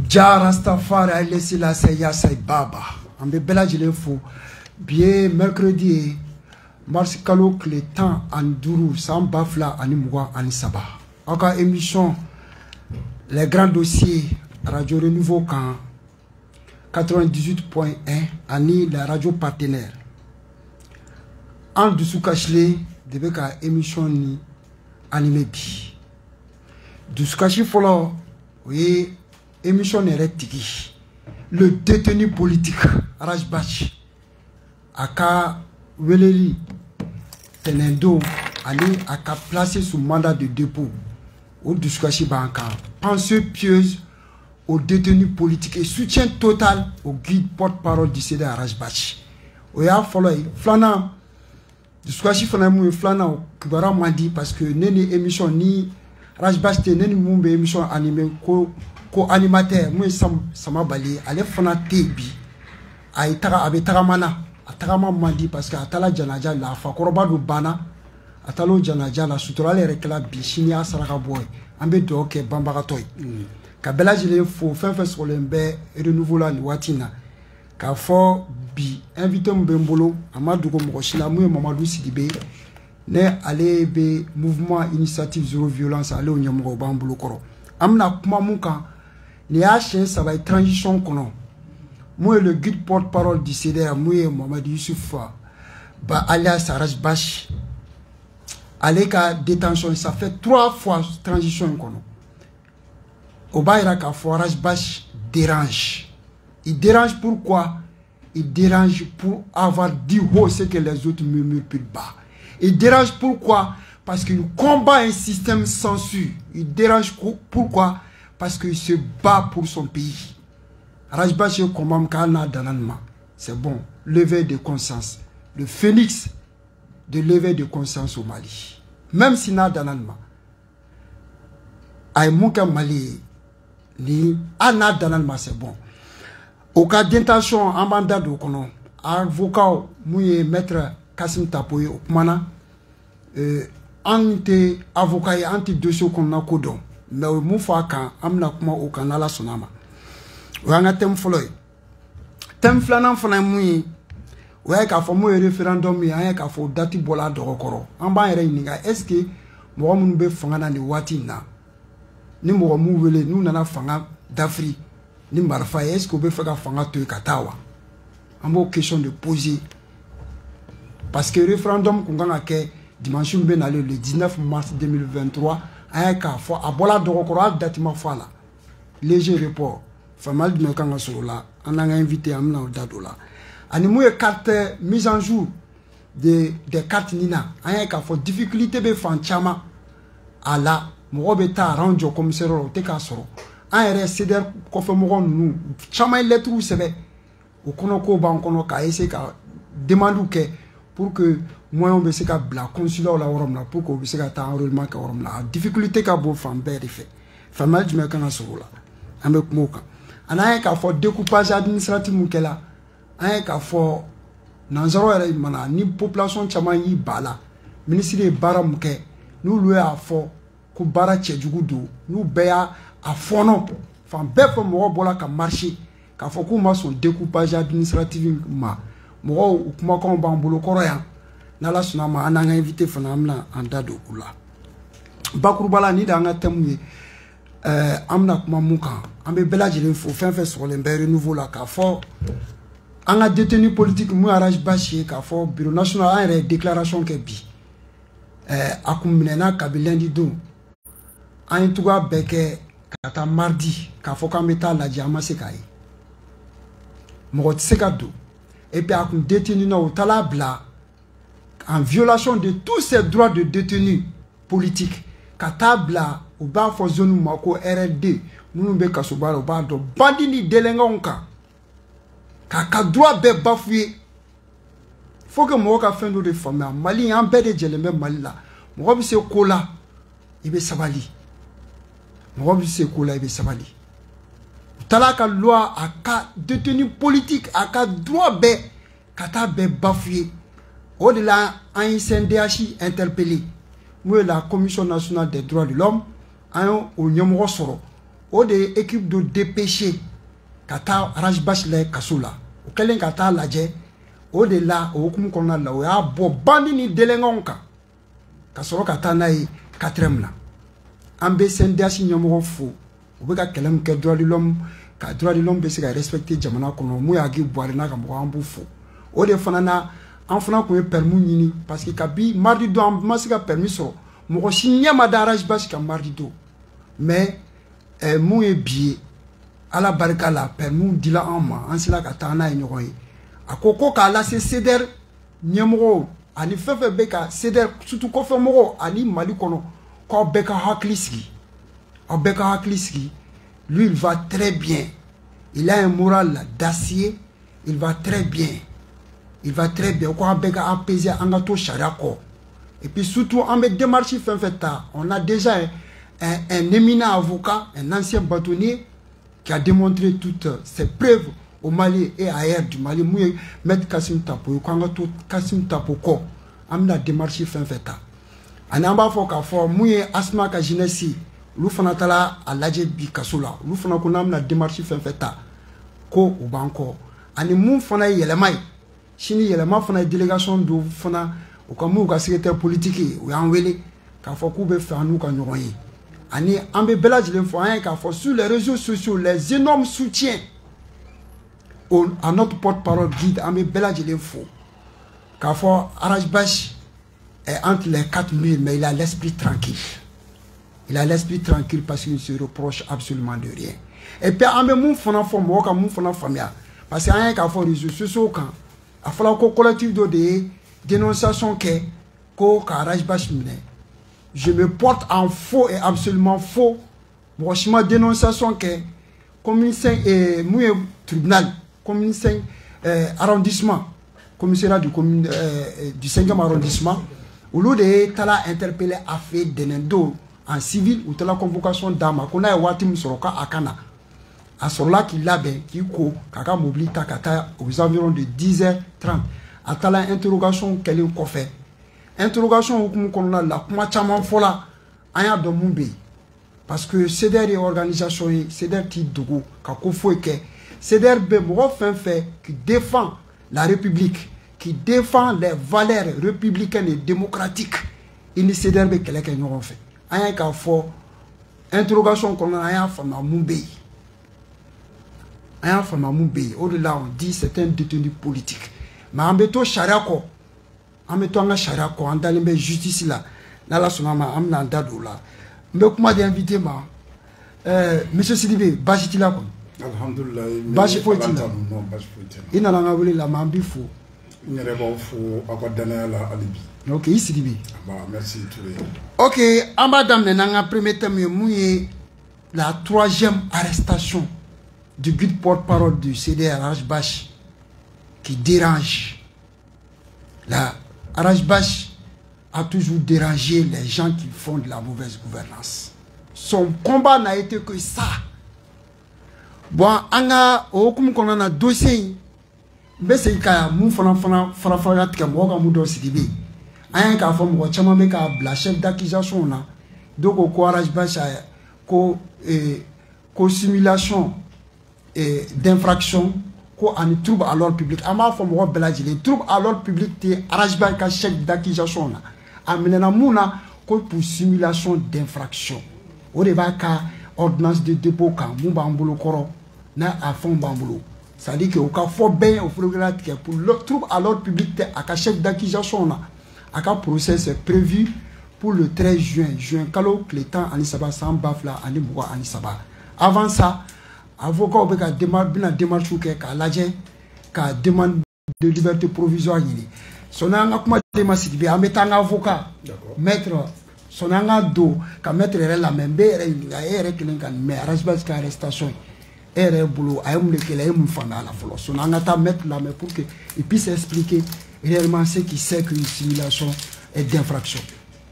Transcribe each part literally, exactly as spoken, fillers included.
Jah Rastafari a laissé la Seya Say Baba. En bébé je fou. Bien mercredi, mars kalo le temps en duru, sans bafla, en imouga, en saba. Encore émission, les grands dossiers, Radio Renouveau quand quatre-vingt-dix-huit point un, ani la radio partenaire. En dessous cachelé, devait qu'à émission ni animé bi. Dessous caché follow, oui, émission n'est rectifiée. Le détenu politique, Rajbach, aka Weleli, Tenendo, Ali, aka placé sous mandat de dépôt au dessous caché banca. Pensée pieuse aux détenus politiques et soutien total au guide porte-parole du C D à Rajbach. Oya follow, flana. Du soir, fana mou flana kibara mandi parce que neni émission ni Rajbach te neni mumbe émission animé ko ko animateur mou sam sama bali ale fana tebi ay tara abe tara mana atara mandi parce que atala janaja la fa koroba do bana atalo janaja la sutura le rekla bi shini asaraka boy ambe do ke bambaka toy ka bela jile fo fin fin sur lembe renouveau la watina ka fo bi invité mbembolo amadou ko mokoshila mou Mamadou Sidibé ne ale be mouvement initiative zéro violence ale onyamgo bambolo koro amna kuma muka ni a chen ça va être transition kono moi le guide porte-parole du C D A moi Mamadou Youssouf ba alias Rajbach ale ka détention ça fait trois fois transition kono obaira ka fo Rajbach dérange. Il dérange pourquoi? Il dérange pour avoir dit haut ce que les autres murmurent plus bas. Il dérange pourquoi? Parce qu'il combat un système censure. Il dérange pourquoi? Parce qu'il se bat pour son pays. Rajbach combat Kana Dananma. C'est bon. Lever de conscience. Le phénix de lever de conscience au Mali. Même si na Dananma. Aïmouka Mali. Ni Ana Dananma c'est bon. Au cas d'intention en mandat de kono, avocat mouye maître Kassim Tapoye au mana, euh, ante avocat et ante dossier qu'on a kodon, mais au moufa kan amna kuma au canala sonama. Ouanga tem foloy. Tem flanan fana mouye, ouaya ka fo mouye référendum ya ka fo dati bola de rekoro. En ban yere niga, est-ce que moi moun be fangana ni wati na? Ni mo mou wele nous nana fanga d'Afrique. Ni marfa est-ce qu'on peut faire fanga to katawa en bon question de poser parce que le référendum qu'on a que dimanche ben le dix-neuf mars deux mille vingt-trois un cas fois à bola de recoroa datima fala léger report famal de kanga sur là on a invité amna dadola animou e carte mise en jour de des cartes nina un cas fois difficulté be fan chama ala mo beta ranjo commissaire te ka soro un R S C D R kofe mogon nous chama lettre ou sebe o kono ko ban kono ka essayer ka demande ke pour que moi on be se ka bla consulat la worom la pour que be se ka ta enrôlement ka worom la difficulté ka bo fam be fait famal du meka na sola ambe moka ana ka fo découpage administratif mukela an ka fo nanzaro era mana ni population chama yi bala ministre bara muke nous lui a fo ko bara chejugu do nous be a fono fan bɛɛ fɔ mɔgɔ bɔla ka marcher k'a fɔ k'u ma sɔn découpage administratif ma mɔgɔw kumakanw b'an bolo kɔrɔ yan n'ala sɔnna ma an n'an ka invité fana an bɛna an da don u la bakuruba la ni de an ka thème ye ɛɛ an bɛna kuma mun kan an bɛ bɛɛ lajɛlen fo fɛn fɛn sɔgɔlen bɛ renouveau la k'a fɔ an ka détenu politique mun ye Rajbach ye k'a fɔ bureau national an yɛrɛ ye déclaration kɛ bi ɛɛ a kun minɛna kabi lundi don an ye tuga bɛɛ kɛ kata mardi k'a fɔ k'an bɛ taa lajɛ an ma se k'a ye mɔgɔ tɛ se ka don et puis a kun détenu na o taala bila en violation de tous ces droits de détenu politique ka taa bila o b'a fɔ zone ma ko R L D minnu bɛ kasoba la o b'a dɔn bandi ni délinquants kan k'a ka droit bɛɛ bafoué faut que mɔgɔ ka fɛn dɔ de faamuya Mali an bɛɛ de jɛlen bɛ Mali la mɔgɔ bɛ se ko la i bɛ sabali. Mɔgɔ se ko la i bɛ sabali tala ka loi a ka détenu politique a ka droit bɛɛ ka taa bɛɛ bafoué o de la an ye C N D H interpellé mun ye la commission nationale des droits de l'homme an ye o ɲɛmɔgɔ sɔrɔ o de équipe de dépêché kata Rajbash le kasula o kelen kata laje o de la o kum konna la o ya bo bandi ni delengonka kasoro kata na yi quatrième la ambe sendiasi nyomo fo o be ka kelem ke droit de l'homme ka droit de l'homme be se ka respecter jamana kono mu ya gi boire na ka mo ambu fo o de fana na en fana ko permis ñini parce que kabi mardi do am masika permis so mo ko sinyama da Rajbash ka mardi do mais eh, mu e bié ala barika la permis dila en ma en sila ka tana e ñoy akoko ka la se ceder ñemro ani fefe beka ceder surtout ko fe mo ani mali kono ko beka hakliski o beka hakliski lui il va très bien il a un moral d'acier il va très bien il va très bien ko beka apaiser angato sharako et puis surtout en démarche fin fait on a déjà un, un, un éminent avocat un ancien bâtonnier qui a démontré toutes ses preuves au Mali et ailleurs du Mali. Mouye met Kassim Tapo, quand tout Kassim Tapo ko, amna démarche fin feta. Anamba foka for mouye asma ka jinesi, lufanatala a laje bi kasula, lufana kunamna démarche fin feta. Ko ou banko. Ani mou fana yelemai. Chini yelema fana délégation do fana ou kamu ka secrétaire politique ou yanwele ka foku be fa nou ka nyoyi. Ani ambe belage l'info hein ka for sur les réseaux sociaux les énormes soutiens à notre porte-parole guide ambe belage l'info ka for Rajbash est entre les quatre murs mais il a l'esprit tranquille. Il a l'esprit tranquille parce qu'il ne se reproche absolument de rien. Et puis ambe mou fana fo mo ka mou fana famia parce que hein ka for réseaux sociaux quand a fallu ko collectif de dénonciation que ko ka Rajbash mine. Je me porte en faux et absolument faux. Franchement, dénonciation que commissaire et mouye tribunal, commissaire euh, arrondissement, commissariat du commune euh, du cinquième arrondissement, où l'on est tala interpellé à fait denendo en civil ou tala convocation d'ama qu'on a watim soroka akana. À cela qu'il a ben qui ko kaka mobili takata aux environs de dix heures trente. À tala interrogation qu'elle est fait. Interrogation hukumu kono la kuma chaman fola anya do mumbe parce que c'est des organisations c'est des petits dogo ka ko foike c'est des be mo fin fait qui défend la République qui défend les valeurs républicaines et démocratiques il c'est des be kele ke ñoo fait anya ka fo interrogation kono anya fama mumbe anya fama mumbe au-delà on dit c'est un détenu politique mais ambeto sharia ko ameto anga sharia ko andalimbe justice là na la sonama amna ndado là mbe kuma de invité ma euh monsieur Sidibé bajitila ko alhamdulillah baji foitila non baji foitila ina la ngabuli la mambi fo ñere ba fo akodana la alibi OK Sidibé bah merci Touré OK ambadam ne nga premier thème mouye la troisième arrestation du guide porte-parole du C D R Rajbash qui dérange la Rajbash a toujours dérangé les gens qui font de la mauvaise gouvernance. Son combat n'a été que ça. Bon, anga okum konana dossier mbese ka mu fana fana fara fara tika mo ga mu do Sidibé. Aya ka fo mo chama me ka la chef d'accusation na doko ko Rajbash ko eh, ko simulation eh, d'infraction ko ani trouble à l'ordre public ama fo mo belaji les trouble à l'ordre public te Rajbash ka chef d'accusation na amenena muna ko pour simulation d'infraction o de ba ka ordonnance de dépôt ka mu bambulo koro na a fond bambulo ça dit que au ka fo ben au programme pour le trouble à l'ordre public te aka chef d'accusation na aka procès est prévu pour le treize juin juin kalo clétan ani saba sans bafla ani mugo ani saba avant ça avocat obeka demande bina démarche ke ka laje ka demande de liberté provisoire yini sonanga kuma de Sidibé ametanga avocat maître sonanga do ka maître la membe ya ere kilenga mais Rajbash ka arrestation ere boulot ayum le kele ayum fanda la folo sonanga ta mettre la mais pour que il puisse expliquer réellement ce qui c'est qu'une simulation et d'infraction.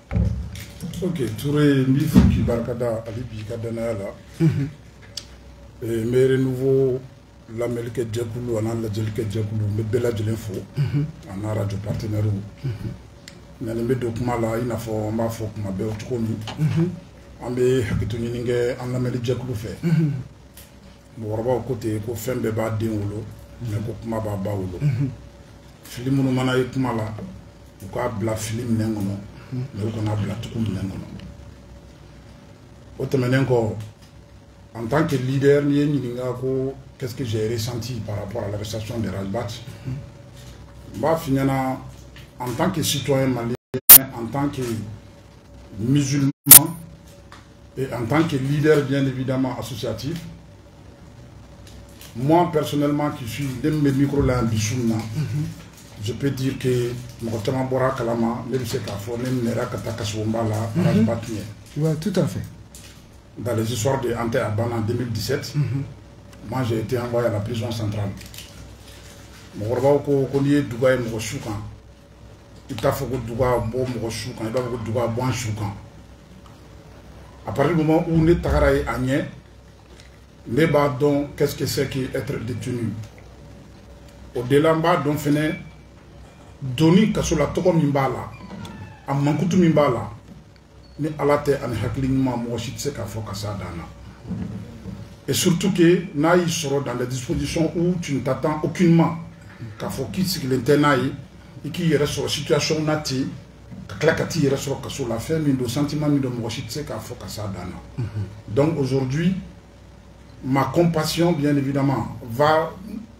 OK Touré mi fuki barkada alibi kadana la et mais renouveau la melke djekulu on a la djelke djekulu me bela djelenfo on a radio partenaire na ne me dokuma la ina fo ma fo kuma be otkomi an bɛ hakɛto ɲini kɛ an lamɛnni jɛkulu fɛ mɔgɔkɔrɔbaw ko ten ko fɛn bɛɛ b'a den wolo mais ko kuma b'a ba wolo fili minnu mana ye kuma la u k'a bila fili minɛn kɔnɔ mais u kana bila tugu minɛn kɔnɔ o tɛmɛnen kɔ en tant que leader n'i ye ɲininka ko qu'est-ce que j'ai ressenti par rapport à l'arrestation de Rajbat n b'a f'i ɲɛna en tant que citoyen malien en tant que musulman et en tant que leader bien évidemment associatif, moi personnellement qui suis le micro là je peux dire que Mokotama Bora Kalama, même si oui, tout à fait. Dans les histoires de Ante Abana en deux mille dix-sept, mm -hmm. moi j'ai été envoyé à la prison centrale. Mokotama Koniye Douga et Mokoshukan. Il t'a fait que Douga Bo Mokoshukan, il t'a fait que Douga Bon Shukan. À partir du moment où on est tagaraï Agnès, ne b'a donc qu'est-ce que c'est qu'être détenu. Au-delà b'a donc fene doni kasola toko mimbala, a mankutu mimbala, ni alate an haklinima moshitse ka fokasa dana. Et surtout que naï sera dans les dispositions où tu ne t'attends aucunement qu'à fokis l'intérêt et qui reste sur la situation nati. Donc aujourd'hui, ma compassion, bien évidemment, va...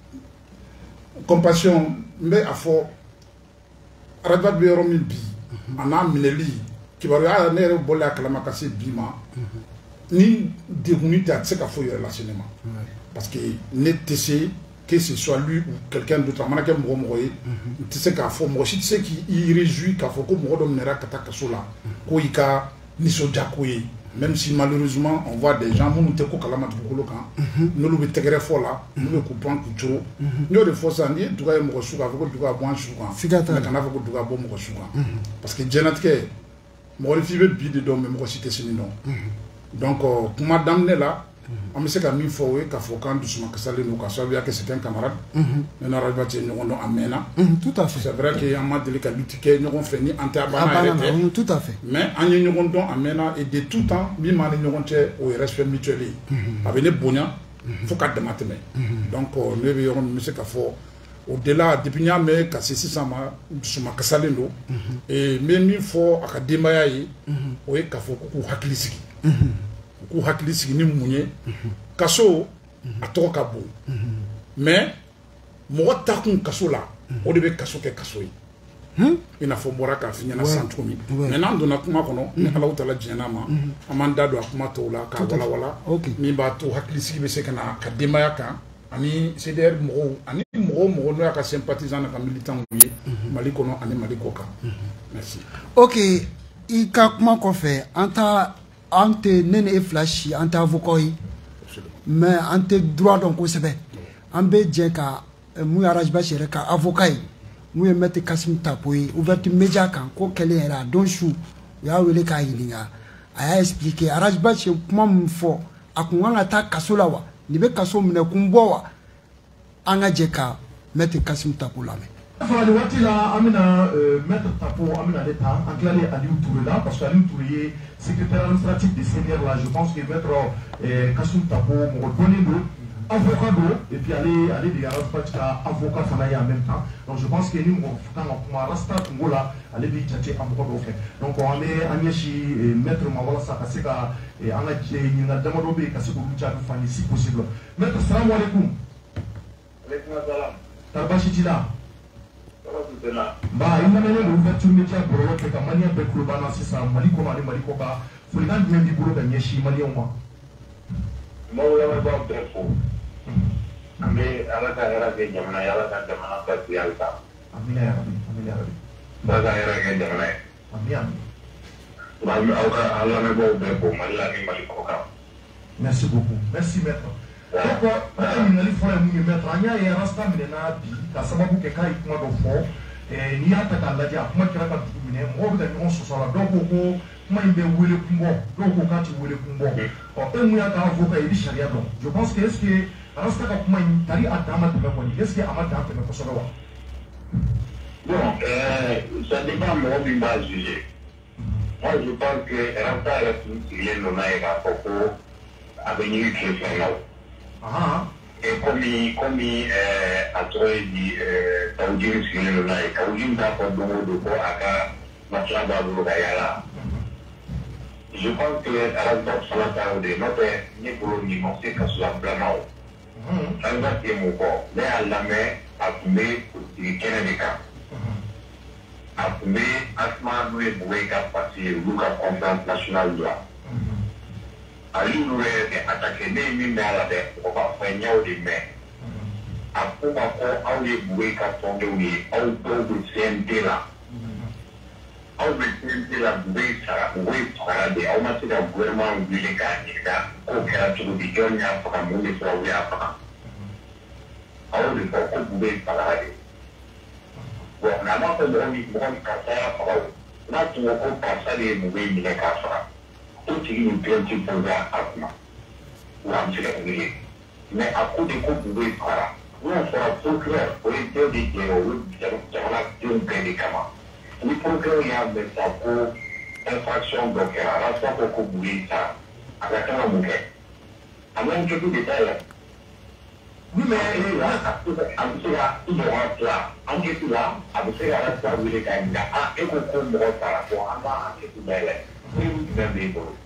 Compassion, mais à fort... Rajbat Béromi Bi, Anna Mineli, qui va aller au Bola Kalamakasi Bima, ni dégoûté à ce qu'il faut y relationnement. Parce que n'est-ce que ce soit lui ou quelqu'un d'autre, tu sais qu'il faut, moi je sais qu'il réjouit qu'il faut que moi je me katakasola, koika nisojakoye. Même si malheureusement on voit des gens, nous te kokalamat bukolokan, nous le tegere fola, nous le coupons kucho, nous le faisons ni tu vas me reçoit avec du gars bon choukan, mais qu'on a fait du gars bon me reçoit. Parce que Janatke, moi le fille bi de dom me reciter ce nom. Donc pour madame là. On me sait qu'à mille fois, qu'à Fokan, du Sumakasali, nous, qu'à Savia, que c'est un camarade, mais nous n'arrivons pas à Amena. Tout à fait. C'est vrai qu'il y a un moment de l'utique, nous avons fini en Tabana. Tout à fait. Mais en y avons Amena et de tout temps, nous avons au respect mutuel. Avec les bonnets, il faut qu'à démarrer. Donc, nous avons me sait qu'à faut. Au-delà, depuis que nous avons six cents Sumakasali, et même il faut à démarrer, oui, qu'à faut qu'on hakilisi. Ku hakili sigi ni munye kaso atoko ka bon mais mo takun kaso la o de be kaso ke kaso yi ina fo bora ka finya na santu mi mais nan dona kuma kono ni ala utala jena ma amanda do akuma to la ka wala wala mi ba to hakili sigi be se kana ka demaya ka ani C D R mo ani mo mo no ka sympathisant na ka militant wi mali kono ani mali koka merci. OK, i ka kuma ko fe anta ante nene e flash ante avocat mais ante droit donc sebe ambe djeka mu Rajbat chere ka avocat mu mette Kassim Tapoy ouverture média kan ko kele era don chou ya wele ka yilinga aya expliquer Rajbat che kuma mfo akunga ta kasola wa ni be kaso mne kumbo wa anga djeka mette Kassim Tapoy la me Fali wati la amina maître Tapo amina l'état en clair Aliou Touré là parce que Aliou Touré secrétaire administratif de C N R là je pense que maître Kassim Tapo mo donné le avocat et puis aller aller de Rajbat ka avocat fanaye en même temps donc je pense que nous quand on rasta ngola aller de tchatcher avocat do fait donc on est anyeshi maître Mawala Sakaseka et on a ni na demando be kasiko lucha fani si possible maître salam alaikum alaikum assalam Tarbashi là ba ina mene no ouverture média pour le que mania be klubana sisa mali ko mali mali ko ba fulina bien di buro gagner chi mali on wa mo la ba ba ko ambe ala ka era ke jamana yala ka jamana ka yalta amina ya rabbi amina ya rabbi ba ka era ke jamana amina ba mi au ka ala me bo be ko mali la ni mali ko ka merci beaucoup merci maître donc on a les frères mu maître anya ya rasta mine na bi ka sababu ke kai kuma do fo eh ni ata ka laja kuma kira ka mine mo be da ni on so sala donc ko kuma imbe wele kumbo donc ko ka ti wele kumbo o e mu ya ka avocat e sharia donc je pense que est-ce que rasta ka kuma tari adama de ko ni est-ce que amata ta ko so wa bon euh ça dépend mo bi ba juger Moi, je pense que Ranta est une filière non à propos avec une question. Et comme il comme il a trouvé dit Taoudine filière non à Taoudine d'accord donc de quoi à Matla Babou Gayala. Je pense que Ranta Salata de notre niveau niveau c'est que sur la planao. Ranta est mon corps, mais à la main à tomber du Canada. Après, Asma nous est boué qu'à passer le cas conférence nationale là. Ali nous est attaqué des mines à la tête, on va faire une heure de mai. Après, on va faire un des boué qu'à tomber au lit, au dos de C N T là. Au de C N T là, boué ça, boué ça, des au match d'un gouvernement où il est gagné, qu'au cas où il y a un affaire à mon effort, il y a pas. Au de faire au boué ça là. Bon, n'a pas de bon bon casser pour eux. Là, tu vas casser les mauvais minets casser. Tout ce qui nous plaît, tu peux faire à moi. Ou à me faire. Mais à coup de coup, vous pouvez faire. Nous, on fera tout clair pour les deux des héros, on a deux médicaments. Il faut qu'il y ait un message pour infraction bloquée. Alors, ça, pour que vous voulez ça, avec un bouquet. À même que tout détail. Oui, mais là, il y a une droite là. En quelque là, avec la reste à vous les candidats, ah, et qu'on comprend par rapport à moi, en quelque belle. Oui, vous devez les beaux.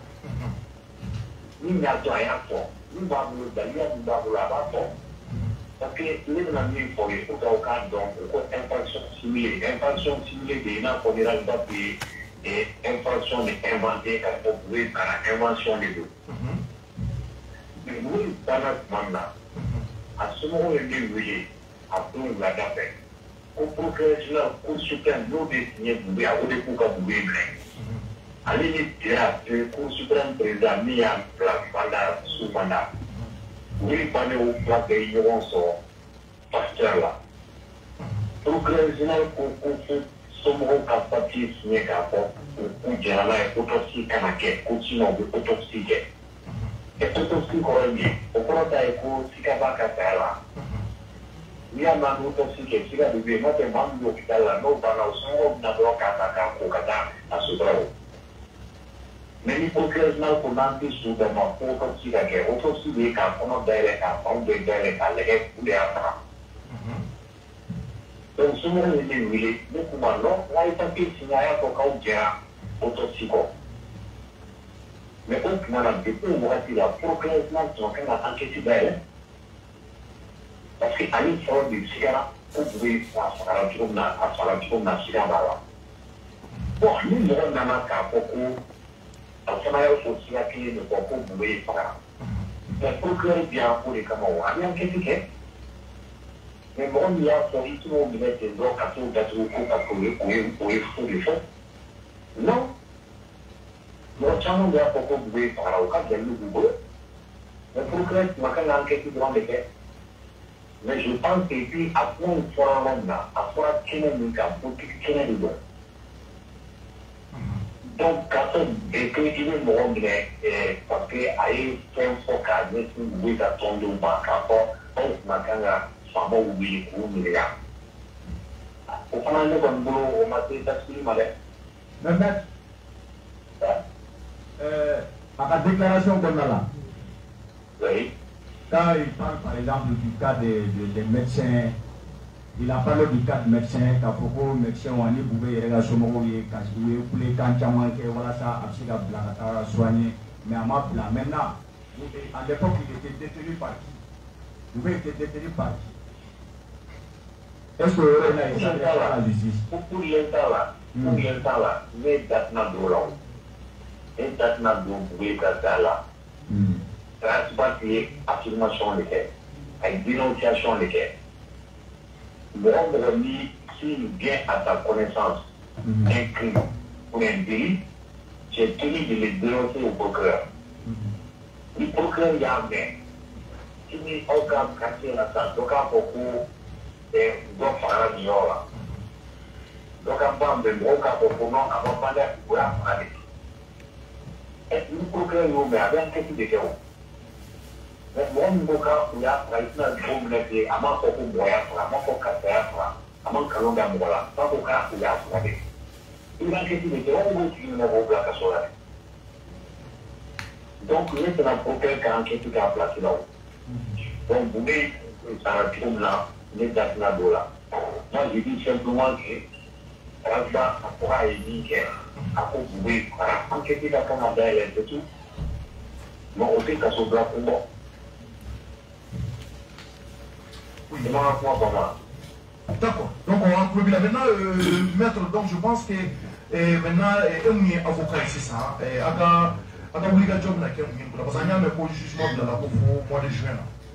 Nous n'avons rien fait. Nous avons le d'ailleurs, nous avons la bâton. Parce que les amis, pour les autres, donc, infraction simulée, infraction simulée, des gens qu'on ira dans le pays, et infraction inventée, pour pouvoir faire l'invention des deux. Mais nous, dans notre mandat, à ce moment où il est venu, après on l'a fait. Au procureur, au suprême, nous désignons pour vous, à vous pour que vous voyez. Allez dire que le cour suprême président mis en place mandat sous mandat. Vous voulez parler au plan de l'Union sur pasteur là. Procureur général, pour que ce moment où papier signé qu'à fond, pour dire là, autopsie canadienne, continue autopsie. Et autopsie coréenne, au cours de l'école, si qu'à pas qu'à faire là. Il y a un autopsie qui est si qu'à devient notre membre de l'hôpital là, nous, dans le son, on a droit qu'à faire qu'à faire à ce bravo. Mais il faut que les gens commencent soudainement pour autopsie la guerre, autopsie des cas, on a des cas, on a des cas, les cas, pour les apprendre. Donc, ce moment il est huilé, nous pouvons non, là, il papier signé pour qu'on dise autopsie. Mais au final, depuis on va dire, pour que les gens soient enquêtés d'elle, parce qu'à une fois du cigare, vous pouvez faire ça à la tourne, à la tourne, à la cigare. Bon, nous, nous avons un cas pour que, à ce moment-là, il faut aussi accueillir le corps pour vous voyez ça. Mais pour que les bien pour les Camerounais, on a enquêté. Mais bon, il y a pour tout le monde mettre des gens à tout d'être au coup parce que vous pouvez faire des choses. Non. Nous avons bien pour que vous voyez par là, au cas de nous, mais pour que les gens enquêtent devant les faits. Mais je pense que puis après une fois là, après qu'il y ait une cas pour qu'il y ait une chose. Donc, quand on est qu'il est mort, parce qu'il y a eu un faux cas, mais si vous voulez attendre un peu, on m'a quand même pas oublié pour nous les gars. Au final, nous avons boulot, on m'a dit ça sur le malais. Mais maître, à la déclaration qu'on a là, oui. Quand il parle par exemple du cas des, des, des médecins, il a parlé du cas de médecins, quand beaucoup de médecins ont dit que vous pouvez y aller sur le quand vous voulez quand tu as manqué, voilà ça, absolument blanc, soigné. Mais à ma place, maintenant, à l'époque, il était détenu par qui? Vous pouvez être détenu par qui? Est-ce que vous avez été à la justice? Pour l'instant là, pour l'instant là, mais date n'a pas de et date n'a pas de là. Transparency, affirmation de fait, avec dénonciation de fait. Bon, on dit, s'il vient à ta connaissance mm -hmm. un crime ou un délit, c'est tenu de le dénoncer au procureur. Mm -hmm. Le procureur y a bien. Si nous avons cassé la salle, donc à beaucoup de doit faire la violence là. Donc à part de gros cas pour non, à part de pour la faire. Et le procureur nous met avec un petit de chaos. Mais moi, je ne sais pas si il y a un peu de à ma faute, à ma faute, à ma faute, à ma faute, à ma faute, à ma faute, à ma faute, il va enquêter de terrain, il va utiliser le black à solar. Donc, maintenant, pour quelqu'un enquêté qui a placé là-haut. Donc, vous voyez, ça trouve là, les dates là, là. Moi, je dis simplement que, Rasta, ça pourra aider, à quoi vous pouvez enquêter dans le Canada et tout. Mais on fait qu'à ce black pour moi. Oui, c'est moi, moi, d'accord. Donc, on va applaudir là. Maintenant, euh, maître, donc je pense que euh, maintenant, on est avocat ici, ça. Aga, aga, vous les job là, qui est parce qu'il y a un jugement de la au mois de juin.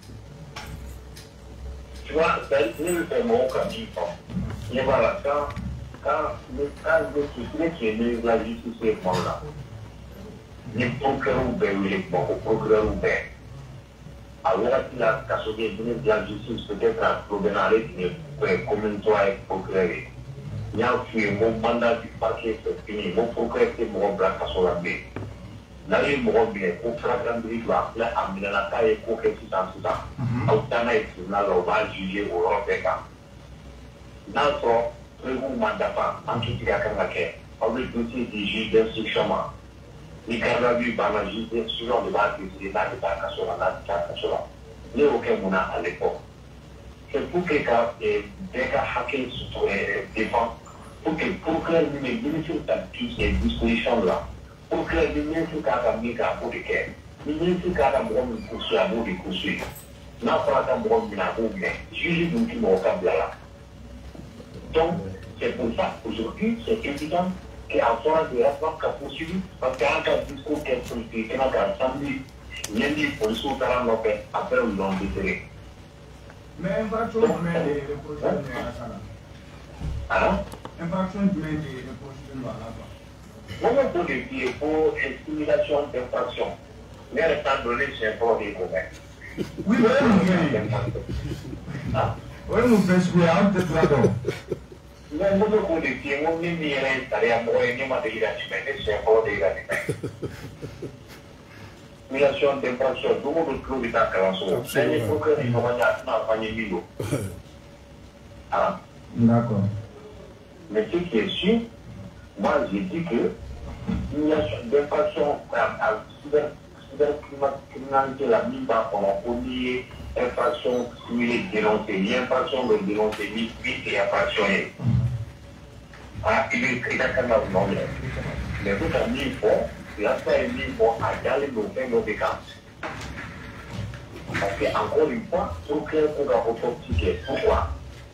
Tu vois, c'est le moment comme il faut. Et voilà, quand, quand, quand le qui est né, la justice est bon là. Les procureurs ou bien, les procureurs ou bien. Alors, il a cassé de la justice, peut-être à Provenaré, comme toi et procureur. Il y a un mandat du parquet, c'est fini. Mon procureur, c'est mon bras à son labé. Là, il me rend bien, pour faire un bruit, là, à la taille, pour que tu t'en souviens. Autant être tribunal, on va juger au Européen. Dans ce, vous mandat pas, en tout cas, quand on veut dossier du juge d'instruction. Les Canadiens, par la juge d'instruction, de base, c'est là que tu as cassé là, tu as cassé là. Il n'y a aucun mouna à l'époque. C'est pour que les cas, des cas hackés se défendent, pour que pour que les ministres de ces dispositions-là, pour que les ministres de la Mica pour les cas, les ministres de la Mica pour ceux à bout de coucher, n'a pas la bonne mina ou bien, juger d'une qui m'a là. Donc, c'est pour ça qu'aujourd'hui, c'est évident qu'à force de la France qu'a poursuivi, parce qu'il y a un discours qui est politique, qui n'a qu'à samedi, lundi, pour le soutien en paix, après ils l'ont déterré. Mais infraction, mais les procédures à ça là. Alors Infraction, mais les procédures à là. Comment pour les pieds pour stimulation d'infraction? Mais étant donné, c'est pour des communs. Oui, mais oui, nous faisons un peu de là-dedans. Mais nous devons les pieds, nous n'y installés à moi et nous m'avons dit que c'est pour des gars. Stimulation d'infraction, tout le monde trouve des actions. C'est les procureurs qui vont faire des vidéos. D'accord. Mais ce qui est sûr, moi j'ai dit que stimulation d'infraction à cybercriminalité, la mise en premier, infraction stimulée dénoncée, l'infraction de dénoncer, vite et infraction. Ah, il est a quand même mais vous avez mis fort, il a fait mis fort à garder nos fins nos décans. Parce que, encore une fois, pour créer pour la autopsie, pourquoi?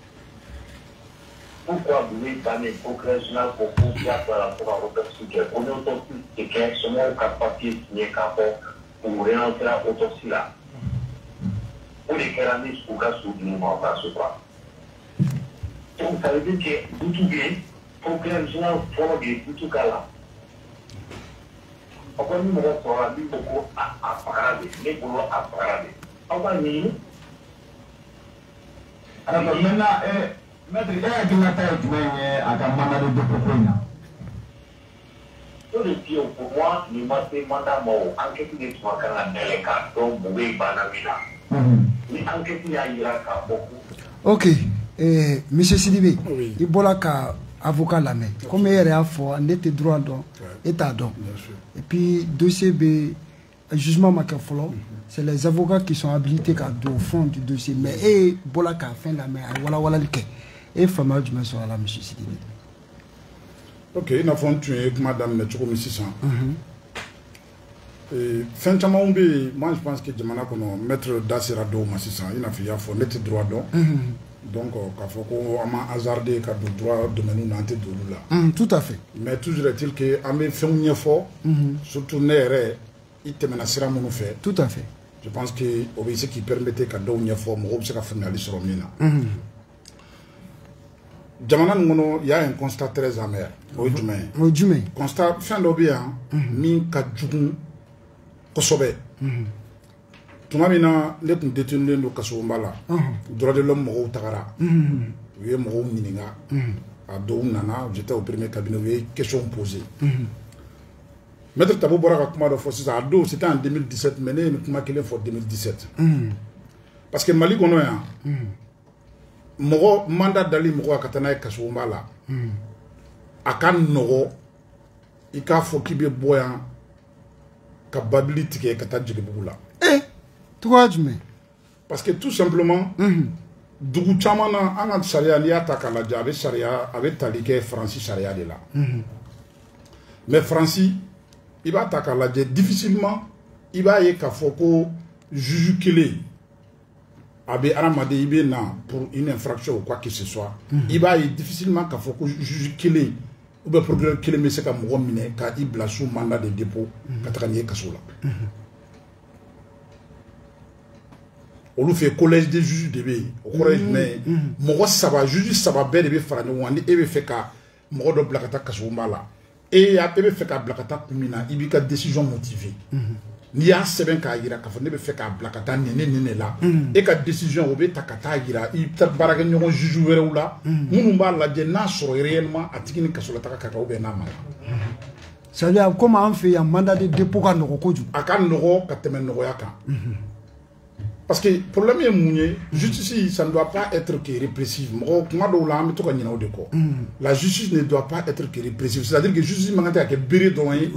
Pourquoi vous voulez parler pour créer un pour pouvoir pour la autopsie? On est autopsie, c'est qu'un seul papier signé pour réentrer à l'autopsie là. Pour les céramistes, pour qu'à soutenir le moment, pas ce quoi. Donc, ça veut dire que vous trouvez, pour créer un général fort de tout cas là. Encore une fois, on a vu beaucoup à parler, mais pour à parler. On va dire. Alors maintenant, maître, il y a une attaque qui est à la mandat de Popoina. Tout le pied pour moi, il m'a fait mandat mort, enquête de toi quand la délécat, donc vous voyez, banamina. Mais enquête il y a beaucoup. Ok, eh, monsieur Sidibé, il y a avocat la main. Comme il y a fort, on était droit donc, état donc. Et puis, dossier B, jugement Makafolo, c'est les avocats qui sont habilités au fond du dossier. Mais, et, voilà qu'à fin la main, voilà, voilà, le quai. Et, femme, je me suis là, monsieur Sidibé. Ok, il a fait tuer madame Metro six cents. Fin de moi je pense que Djamana kono maître Dassira do Massissa, il a fait ya fo net droit donc. Donc quand faut qu'on a hasardé ka do droit de menu nanté do là. Tout à fait. Mais toujours est-il que amé fait un fort surtout néré il te menacera mon fait. Tout à fait. Je pense que obéissé qui permettait ka do un fort mo obse ka finali sur mina. Jamana ngono il y a un constat très amer. O djumé. O djumé. Constat fin d'obia min ka djugun kosobe. Tuma mina ne kun détenu no kaso mbala. Droit de l'homme mo tagara. Oui mo mininga. A do nana, j'étais au premier cabinet, oui, question posée. Maître Tabo Boraka kuma do forces à do, c'était en deux mille dix-sept, mais ne kuma kele for deux mille dix-sept. Parce que Mali kono ya. Mogo mandat dali mogo katana kaso mbala. a ka nɔgɔ i k'a fɔ k'i bɛ bɔ yan ka babili tigɛ ka taa Jelibugu la. Eh, cogoya jumɛn? Parce que tout simplement dugu caman na an ka sariya n'i y'a ta k'a lajɛ a bɛ sariya a bɛ tali kɛ Faransi sariya de la. Mais Faransi i b'a ta k'a lajɛ difficilement i b'a ye k'a fɔ ko juge kelen a bɛ adamaden i bɛ na pour une infraction ou quoi que ce soit i b'a ye difficilement k'a fɔ ko juge kelen ou bien procureur kelen bɛ se ka mɔgɔ minɛ ka i bila sous mandat de dépôt ka taga n'i ye kaso la. Olu fɛ collège des juges de bɛ yen o kɔrɔ ye jumɛn ye mɔgɔ saba juge saba bɛɛ de bɛ fara ɲɔgɔn kan ni e bɛ fɛ ka mɔgɔ dɔ bila ka taa kaso ba la e e bɛ fɛ k'a bila ka taa kun min na i b'i ka décision motiver n'i y'a sɛbɛn k'a jira k'a fɔ ne bɛ fɛ k'a bila ka taa nin ne nin de la e ka décision o bɛ ta ka taa jira i bɛ taa baarakɛ ɲɔgɔn juge wɛrɛw la minnu b'a lajɛ n'a sɔrɔ réellement a tigi ni kaso la taga ka kan ou bien n'a ma kan. C'est-à-dire comme an fɛ yan mandat de dépôt ka nɔgɔ kojugu. A ka nɔgɔ ka tɛmɛ nɔgɔya kan. Parce que le problème est que la justice, ça ne doit pas être que répressive. La justice ne doit pas être que répressive. C'est-à-dire que la justice ne doit pas être que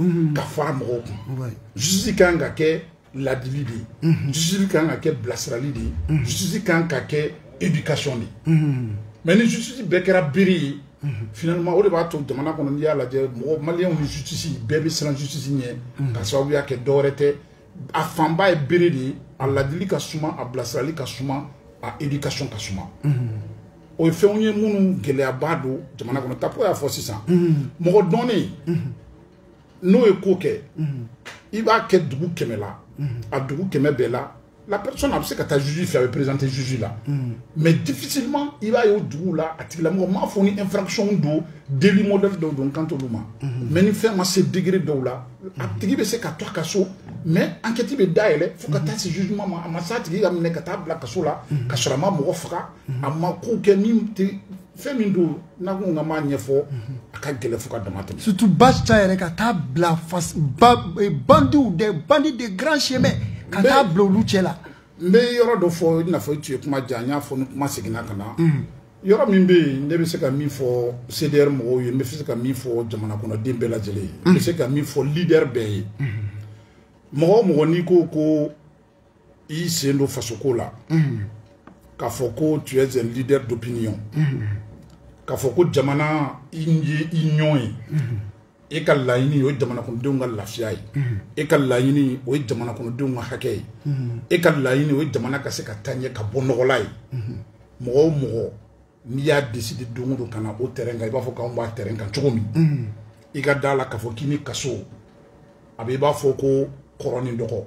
la justice doit être la division. La justice doit être la justice doit être l'éducation. Mais la justice doit être bérée. Finalement, on va tout demander qu'on y a la Malien ou justice, bébé c'est la justice, parce qu'il y a que d'orité, à Famba et Béré. A ladili ka suma a bilasirali ka suma a éducation ka suma o ye fɛnw ye minnu gɛlɛyaba don jamana kɔnɔ tapo y'a fɔ sisan mɔgɔ dɔnnen n'o ye ko kɛ i b'a kɛ dugu kɛmɛ la a dugu kɛmɛ bɛɛ la la personne a bɛ se ka taa juge fɛ a bɛ présenter juge la mais difficilement i b'a ye o dugu la a tigilamɔgɔ m'a fɔ ni infraction don délit modèle dɔw don kan t'olu ma mais ni fɛn ma se degré dɔw la a tigi bɛ se ka to a ka so mais enquête bɛ dayɛlɛ fo ka taa se jugement ma a ma se a tigi ka minɛ ka taa bila kaso la ka sɔrɔ a ma mɔgɔ faga a ma ko kɛ min tɛ fɛn min don n'a ko nka m'a ɲɛfɔ a ka gɛlɛn fo ka dama tɛmɛ. Surtout basi ta yɛrɛ ka taa bila fas bandiw des bandits de grands chemins ka taa bila olu cɛ la. n bɛ yɔrɔ dɔ fɔ i n'a fɔ i tun ye kuma diya n y'a fɔ ni kuma seginna ka na yɔrɔ min bɛ yen ne bɛ se ka min fɔ C D R mɔgɔw ye n bɛ se ka min fɔ jamana kɔnɔden bɛɛ lajɛlen ye n bɛ se ka min fɔ leader bɛɛ ye mɔgɔ o mɔgɔ n'i ko ko i sen don fasoko la k'a fɔ ko tu es un leader d'opinion k'a fɔ ko jamana i ye i ɲɔgɔn ye e ka laɲini o ye jamana kɔnɔdenw ka lafiya ye e ka laɲini o ye jamana kɔnɔdenw ka hakɛ ye e ka laɲini o ye jamana ka se ka taa ɲɛ ka bɔ nɔgɔla ye mɔgɔ o mɔgɔ n'i y'a décider don o don ka na o terrain kan i b'a fɔ k'anw b'a terrain kan cogo min i ka da la k'a fɔ k'i ni kaso a bɛ i b'a fɔ ko kɔrɔ ni dɔgɔ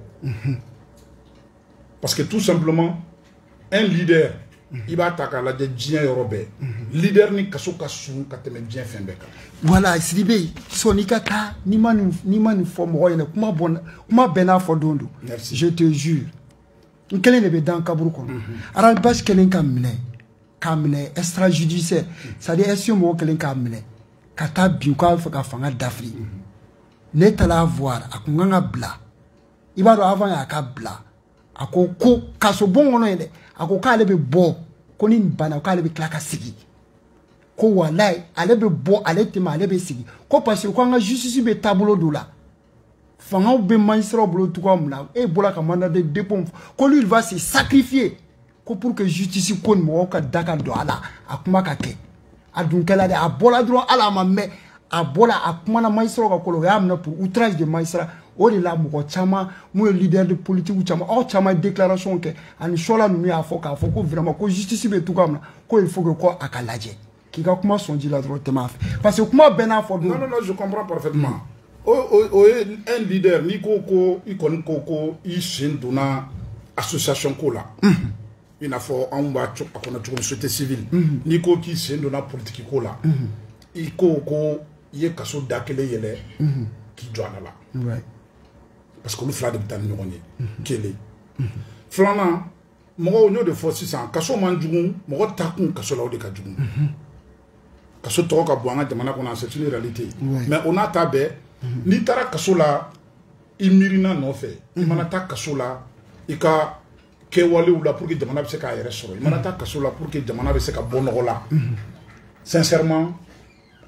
parce que tout simplement un leader i b'a ta k'a lajɛ diɲɛ yɔrɔ bɛɛ leader ni kaso ka sun ka tɛmɛ diɲɛ fɛn bɛɛ kan. Voilà Sidibe sɔnni ka taa n'i ma nin n'i ma nin fɔ mɔgɔ ɲɛna kuma bɔ kuma bɛɛ n'a fɔ don don. Je te jure n kelen de bɛ dan kaburu kɔnɔ arabasi kelen ka minɛ k'a minɛ extrajudiciaire c'est-à-dire est-ce que mɔgɔ kelen k'a minɛ ka taa bin k'a fɛ ka fanga dafiri ne taara voir a kun kan ka bila i b'a dɔn avant y'a ka bila a ko ko kaso bon kɔnɔ ye dɛ a ko k'ale bɛ bɔ ko ni bana k'ale bɛ tila ka sigi ko walayi ale bɛ bɔ ale tɛmɛ ale bɛ sigi ko parce que ko an ka justice bɛ taabolo dɔ la fangaw bɛ magistrat bolo cogoya min na e bɔra ka mandat de dépôt ko lui il va se sacrifier ko pour que justice ko ni mɔgɔw ka da ka don a la a kuma ka kɛ a dun kɛla dɛ a bɔra dɔrɔn ala a ma mɛn a bɔra a kumana magistrat ka ko la o y'a minɛ pour outrage de magistrat o de la mɔgɔ caman mun ye leader de politique caman aw caman déclaration kɛ ani sɔla ninnu y'a fɔ k'a fɔ ko vraiment ko justice bɛ cogoya min na ko il faut que ko a ka lajɛ k'i ka kuma sɔn ji la dɔrɔn tɛmɛ a fɛ parce que kuma bɛɛ n'a fɔ don. Non non non je comprends parfaitement. o o ye un leader n'i ko ko i kɔni ko ko i sen donna association ko la. i n'a fɔ anw b'a a kɔnɔ cogo min société civile. n'i ko k'i sen donna politique ko la. i ko ko i ye kaso da kelen yɛlɛ k'i jɔ a la. parce que olu fila de bɛ taa ni ɲɔgɔn ye. kelen filanan mɔgɔw y'o de fɔ sisan kaso man jugu mɔgɔ ta kun kaso la o de ka jugu. kaso tɔgɔ ka bon an ka jamana kɔnɔ c'est une réalité. mais o n'a ta bɛɛ n'i taara kaso la i miirina nɔfɛ i mana taa kaso la i ka kɛwalew la pour que jamana bɛ se k'a yɛrɛ sɔrɔ i mana taa kaso la pour que jamana bɛ se ka bɔ nɔgɔ la sincèrement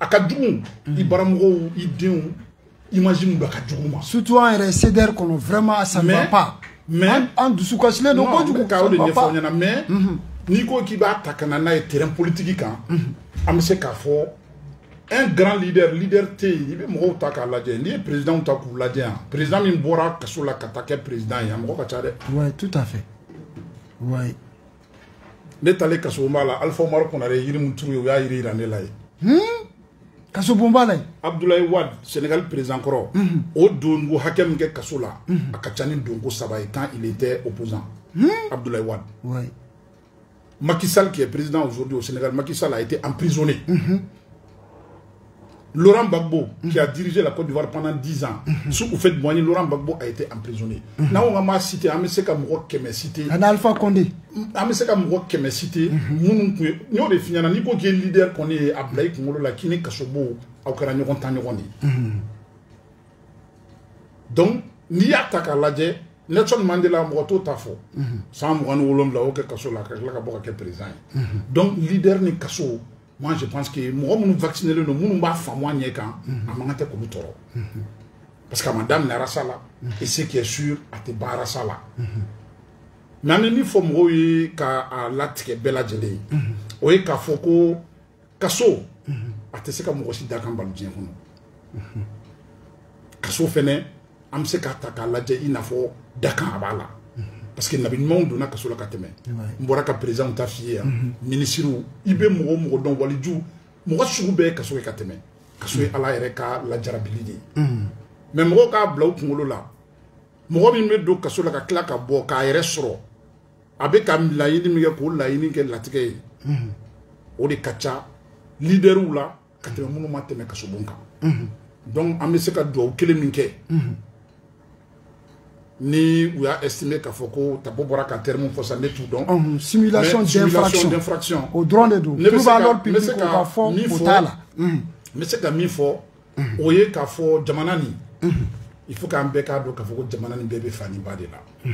a ka jugu i baramɔgɔw i denw imagine bɛ ka jugu ma surtout an yɛrɛ C D R kɔnɔ vraiment ça ne va pas mais an dusu kasilen don kojugu ka o de ɲɛfɔ ɲɛna mais n'i ko k'i b'a ta ka na n'a ye terrain politique kan an bɛ se k'a fɔ un grand leader leader tɛ yen i bɛ mɔgɔw ta k'a lajɛ n'i ye président ta k'u lajɛ yan président min bɔra kaso la ka taa kɛ président ye a mɔgɔ ka ca dɛ. oui tout à fait oui. ne taalen kaso b'a la Alpha Umaru Konare Yirimu Ture o y'a yiri yira ne la ye. kaso bon b'a la yen. Abdoulaye Wade Sénégal président kɔrɔ o donko hakɛ min kɛ kaso la a ka ca ni donko saba ye quand il était opposant Abdoulaye Wade. oui. Macky Sall qui est président aujourd'hui au Sénégal, Macky Sall a été emprisonné. Mm-hmm. Laurent Gbagbo, mm-hmm. qui a dirigé la Côte d'Ivoire pendant dix ans, mm-hmm. sous Oufet Boigny, Laurent Gbagbo a été emprisonné. Nous avons cité, on a cité, cité. On a Alpha Condé. On a cité, cité. Nous avons défini, on a dit qu'il y a un leader qu'on est à Blaye, qu'on est qui n'est qu'à Sobo, à Okaranyo, donc, n'y a pas qu'à l'adjet. Nelson Mandela moto tafo sans moi nous l'homme là au kaso la ka ka boka ke président donc leader ni kaso moi je pense que moi nous vacciner le nous ba famwa nye kan amangate ko toro parce que madame na rasala et ce qui est sûr à te barasala mais même il faut mo yi ka latike bela jele o yi ka foko kaso a te se ka mo si dakan balu dien hono kaso fene am se ka ta ka lajɛ i n'a fɔ dakan a b'a la parce que nabi ɲumanw donna kaso la ka tɛmɛ n bɔra ka président ta f'i ye yan ministres i bɛ mɔgɔ mɔgɔ dɔn waliju mɔgɔ sugu bɛɛ ye kaso ye ka tɛmɛ kaso ye ala yɛrɛ ka lajarabili de ye mais mɔgɔw k'a bila u kunkolo la mɔgɔ min bɛ don kaso la ka tila ka bɔ k'a yɛrɛ sɔrɔ a bɛ ka laɲini min kɛ k'o laɲini kɛ latigɛ ye o de ka ca leaderw la ka tɛmɛ minnu ma tɛmɛ kaso bon kan donc an bɛ se ka duwawu kelen min kɛ ni u y'a estimé k'a fɔ ko Tabo bɔra ka terme fɔ sa ne t'u dɔn simulation d'infraction o dɔrɔn de don pour alors public ko ka fɔ o t'a la n bɛ se ka min fɔ o ye k'a fɔ jamana nin il faut k'an bɛɛ k'a dɔn k'a fɔ ko jamana nin bɛɛ bɛ fani ba de la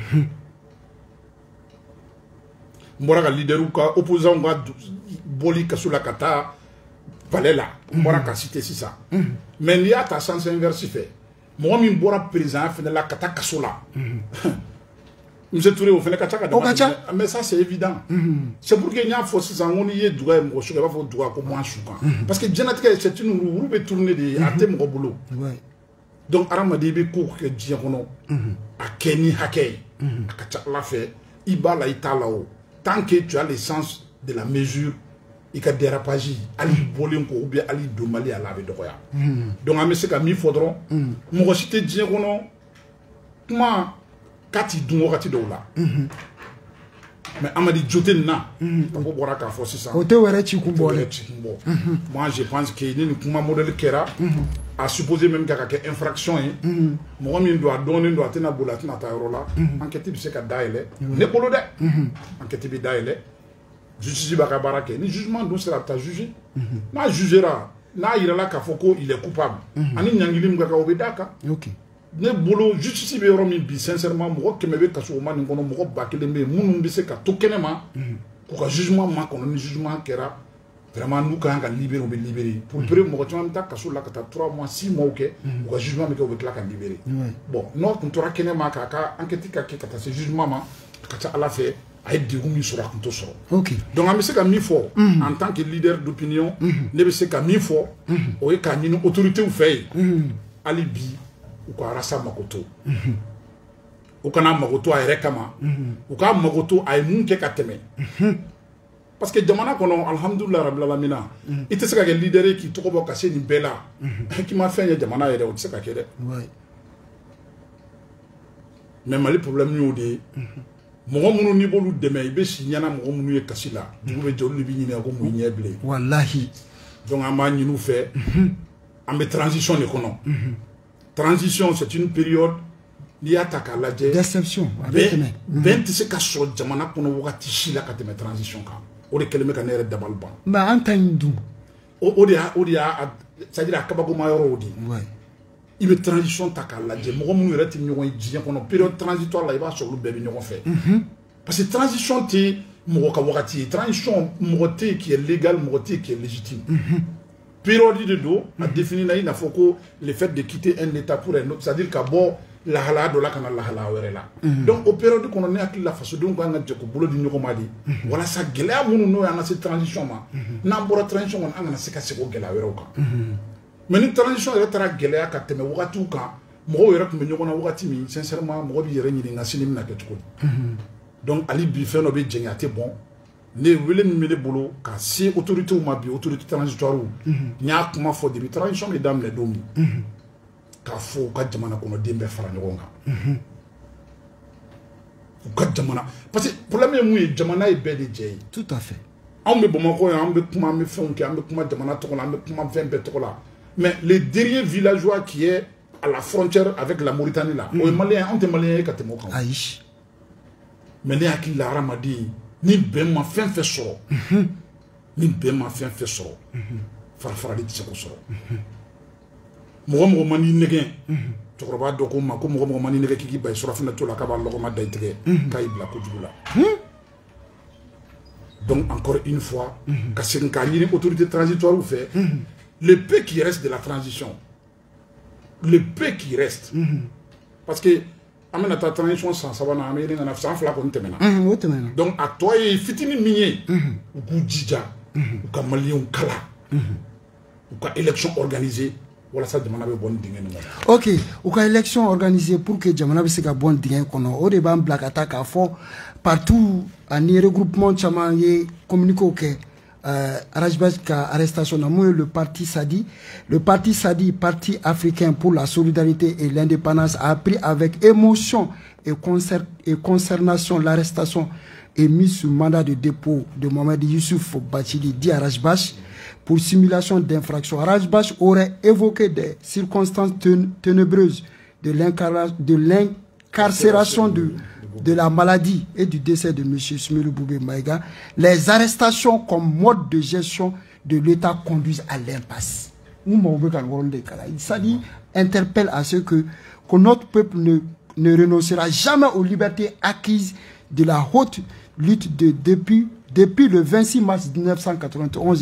n bɔra ka leaderw ka opposants ka bɔli kaso la ka taa palais la n bɔra ka citer sisan mais n'i y'a ta sens inverse fɛ mɔgɔ min bɔra président fɛnɛ la ka taa kaso la monsieur Touré o fɛnɛ ka ca ka dama mais ça c'est évident c'est pour que n y'a fɔ sisan ko n'i ye duga ye mɔgɔ sugu i b'a fɔ duga ko moi su kan parce que diɲɛlatigɛ c'est une roue bɛ tourner de a tɛ mɔgɔ bolo donc hadamaden i bɛ ko kɛ diɲɛ kɔnɔ a kɛ ni hakɛ ye a ka ca ala fɛ i b'a la i t'a la o tant que tu as le sens de la mesure i ka dérapage ali bɔlen ko ou bien ali donbali a la a bɛ dɔgɔya donc an bɛ se ka min fɔ dɔrɔn mɔgɔ si tɛ diɲɛ kɔnɔ kuma k'a ti dun wagati dɔw la mais Amadi Jote nin na Tabo bɔra k'a fɔ sisan o tɛ wɛrɛ ci kun bɔ dɛ ci kun bɔ moi je pense que ni nin kuma modèle kɛra a supposé même k'a ka kɛ infraction ye mɔgɔ min don a dɔnnen don a tɛna boli a tɛna taa yɔrɔ la enquête bɛ se ka dayɛlɛ ne bolo dɛ enquête bɛ dayɛlɛ justice b'a ka baara kɛ ni jugement dun sera a bɛ taa juger n'a jugera n'a yirala k'a fɔ ko il est coupable ani ɲangili min ka kan o bɛ d'a kan ne bolo justice bɛ yɔrɔ min bi sincèrement mɔgɔ kɛmɛ bɛ kasoma nin kɔnɔ mɔgɔ ba kelen bɛ yen minnu bɛ se ka to kɛnɛma k'u ka jugement makɔnɔ ni jugement kɛra vraiment n'u ka kan ka libérer u bɛ libérer pour peu mɔgɔ caman bɛ taa kaso la ka taa trois mois six mois kɛ u ka jugement bɛ kɛ u bɛ tila ka libérer bon n'o tun tora kɛnɛma k'a ka enquête ka kɛ ka taa se jugement ma a ka ca ala fɛ a ye degun min sɔrɔ a tun t'o sɔrɔ donc an bɛ se ka min fɔ en tant que leader d'opinion ne bɛ se ka min fɔ o ye k'a ɲini autorités fɛ yen hali bi u ka arasa mako to u kana mako to a yɛrɛ kama u ka mako to a ye mun kɛ ka tɛmɛ parce que jamana kɔnɔ alhamdulilayi rabil alamina i tɛ se ka kɛ leader ye k'i tɔgɔ bɔ ka se nin bɛɛ la k'i ma fɛn ye jamana yɛrɛ o tɛ se ka kɛ dɛ mais Mali problème y'o de ye mɔgɔ minnu n'i b'olu dɛmɛ i bɛ si ɲɛna mɔgɔ minnu ye kasi la dugu bɛ jɛ olu de bɛ ɲininka ko mun ɲɛ bilen walahi donc an b'a ɲini u fɛ an bɛ transition de kɔnɔ transition c'est une période n'i y'a ta k'a lajɛ déception bɛn tɛ se ka sɔrɔ jamana kɔnɔ wagati si la ka tɛmɛ transition kan o de kɛlen bɛ ka ne yɛrɛ dabali ban mais an ta in dun o de y'a o de y'a c'est à dire a kabakoma yɔrɔ o de i bɛ transition ta k'a lajɛ mɔgɔ minnu yɛrɛ tɛ ɲɔgɔn ye diɲɛ kɔnɔ période transitoire la i b'a sɔrɔ olu bɛɛ bɛ ɲɔgɔn fɛ parce que transition tɛ mɔgɔ ka wagati ye transition mɔgɔ tɛ yen qui est légal mɔgɔ tɛ yen qui est légitime période de dos a défini là il a faut que le fait de quitter un état pour un autre c'est-à-dire qu'à bord la hala do la kana la hala wéré là donc au période qu'on est akili la façon donc on a ko bolo di ñoko madi wala sa gela munu no ya na cette transition ma na bora transition on anga na sika siko gela wéré ko mais ni transition est très gela ka teme wakati ka mo wéré ko ñoko na wakati mi sincèrement mo bi yéré ñi nga sinim na ketko donc ali bi fe no be jengate bon ne wele mi le bolo ka si autorité ou ma bi autorité transitoire ou nya kuma fo de transition et dame les dom ka fo ka jamana ko no dembe fara nyogonga ka jamana parce que problème est mouy jamana est belle de tout à fait on me bon ko on me kuma me fon ki on me kuma jamana to la me kuma vingt bet to la mais les derniers villageois qui est à la frontière avec la Mauritanie là o malien on te malien ka te mo kan aïe mais ne akil la ramadi ni ben ma fin fait soro ni ben ma fin fait soro fara fara di ci ko soro mo mo mani negen to ko ba do ko ma ko mo mo mani negen ki bay soro fina to la ka ba lo ko ma day tege kay bla ko djula donc encore une fois ka sen ka ni autorité transitoire ou fait le peu qui reste de la transition le peu qui reste parce que amena ta transition sans savana amene na sans fla ko ntemena donc à toi et fitini minier ou ku djija ou ka malien kala ou ka élection organisée voilà ça demande be bon dingen ok ou ka élection organisée pour que jamana be se ka bon dingen kono o de ban black attack à fond partout en regroupement chama ye communiquer que Euh, Rajbashka arrestation le parti Sadi le parti Sadi parti africain pour la solidarité et l'indépendance a appris avec émotion et, concer et consternation l'arrestation et mise sous mandat de dépôt de Mohamed Youssouf Bathily dit à Rajbash pour simulation d'infraction. Rajbash aurait évoqué des circonstances ten ténébreuses de l'incarcération de de la maladie et du décès de M. Soumeylou Boubé Maïga. Les arrestations comme mode de gestion de l'État conduisent à l'impasse. Il s'agit interpelle à ce que, que notre peuple ne, ne renoncera jamais aux libertés acquises de la haute lutte de, depuis, depuis le vingt-six mars mille neuf cent quatre-vingt-onze,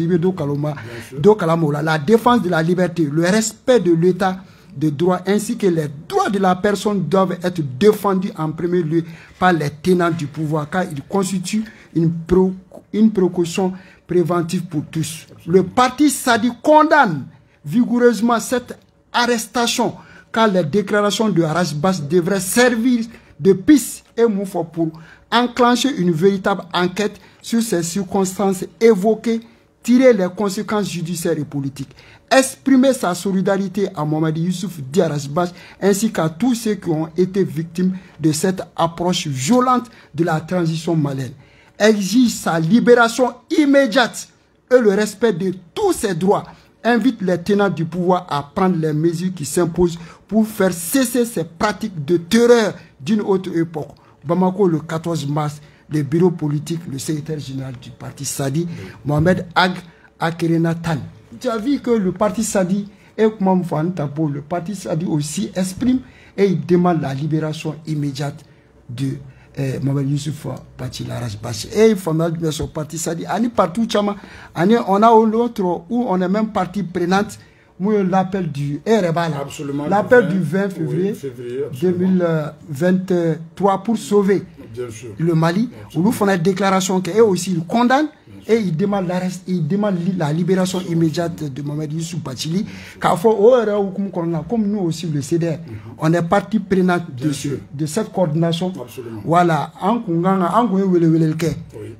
la défense de la liberté, le respect de l'État de droit ainsi que les droits de la personne doivent être défendus en premier lieu par les tenants du pouvoir car ils constituent une, pro, une précaution préventive pour tous. Le parti Sadi condamne vigoureusement cette arrestation car les déclarations de Rajbash devraient servir de piste et mouvement pour enclencher une véritable enquête sur ces circonstances évoquées, tirer les conséquences judiciaires et politiques. Exprimer sa solidarité à Mohamed Youssouf dit à Rajbash ainsi qu'à tous ceux qui ont été victimes de cette approche violente de la transition malienne. Exige sa libération immédiate et le respect de tous ses droits. Invite les tenants du pouvoir à prendre les mesures qui s'imposent pour faire cesser ces pratiques de terreur d'une autre époque. Bamako, le quatorze mars, le bureau politique, le secrétaire général du parti Sadi, Mohamed Ag Akerena Tan. Tu as vu que le parti Sadi et le parti Sadi aussi exprime et il demande la libération immédiate de eh, Mohamed Youssouf Bathily Rajbash. Et il faut mettre son parti Sadi. Partout, on a l'autre où on est même partie prenante. L'appel du l'appel du vingt février, oui, février deux mille vingt-trois pour sauver le Mali, où nous faisons une déclaration qu'eux aussi ils condamnent et ils demandent la, ils demandent la libération immédiate de Mohamed Youssouf Bathily. Comme nous aussi le C D R, on est partie prenante de, ce, de cette coordination. Absolument. Voilà, en Kunganga, en Kunganga,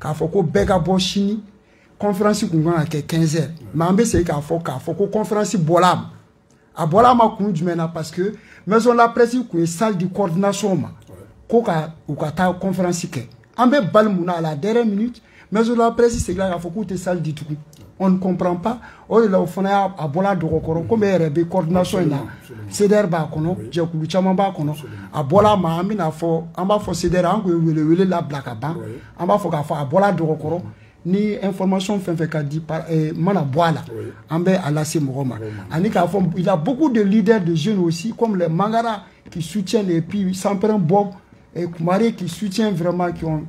conférence kunga ke quinze heures mais c'est qu'il faut qu'il faut que conférence bolam a bolam a kundu mena parce que maison la presse ku salle de coordination ma ko ka ou ka ta conférence ke ambe balmuna à la dernière minute maison la presse c'est là il faut que salle du tout on ne comprend pas on là au fond a bola de kokoro comme rebe coordination là cdr ba kono je ku chama ba kono a bola ma amina fo amba fo cdr an ko wele wele la blaka ba amba fo ka fo a bola de kokoro ni information fait fait qu'a dit par eh, mana boala ambe alasi mogoma ani ka fond il y a beaucoup de leaders de jeunes aussi comme les Mangara qui soutiennent et puis Samprin Bob et Kumari qui soutiennent vraiment qui ont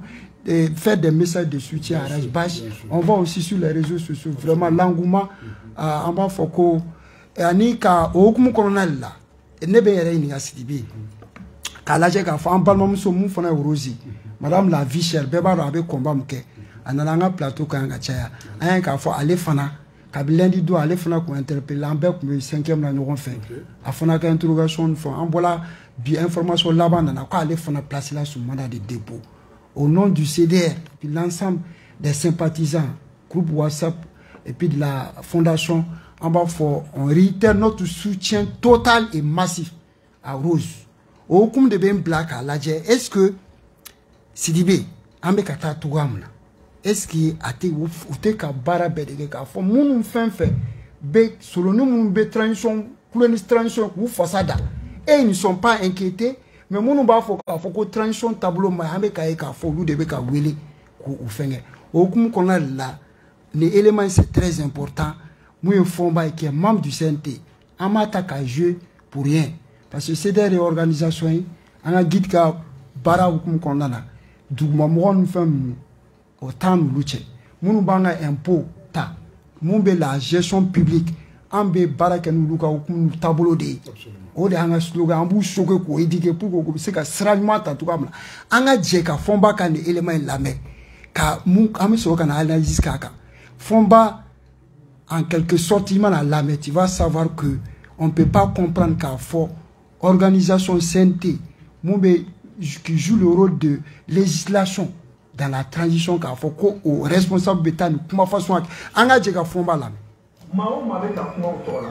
et faire des messages de soutien à Rajbash. On va aussi sur les réseaux sociaux, vraiment l'engouement en bas Foko. Et Anika, au colonel là, et ne be yere ni Sidibé. Kalaje ka fa ambalma muso mu fana Rosi. Madame la vie chère, beba ro abe combat mke. Analanga plateau ka nga chaya. Ayen ka fa ale fana. Kabilendi do ale fana ko interpeller en be ko cinquième la ñoron fait. Afana ka interrogation fo en voilà bi information là-bas na ko ale fana placer là sous mandat de dépôt. Au nom du C D R, puis l'ensemble des sympathisants, groupe WhatsApp et puis de la fondation, en bas fort, on réitère notre soutien total et massif à Rose. Au cum de Ben Black à l'Adje, est-ce que Sidibé, Ambekata Tougamna, est-ce qu'il a été ou te ka bara bedege ka fo moun fin fait be selon nous moun be transition couleur transition ou façade et ils ne sont pas inquiétés. Mais mon ba faut faut que transition tableau ma ambe ka ka faut lu de be ka wele ko u fenge o kum qu'on a là les éléments c'est très important moi Fomba qui est membre du C N T amata ka jeu pour rien parce que c'est des réorganisations on a guide ka bara ou kum qu'on a na dugma mo on fam au temps luche mon banga impôt ta mon be la gestion publique ambe bara ke nu luka ou kum tableau de o de anga slogan ambu choqué ko édiquer pour ko se ka sragement ta tout comme anga djeka Fomba kan élément la me ka mu ami so kan analyse kaka Fomba en quelque sorte il m'a la me tu vas savoir que on peut pas comprendre qu'à fort organisation C N T mumbe qui joue le rôle de législation dans la transition qu'a fort ko au responsable bétan kuma façon anga djeka Fomba la mao mabe ka kuma utola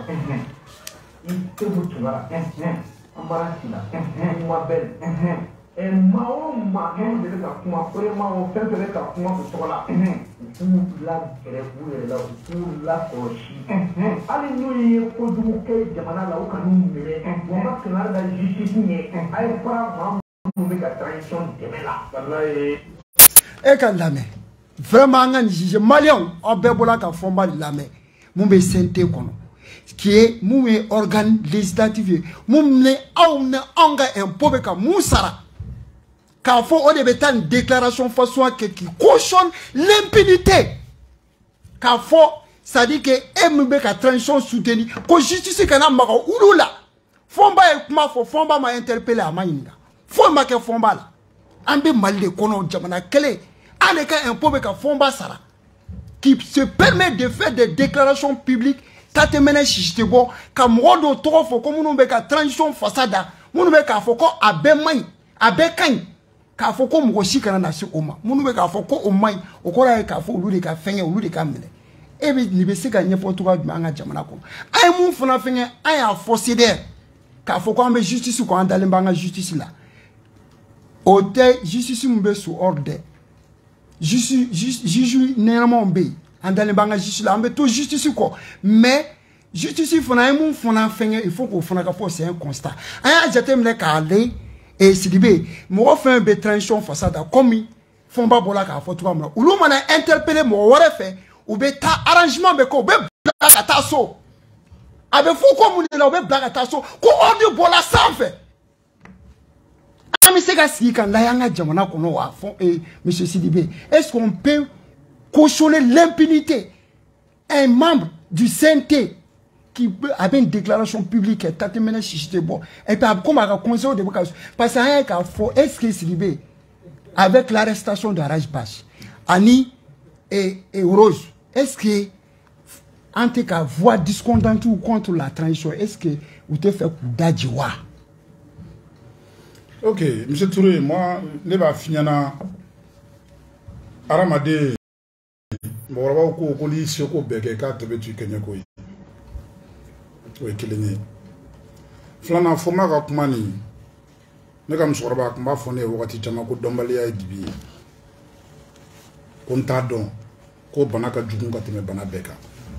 Itubutura, Ambarasina, Mabel, and Mao Mahon de la Kuma, Mao Fender Kuma Sola, tout la Grevouilla, tout la Corchi. Alléluia, pour du Mouquet, Jamana, la Okanum, on va que la justice, I found make a tradition de Mela. Et quand la main, vraiment, un malien, en Bebola, qui Fomba la main, Mumbe Sente Kono. Qui est mon organe législatif, mon on anga un pauvre comme Moussara. Car faut on débute une déclaration façon qui cautionne l'impunité. Car faut ça dit que M B K transition soutenue, que justice kana maka ulula. Fomba et kuma faut Fomba m'a interpellé à Maïnga. Fomba que Fomba là. Ambe malde kono jamana kele. Aneka un pauvre comme Fomba Sara qui se permet de faire des déclarations publiques. Tate mena shishite bo ka mwodo toro foko munu be ka transition fasada munu be ka foko abe mai abe kan ka foko mwoshi kana na si oma munu be ka foko omai okora ka fo ulu de ka fenye ulu de ka mele ebe ni be se ka nyefo to ka anga jamana ko ay mun funa fenye ay a forcer der ka foko ambe justice ko andale mbanga justice la ote justice mbe sous ordre justice juju néanmoins mbe andale mbanga justice la ambe to justice ko mais justice fona emu fona fenye il faut qu'on fona ka c'est un constat aya jatem le ka ale et Sidibé mo fait be transition façade comme Fomba bola ka fo tuba mo ulu mana interpeller mo wore fe ou be ta arrangement be ko be blaga taso abe fo ko mu ni la be blaga taso ko ordi bola sanfe ami se ga si kan la yanga jamana ko no wa fon et monsieur Sidibé est-ce qu'on peut cautionner l'impunité un membre du C N T qui avait une déclaration publique et t'a mené chichite bon et puis comme à conseil de parce que faut est-ce que Sidibé avec l'arrestation de Rajbash Ani et, et Rose est-ce que en tout cas voix discordante ou contre la transition est-ce que vous te fait d'adjiwa? Ok, monsieur Touré, moi ne va finir na Aramade Moroba ko ko li soko beke ka tebe tu kenye ko yi o kelene flana foma ka kuma ni ne kam sorba kuma fone wakati chama ko dombali ya dibi ko nta don ko banaka jugun ka teme bana beka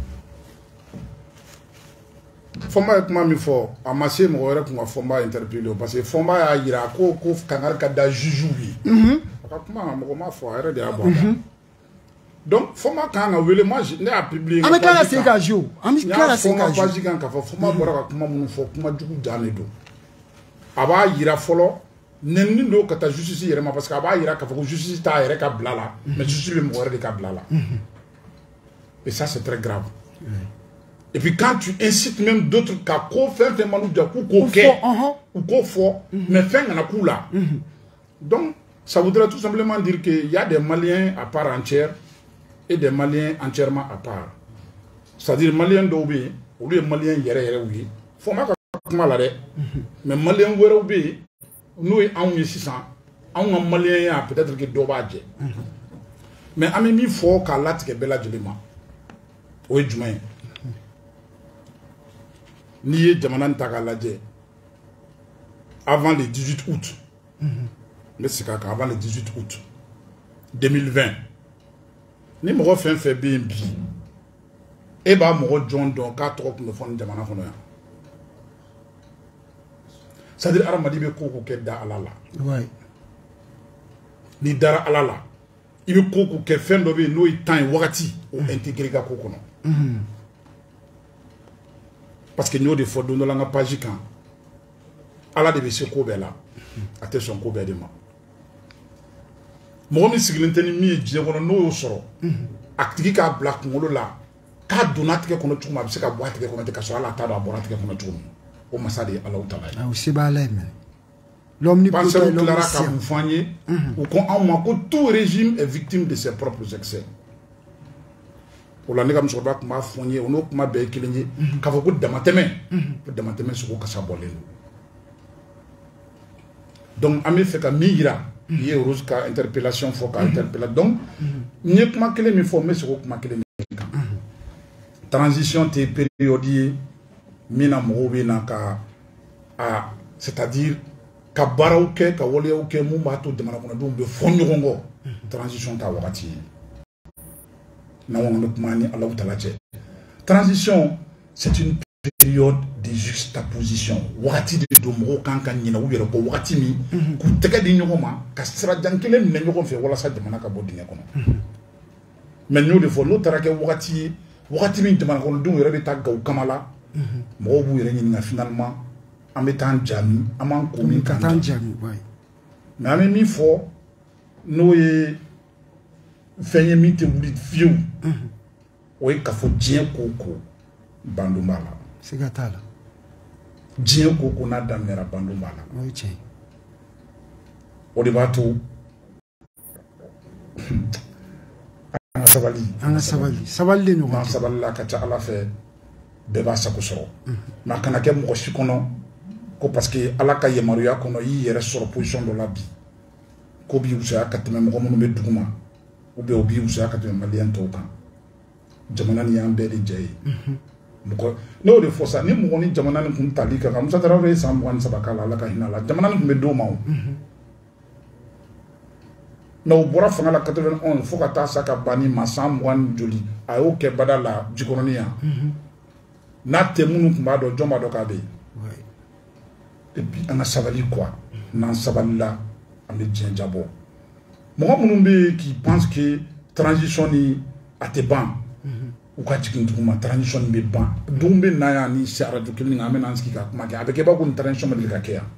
foma kuma mi fo amase mo wore kuma foma interpellé parce que foma ya yira ko ko kangar ka da juju wi mhm ka kuma mo ma fo ara de abo donc Foma quand on veut moi j'ai a publié ami kala c'est ka jour ami kala c'est ka jour page kan ka Foma bora ka kuma mun fo kuma jugu jane do aba yira folo nenni do kata justice yɛrɛ ma parce que a b'a yira k'a fɔ ko justice t'a yɛrɛ ka bila la mais justice bɛ mɔgɔ wɛrɛ de ka bila la et ça c'est très grave et puis quand tu incites même d'autres ka ko fɛn fɛn ma n'u ja k'u k'o kɛ u k'o fɔ mais fɛn kana k'u la donc ça voudrait tout simplement dire que il y a des Maliens à part entière et des Maliens entièrement à part c'est-à-dire Maliens dɔw bɛ yen olu ye Maliens yɛrɛ yɛrɛ u ye fo ma ka kuma la dɛ mais Maliens wɛrɛw bɛ yen n'o ye anw ye sisan anw ka Maliens ya peut-être que dɔ b'a jɛ mais an bɛ min fɔ k'a latigɛ bɛɛ lajɛlen ma o ye jumɛn ye n'i ye jamana in ta k'a lajɛ avant le dix-huit août n bɛ segin a kan avant le dix-huit août deux mille vingt ni mɔgɔ fɛn fɛn bɛ yen bi e b'a mɔgɔ jɔn dɔn k'a tɔgɔ tun bɛ fɔ nin jamana kɔnɔ yan c'est-à-dire hadamaden bɛ ko ko kɛ da Ala la n'i dara Ala la i bɛ ko ko kɛ fɛn dɔ bɛ yen n'o ye temps ye wagati o intégré i ka ko kɔnɔ parce que n y'o de fɔ don dɔ la n ka page kan Ala de bɛ se ko bɛɛ la a tɛ sɔn ko bɛɛ de ma mɔgɔ min sigilen tɛ ni min ye diɲɛ kɔnɔ n'o y'o sɔrɔ a tigi k'a bila kunkolo la k'a donna tigɛ kɔnɔ cogo min a bɛ se ka bɔ a tigɛ kɔnɔ ten ka sɔrɔ ala t'a dɔn a bɔra tigɛ kɔnɔ cogo min o masa de ye Alahu Taala ye. Aw se b'a la yen mɛ. Penseurs tilara ka mun fɔ an ye u ko anw ma ko tout régime est victime de ses propres excès. O la ne ka musokɔrɔba tun b'a fɔ n ye o n'o kuma bɛɛ ye kelen ye k'a fɔ ko damatɛmɛ ko damatɛmɛ sogo kasa bɔlen don. Donc an bɛ fɛ ka min yira i ye Rose ka interpellation fɔ ka interpella donc n ye kuma kelen min fɔ n bɛ segin o kuma kelen min kan. Transition tɛ période ye min na mɔgɔw bɛ na ka a c'est-à-dire ka baaraw kɛ ka waleyaw kɛ mun b'a to jamana kɔnɔdenw bɛ fɔ ɲɔgɔn kɔ transition t'a wagati ye n'an ko an bɛ kuma ni Alahu Taala cɛ transition c'est une période de juxtaposition wagati de don mɔgɔw kan ka ɲinɛ u yɛrɛ kɔ wagati min k'u tɛgɛ di ɲɔgɔn ma ka sirajan kelen minɛ ɲɔgɔn fɛ walasa jamana ka bɔ dingɛ kɔnɔ mais n y'o de fɔ n'o taara kɛ wagati ye wagati min jamana kɔnɔdenw yɛrɛ bɛ taa gaw kama la mɔgɔw b'u yɛrɛ ɲininka finalement an bɛ taa jaabi an b'an ko min kan jaabi mais an bɛ min fɔ n'o ye fɛn ye min tɛ wuli fiyewu o ye k'a fɔ diɲɛ ko o ko bandon b'a la siga t'a la diɲɛ ko o ko n'a daminɛra bandon b'a la o ye tiɲɛ o de b'a to an ka sabali an ka sabali sabali de ɲɔgɔn sabali la ka ca Ala fɛ bɛɛ b'a sago sɔrɔ mais a kana kɛ mɔgɔ si kɔnɔ ko parce que Ala ka yamaruya kɔnɔ i yɛrɛ sɔrɔ position dɔ la bi ko b'i wusaya ka tɛmɛ mɔgɔ minnu bɛ duguma ou bien o b'i wusaya ka tɛmɛ maliyɛn tɔw kan jamana nin y'an bɛɛ de jɛ ye mɔgɔ ne y'o de fɔ sa ni mɔgɔ ni jamana nin kun tali ka kan Musa Tarawele ye san mugan ni saba k'a la Ala ka hinɛ a la jamana nin kun bɛ d'o ma o mais o bɔra fanga la quatre-vingt-onze fo ka taa sa ka ban ni ma san mugan ni joli a y'o kɛ bada la Jikɔrɔni yan n'a tɛ minnu tun b'a dɔn jɔn b'a dɔn k'a bɛ yen et puis an ka sabali quoi n'an sabalila an bɛ diɲɛ jabɔ mɔgɔ minnu bɛ yen qui pense que transition ni a tɛ ban u ka jigin duguma transition bɛ ban don bɛ na yan ni se arajo kelen an bɛ n'an sigi ka kuma kɛ a bɛ kɛ b'a ko ni transition ma deli ka kɛ yan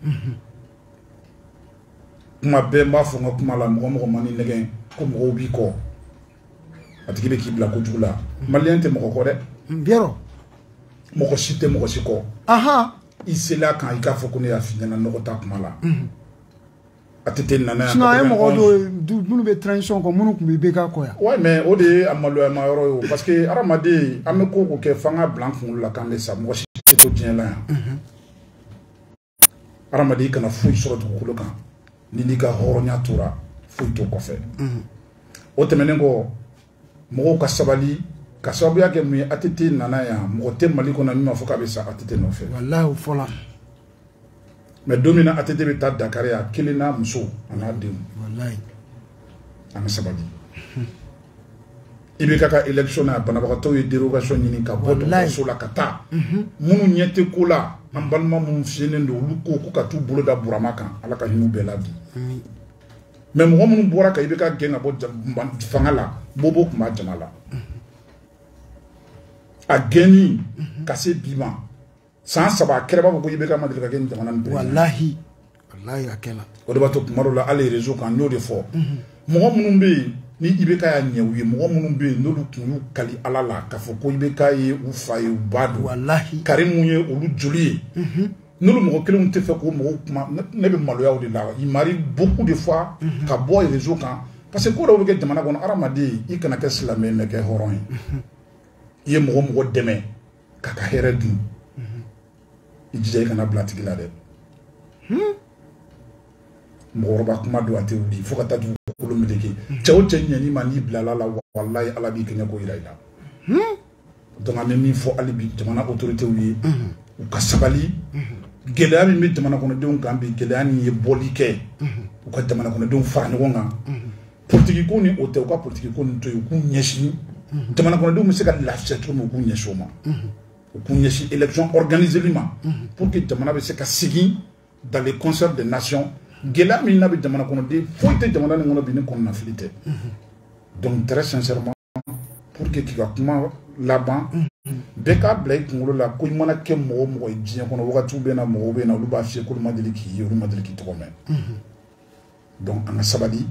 kuma bɛɛ n b'a fɔ n ka kuma la mɔgɔ mɔgɔ ma ni nɛgɛn ko mɔgɔw b'i kɔ a tigi bɛ k'i bila kojugu la maliyɛn tɛ mɔgɔ kɔ dɛ biyɔrɔ mɔgɔ si tɛ mɔgɔ si kɔ i sela kan i k'a fɔ ko ne y'a f'i ɲɛna nɔgɔ t'a kuma la a tɛ tɛ nana yan sinon a ye mɔgɔ dɔ minnu bɛ transition kɔ minnu tun bɛ bɛ k'a kɔ yan ouais mais o de ye a maloyama yɔrɔ ye o parce que hadamaden an bɛ ko o ko kɛ f'an ka bila an kunkolo la k'an bɛ sa mɔgɔ si tɛ to diɲɛ la yan hadamaden i kana foyi sɔrɔ dugukolo kan ni n'i ka hɔrɔnya tora foyi t'o kɔfɛ o tɛmɛnen kɔ mɔgɔw ka sabali ka sababuya kɛ mun ye A T T nana yan mɔgɔ tɛ Mali kɔnɔ min ma fɔ k'a bɛ sa A T T nɔfɛ walahi o fɔla mais don min na A T T bɛ taa Dakar yan kelen n'a muso a n'a denw walahi an ka sabali I B K ka élection na banabagatɔw ye dérogation ɲini ka bɔ dɔgɔtɔrɔso la ka taa minnu ɲɛ tɛ ko la an balima minnu fiyɛnen don olu ko ko ka t'u bolo da Burama kan Ala ka hinɛ u bɛɛ la bi mais mɔgɔ minnu bɔra ka I B K gɛn ka bɔ fanga la Bobo tun b'a jama la a gɛnni ka se bi ma san saba a kɛra b'a fɔ ko I B K ma deli ka kɛ ni jamana nin bɛɛ wallahi wallahi akela o de bato kumaro la ale réseau kan no de fo mo munun be ni ibeka ya nyawi mo munun be no lu kunu kali ala la ka fo ko ibeka ye u faye u badu wallahi karimu ye olu joli no lu mo kelun te fe ko mo kuma ne be malo ya o de la il m'arrive beaucoup de fois ka boy réseau kan parce que ko do be jamana kono aramadi i kana ke slamé me ke horon ye mo mo deme ka ka here du i jije kana blatigi la de hmm moroba kuma do ate udi fo ka ta du ko mi deke chawo tenya ni mani blala la wallahi ala bi kenya ko iraida hmm donc ame mi fo ali bi jamana autorité wi u ka sabali gelea mi jamana kono de on kambi gelea ni ye bolike u ka jamana kono de on fa ngonga politique ko ni ote ko politique ko ni to ku nyeshi jamana kono de mo se ka la chatro mo ku nyeshoma ku nyeshi élection organisée lima pour que jamana be se ka sigi dans les concerts des nations gela mi na be jamana kono de foite jamana ni ngono bi ni kono na filité donc très sincèrement pour que kika kuma là-bas beka blake ngolo la ko mona ke mo mo jien kono wakati be na mo be na lu ba fi ko ma deli ki yo ma deli ki to men donc anga sabali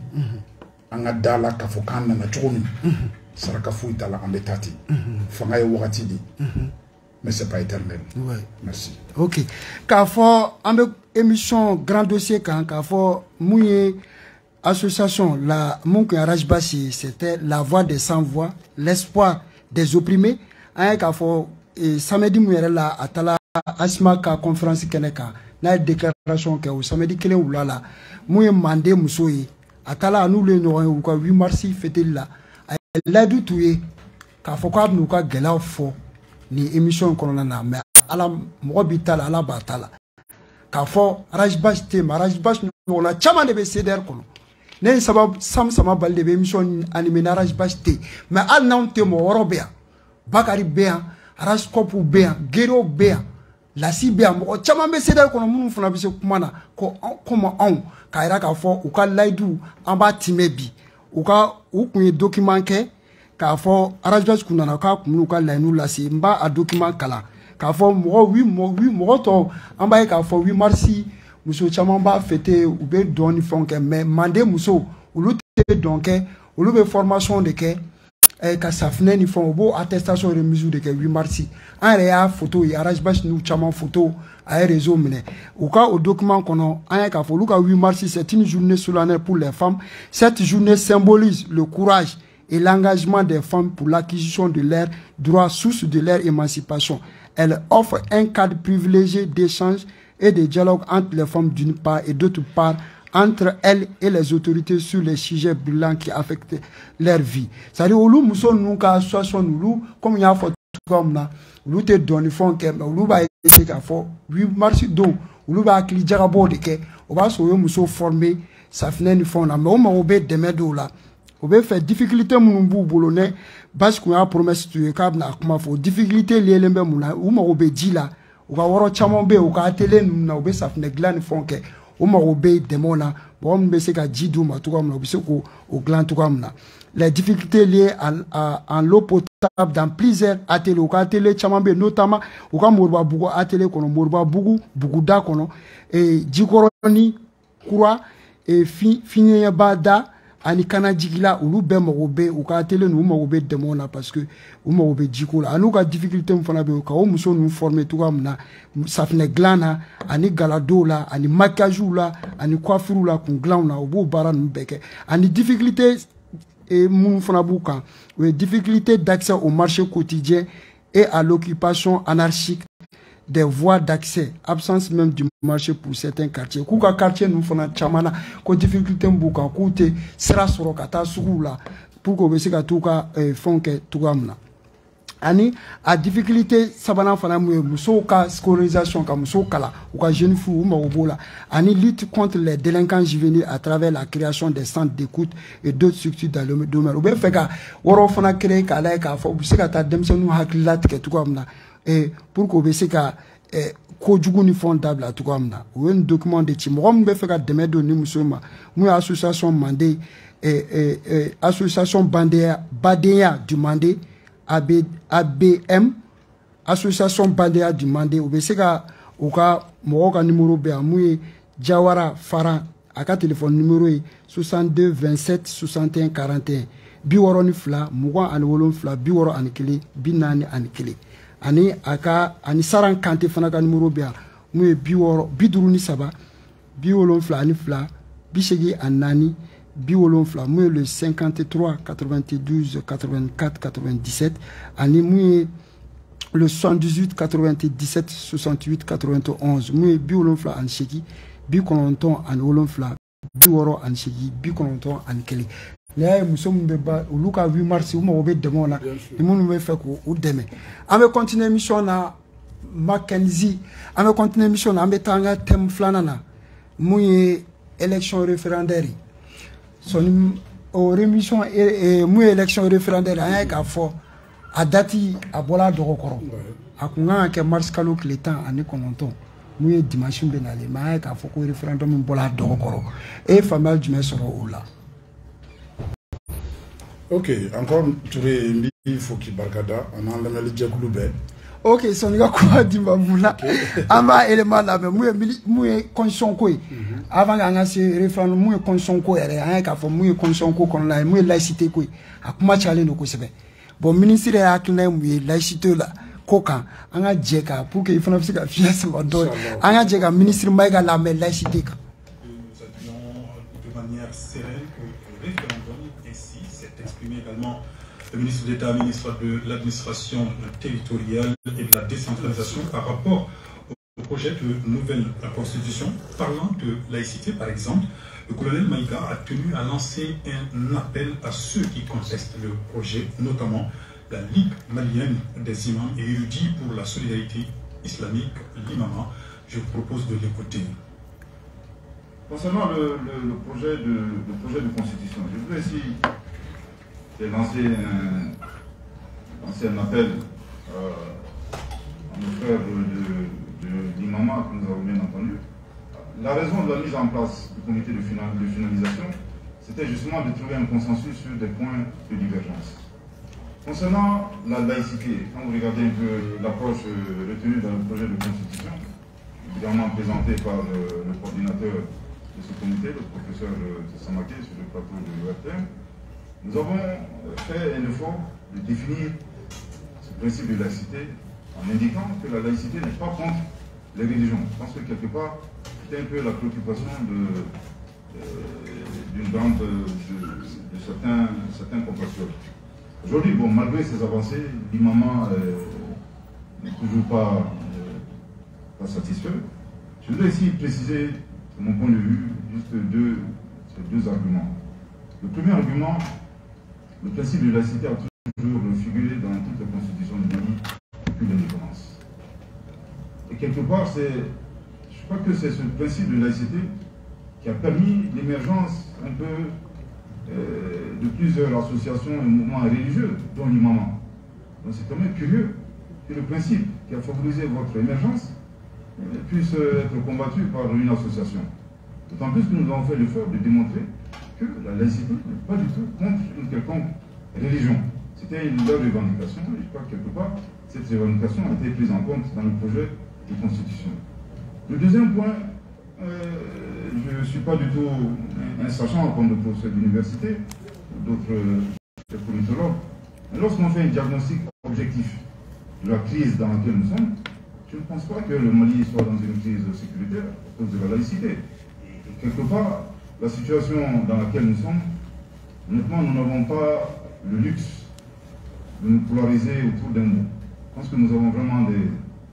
anga dala ka fo kan na chomi saraka fu itala en betati fanga ye wakati di mais c'est pas éternel. Ouais. Merci. Ok. K'a fo ambe émission grand dossier quand k'a fo mouye association la mon Rajbasi c'était la voix des sans voix, l'espoir des opprimés. Hein k'a fo samedi mouye la atala asma ka conférence keneka na déclaration que au samedi kele ou là là mouye mandé musoyi atala nous le no ou ka huit mars fêter là la du touye k'a fo ka nous ka gela fo ni émission kono na mais ala mo bitala ala batala ka fo Rajbash te Rajbash no na chama de be ceder kono ne sabab sam sama balde be émission animé na Rajbash te mais al na te mo worobea bakari bea raskopu bea gero bea la si bea mo chama be ceder kono munu funa be se kumana ko comme on ka ira ka fo u ka laidu amba timebi u ka u kun document ke k'a fɔ Rajbash kunana k'a kun ka laɲiniw lase n b'a a document kalan k'a fɔ mɔgɔ wi mɔgɔ mɔgɔ tɔw an b'a ye k'a fɔ huit mars muso caman b'a fêter u bɛ dɔn ni fɛnw kɛ mais Mande muso olu tɛ dɔn kɛ olu bɛ formation de kɛ ka safinɛ ni fɛnw u b'o attestation remise de kɛ huit mars an yɛrɛ y'a photo ye Rajbash n'u caman photo a ye réseau minɛ u ka o document kɔnɔ an ye k'a fɔ olu ka huit mars c'est une journée solennelle pour les femmes. Cette journée symbolise le courage et l'engagement des femmes pour l'acquisition de leurs droits, source de leur émancipation. Elle offre un cadre privilégié d'échange et de dialogue entre les femmes d'une part et d'autre part entre elles et les autorités sur les sujets brûlants qui affectent leur vie. C'est-à-dire que nous sommes association nous comme il y a fait comme là, nous te donné fond que nous va essayer qu'à faire huit mars do, nous va accueillir jarabo de que on va se nous former ça finit ni fond là mais on m'a obéi demain do là. On veut faire difficulté mon bout boulonné parce qu'on a promesse de câble na kuma fo difficulté lié lembe muna ou ma obédi là ou va woro chamombe ou ka télé na obé ça fne glan fon ke ou ma obé demona bon me se ka jidou ma tout comme obé ko au glan tout comme là les difficultés liées à, à en l'eau potable dans plusieurs ateliers ou ka télé chamombe notamment ou ka morba bugo atelier kono morba bugu bugu da kono et jikoroni kura et fi finya bada ani kana jigila ulu be magobe u ka tele nu magobe demona parce que u magobe jikola anu ka difficulté mfana be ka o muso nu former tout comme na safne glana ani galado la ani maquillage la ani coiffure la kun glan na obo bara nu beke ani difficulté et mun fana buka ou difficulté d'accès au marché quotidien et à l'occupation anarchique des voies d'accès, absence même du marché pour certains quartiers. Kuka quartier nous fona chamana ko difficulté mbuka koute sera soro kata sugula pour ko bese ka tuka fonke tugamna. Ani a difficulté sabana fana mu muso ka scolarisation ka muso kala ou ka jeune fou ma obola ani lutte contre les délinquants juvéniles à travers la création des centres d'écoute et d'autres structures dans le domaine. Ou be feka woro fana créer ka la ka fo bese ka ta demsenu hakilat ke tugamna et pour qu'on puisse ka ko jugu ni fondable à tout comme là ou un document de ti mo be feka deme do ni musoma mu association Mandé et association Bandea Badea du Mandé A B M association Bandea du Mandé ou be seka ou ka mo ka numéro be amu Jawara Faran a ka téléphone numéro est soixante-deux vingt-sept soixante et un quarante et un bi wɔɔrɔ ni fila mugan ani wolonfila bi wɔɔrɔ ani kelen bi naani ani kelen ani a ka ani Saran Kante fana ka numéro bɛ yan mun ye bi wɔɔrɔ bi duuru ni saba bi wolonfila ani fila bi seegin ani naani bi wolonfila mun ye le cinquante-trois quatre-vingt-douze quatre-vingt-quatre quatre-vingt-dix-sept ani mun ye le soixante-dix-huit quatre-vingt-dix-sept soixante-huit quatre-vingt-onze mun ye bi wolonfila ani seegin bi kɔnɔntɔn ani wolonfila bi wɔɔrɔ ani seegin bi kɔnɔntɔn ani kelen n'i y'a ye muso minnu bɛ ba olu ka huit mars u mago bɛ dɛmɛw la ni minnu bɛ fɛ k'u dɛmɛ an bɛ continuer émission na Mackenzie an bɛ continuer émission na an bɛ taa an ka thème filanan na mun ye élection référendaire ye sɔni o rémission mun ye élection référendaire an y'a ye k'a fɔ a dati a bɔla a dɔgɔ kɔrɔ a kun kan ka kɛ mars kalo tile tan ani kɔnɔntɔn mun ye dimanche bɛ nalen mais an y'a ye k'a fɔ ko référendum min bɔla a dɔgɔ kɔrɔ e ye faamuyali jumɛn sɔrɔ o la. Ok, encore Touré il faut qu'il barkada on a lamɛnli jɛkulu bɛɛ. Ok, sɔni ka kuma di ma mun na an b'a élément lamɛn mun ye mun ye constitution ko ye avant k'an ka se référendum mun ye constitution ko yɛrɛ an ye k'a fɔ mun ye constitution ko kɔnɔna ye mun ye laïcité ko ye a kuma cayalen don kosɛbɛ bon ministre yɛrɛ hakilina ye mun ye laïcité la ko kan an ka jɛ ka pour que i fana bɛ se ka fiɲɛ sama dɔɔni an ka jɛ ka ministre Maïga lamɛn laïcité kan. Également le ministre d'État, ministre de l'administration territoriale et de la décentralisation par rapport au projet de nouvelle constitution. Parlant de laïcité, par exemple, le colonel Maïga a tenu à lancer un appel à ceux qui contestent le projet, notamment la Ligue malienne des imams et érudits pour la solidarité islamique, l'imama. Je vous propose de l'écouter. Concernant le, le, le, projet de, le projet de constitution, je voudrais ici lancer un, lancer un appel euh, à nos frères de, de, de l'imama que nous avons bien entendu. La raison de la mise en place du comité de, final, de finalisation, c'était justement de trouver un consensus sur des points de divergence. Concernant la laïcité, quand vous regardez un peu l'approche retenue dans le projet de constitution, évidemment présenté par le, le coordinateur de ce comité, le professeur Samake, sur le plateau de l'U R T M, nous avons fait un effort de définir ce principe de laïcité en indiquant que la laïcité n'est pas contre les religions. Je pense que quelque part, c'était un peu la préoccupation d'une bande de, de, de certains, certains compatriotes. Aujourd'hui, bon, malgré ces avancées, l'imam euh, n'est toujours pas, euh, pas satisfait. Je voudrais ici préciser, de mon point de vue, juste deux, ces deux arguments. Le premier argument, le principe de laïcité a toujours figuré dans toutes les constitutions du pays depuis l'indépendance. Et quelque part, je crois que c'est ce principe de laïcité qui a permis l'émergence un peu euh, de plusieurs associations et mouvements religieux, dont l'imama. Donc c'est quand même curieux que le principe qui a favorisé votre émergence euh, puisse être combattu par une association. D'autant plus que nous avons fait l'effort de démontrer que la laïcité n'est pas du tout contre une quelconque religion. C'était leur revendication, et je crois que quelque part, cette revendication a été prise en compte dans le projet de constitution. Le deuxième point, euh, je ne suis pas du tout un sachant comme le professeur d'université, d'autres euh, politologues, mais lorsqu'on fait un diagnostic objectif de la crise dans laquelle nous sommes, je ne pense pas que le Mali soit dans une crise sécuritaire à cause de la laïcité. Et quelque part, la situation dans laquelle nous sommes, honnêtement, nous n'avons pas le luxe de nous polariser autour d'un mot. Je pense que nous avons vraiment des,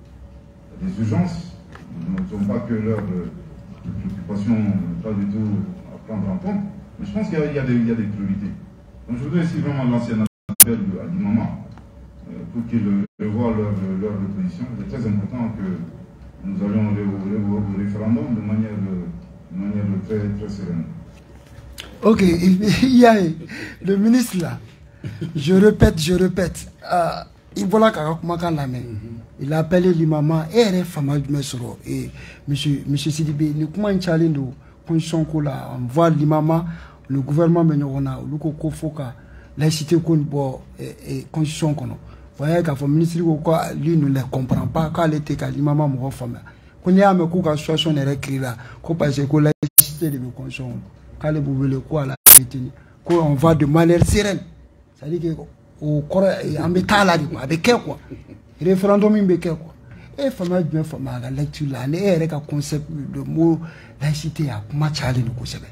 des urgences. Nous ne sommes pas que l'heure de, de préoccupation, pas du tout à prendre en compte. Mais je pense qu'il y, y, y a des priorités. Donc je voudrais ici vraiment lancer un appel à l'imama euh, pour qu'ils revoient leur, leur position. Il est très important que nous allions au, au référendum de manière de, de manière très, très sereine. Ok, il y a le ministre là, je répète, je répète, euh, il voilà la main. Il a appelé l'imama et il fama du mesoro et monsieur monsieur Sidibé, nous comment une challenge de constitution là, on voit l'imama, le gouvernement menona, le coco foka, laïcité qu'on boit et constitution qu'on a. Voyez qu'à le ministre quoi lui ne les comprend pas quand il était qu'à l'imama mon femme. ko nya me ku ka situation ne recri là ko parce que la laïcité de conscience quand les boubele ko ala bitini ko on va de manière sereine ça dit que au corps en betala di quoi de quoi référendum be quoi et fama bien fama la lecture là ne est ka concept de mot laïcité a kuma chali ni ko sebe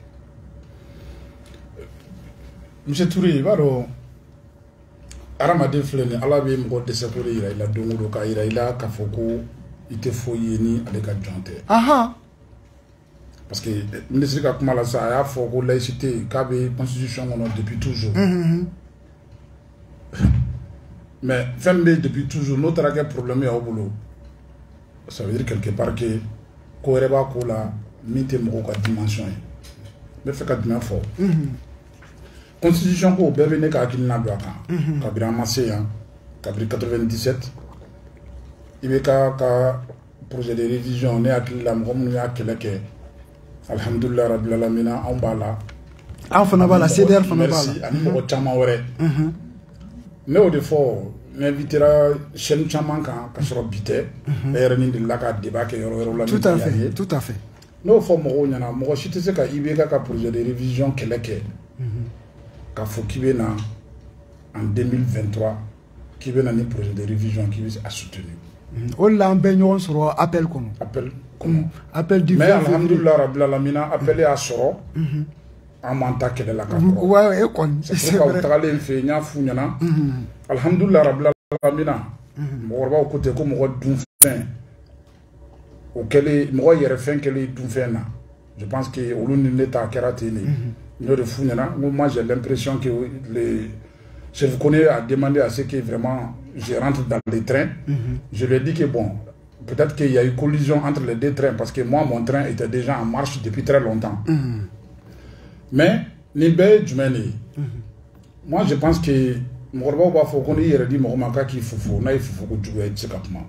monsieur Touré baro aramade flene ala be mo dese ko ira ila dongo do ka ira ila ka foko ite foye ni ale ka jonte aha parce que ministre ka kuma la sa ya foko laïcité ka be constitution on depuis toujours mm -hmm. mais femme depuis toujours notre quel problème au boulot ça veut dire quelque part que ko reba ko la mité mo ko dimension mais fait ka dimension fort mm -hmm. Constitution ko bébé ne ka kilina do kan ka bira massé hein ka bira quatre-vingt-dix-sept ibe ka ka projet de révision ne akila mo mu ya keleke alhamdulillah rabbil alamin on bala en fana bala C D R fana bala merci ani mo chama wore ne o de fo n'invitera chaîne chama kan ka soro bité et ni de la ka débat ke yoro yoro la tout à fait tout à fait no fo mo nyana mo chitese ka ibe ka ka projet de révision keleke ka fo kibena en deux mille vingt-trois kibena ni projet de révision qui a soutenu on l'a embeignon sur appel comme appel comme appel du mais alhamdulillah rabbil alamin appelé à soro en manta que de la ka ouais et kon c'est vrai ka tale fe nya fu nyana alhamdulillah rabbil alamin mo warba ko te ko mo dun fin o kele mo yere fin kele dun fin na je pense que olu ni l'état keratini moi j'ai l'impression que les je vous connais à demander à ce que vraiment je rentre dans les trains. Mm-hmm. Je lui ai dit que bon, peut-être qu'il y a eu collision entre les deux trains parce que moi mon train était déjà en marche depuis très longtemps. Mm-hmm. Mais Nibé Djumeni, moi je pense que Morba va faut qu'on y ait dit Mormaka qui faut faut naïf faut que tu aies ce capement.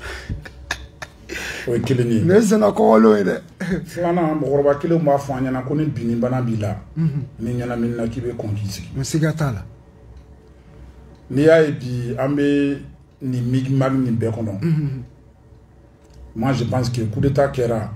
Oui, kilini. Mais c'est encore loin de. Flana Morba kilo m'a fait un yana koni bini bana bila. Ni yana minna qui veut conquérir. Mais c'est gâtala. Ni a et puis ambe ni migmag ni bekonon. Moi je pense que coup d'état kera.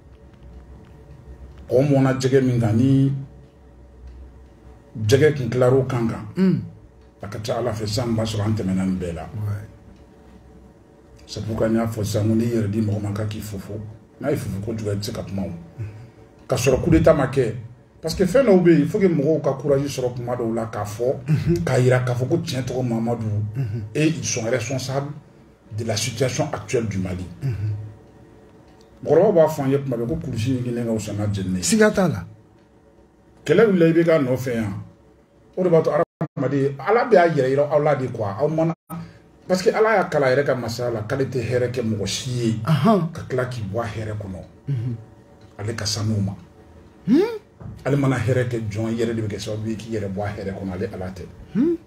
Comme on a djege mingani djege kin claro kanga. Akacha ala fait ça mba sur antemena mbela. Ouais. C'est pourquoi il faut ça mon dire dit mo maka ki fofo. Na il faut ko tu être capement. Ka sur coup d'état maké parce que fait no be il faut que mo ka courage sur kuma do la ka fo ka ira ka fo ko tient trop Mamadou et ils sont responsables de la situation actuelle du Mali. Moro ba fan yep ma ko kursi ni nga usana jenne. Sigatala. Kele le be ga no fe an. O de ba to aramadi ala be a yere ira ala de quoi au mana parce que ala ya kala yere ka masala qualité here ke mo shi ka kla ki bo here ko no. Ale ka sanuma. Hmm? Ale mana here ke jon yere de ke so bi ki yere bo here ko no ale ala te. Hmm?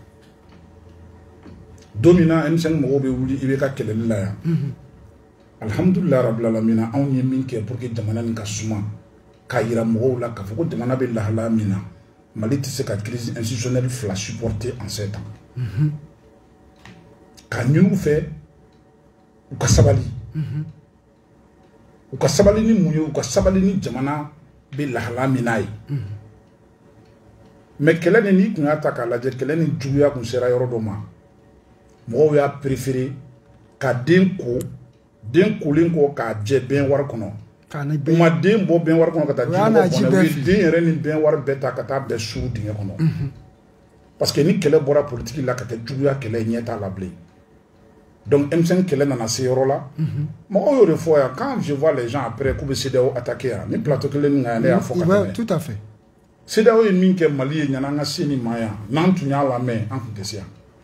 Domina en sen mo be wuli ibe ka kele la ya. Alhamdulillah rabbil alamin on ye min ke pour que jamana ni ka suma ka yira mo la ka fo ko jamana be la hala mina Mali ti se ka crise institutionnelle fla supporter en sept ans. Mhm. Ka ñu fait u ka sabali. Mhm. U ka sabali ni muyo u ka sabali ni jamana be la hala mina yi. Mhm. Mais kele ni ku ata ka la je kele ni juya ku sera yoro do ma. Mo ya préférer ka den ko den kulin ko ka je ben war kono kuma den bo ben war kono ka ta ji ko den yere ni ben war beta ka ta be su dinga kono parce que ni kele bora politique la ka ta juya kele nyeta la blé donc M cinq kele na se yoro la mo yo re fo ya quand je vois les gens après ko be C D A O attaquer ni plateau kele ni ngane ya fo ka tout à fait C D A O e min ke Mali nyana nga seni maya nantu nya la me en kutesia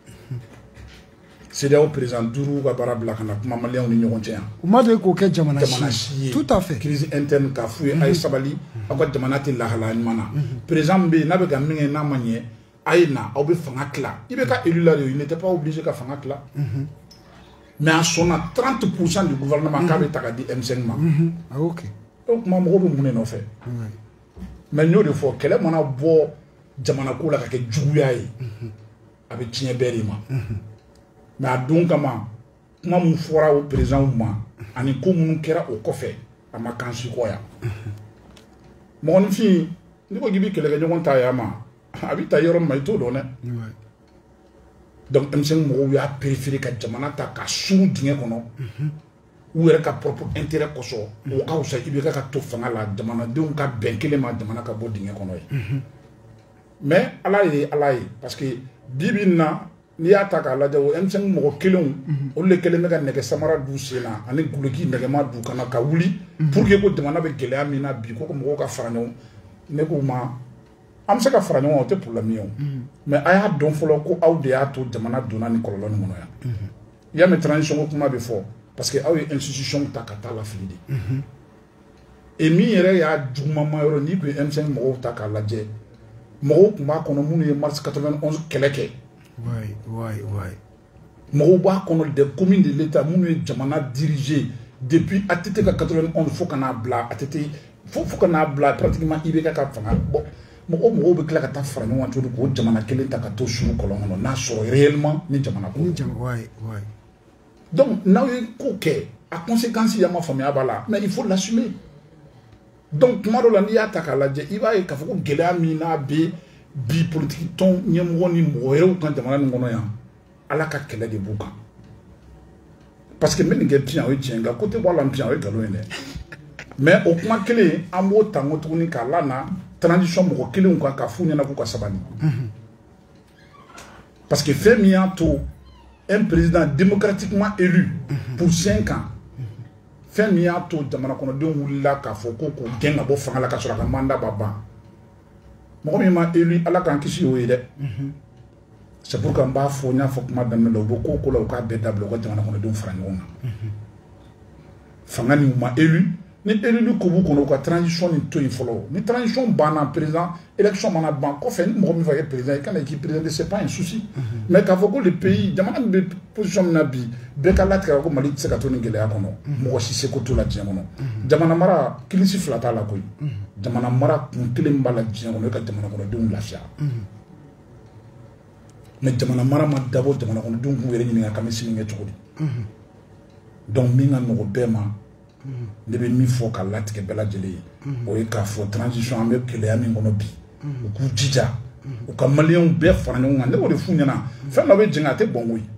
c'est le président Dourou Gabara Blakana, kuma malien ni ñogon tian. Uma de ko ke jamana shi. Tout à fait. Crise interne ka fuye ay sabali akwa jamana te la hala mana. Président be na be ga minge na manye ayna obe fanga kla. Ibe ka élu là il n'était pas obligé ka fanga kla. Mais à son a trente pour cent du gouvernement ka be takadi M cinq ma. Ah OK. Donc ma mo be mune no fait. Mais ñoo de fo kele mona bo jamana ko la ka ke juya yi. Abe tiñe berima. Mais à donc comment moi mon fora au président moi ani ko minnu kɛra o kɔfɛ a ma kan si kɔ yan mɔgɔninfin n'i ko k'i bɛ kɛlɛkɛɲɔgɔn ta yan ma a bɛ taa yɔrɔ min ma i t'o dɔn dɛ donc denmisɛnnin mɔgɔw y'a préféré ka jamana ta ka sun dingɛ kɔnɔ u yɛrɛ ka propre intérêt kosɔn o ka wusa i bɛ ka to fanga la jamanadenw ka bɛn kelen ma jamana ka bɔ dingɛ kɔnɔ ye mais ala ye ala ye parce que bi bi in na n'i y'a ta k'a lajɛ o denmisɛnnin mɔgɔ kelenw olu de kelen bɛ ka nɛgɛ samara d'u sen na ani guloki nɛgɛma d'u kana ka wuli pour que ko jamana bɛ gɛlɛya min na bi ko mɔgɔw ka fara ɲɔgɔn ne k'u ma an bɛ se ka fara ɲɔgɔn o tɛ problème ye o mais a y'a dɔn fɔlɔ ko aw de y'a to jamana donna ni kɔlɔlɔ nin kɔnɔ yan i y'a mɛn transition ko kuma bɛ fɔ parce que aw ye institution ta ka taa la fili de et min yɛrɛ y'a jugumama yɔrɔ n'i kun ye denmisɛnnin mɔgɔw ta k'a lajɛ mɔgɔw tun b'a kɔnɔ minnu ye mars quatre-vingt-onze kɛlɛ kɛ mɔgɔw b'a kɔnɔ des communes de l'état minnu ye jamana dirigé depuis A T T ka quatre-vingt-onze fo ka n'a bila A T T fo fo ka n'a bila pratiquement I B K ka fanga bɔ mɔgɔw mɔgɔw bɛ tila ka taa fara ɲɔgɔn cogo k'o jamana kelen ta ka to suru kɔlɔn kɔnɔ n'a sɔrɔ réellement ni jamana ko donc n'aw ye ko kɛ a conséquence y'an ma faamuya b'a la mais il faut l'assumer donc tuma dɔ la n'i y'a ta k'a lajɛ i b'a ye k'a fɔ ko gɛlɛya min n'a bɛ bi politique tɔn ɲɛmɔgɔ ni mɔgɔ wɛrɛw kan jamana nin kɔnɔ yan ala ka kɛlɛ de b'u kan parce que n bɛ nin kɛ piyan o ye tiɲɛ nka ko tɛ bɔ a la piyan o ye nkalon ye dɛ mais o kuma kelen an b'o ta n ko tuguni k'a lana transition mɔgɔ kelenw kan ka f'u ɲɛna k'u ka sabali parce que fɛn min y'a to un président démocratiquement élu pour cinq ans fɛn min y'a to jamana kɔnɔdenw wulila k'a fɔ ko k'o gɛn ka bɔ fanga la ka sɔrɔ a ka mandat b'a ban mɔgɔ min ma élu ala k'an kisi o ye dɛ c'est pour que n b'a fɔ n y'a fɔ kuma daminɛ la u bɛ ko o ko la u k'a bɛɛ dabila u ka jamana kɔnɔdenw fara ɲɔgɔn kan fanga ni u ma élu ni élu ni ko b'u kɔnɔ u ka transition nin to yen fɔlɔ ni transition banna président élection mana ban kɔfɛ ni mɔgɔ min fɛ kɛ président i kana k'i président c'est pas un souci mais k'a fɔ ko le pays jamana min bɛ position min na bi bɛɛ ka latigɛ ko Mali tɛ se ka to nin gɛlɛya kɔnɔ mɔgɔ si se ko to la diɲɛ kɔnɔ jamana mara kilisi fila t'a la koyi jamana mara kun kelen b'a la diɲɛ kɔnɔ e ka jamana kɔnɔdenw lafiya mais jamana mara ma dabɔ jamana kɔnɔdenw k'u yɛrɛ ɲininka k'an bɛ sini kɛ cogo di donc min ka nɔgɔ bɛɛ ma ne bɛ min fɔ ka latigɛ bɛɛ lajɛlen ye o ye k'a fɔ transition an bɛ gɛlɛya min kɔnɔ bi u k'u jija u ka maliyɛnw bɛɛ fara ɲɔgɔn kan ne b'o de f'u ɲɛna fɛn dɔ bɛ jɛngɛ a tɛ bɔn koyi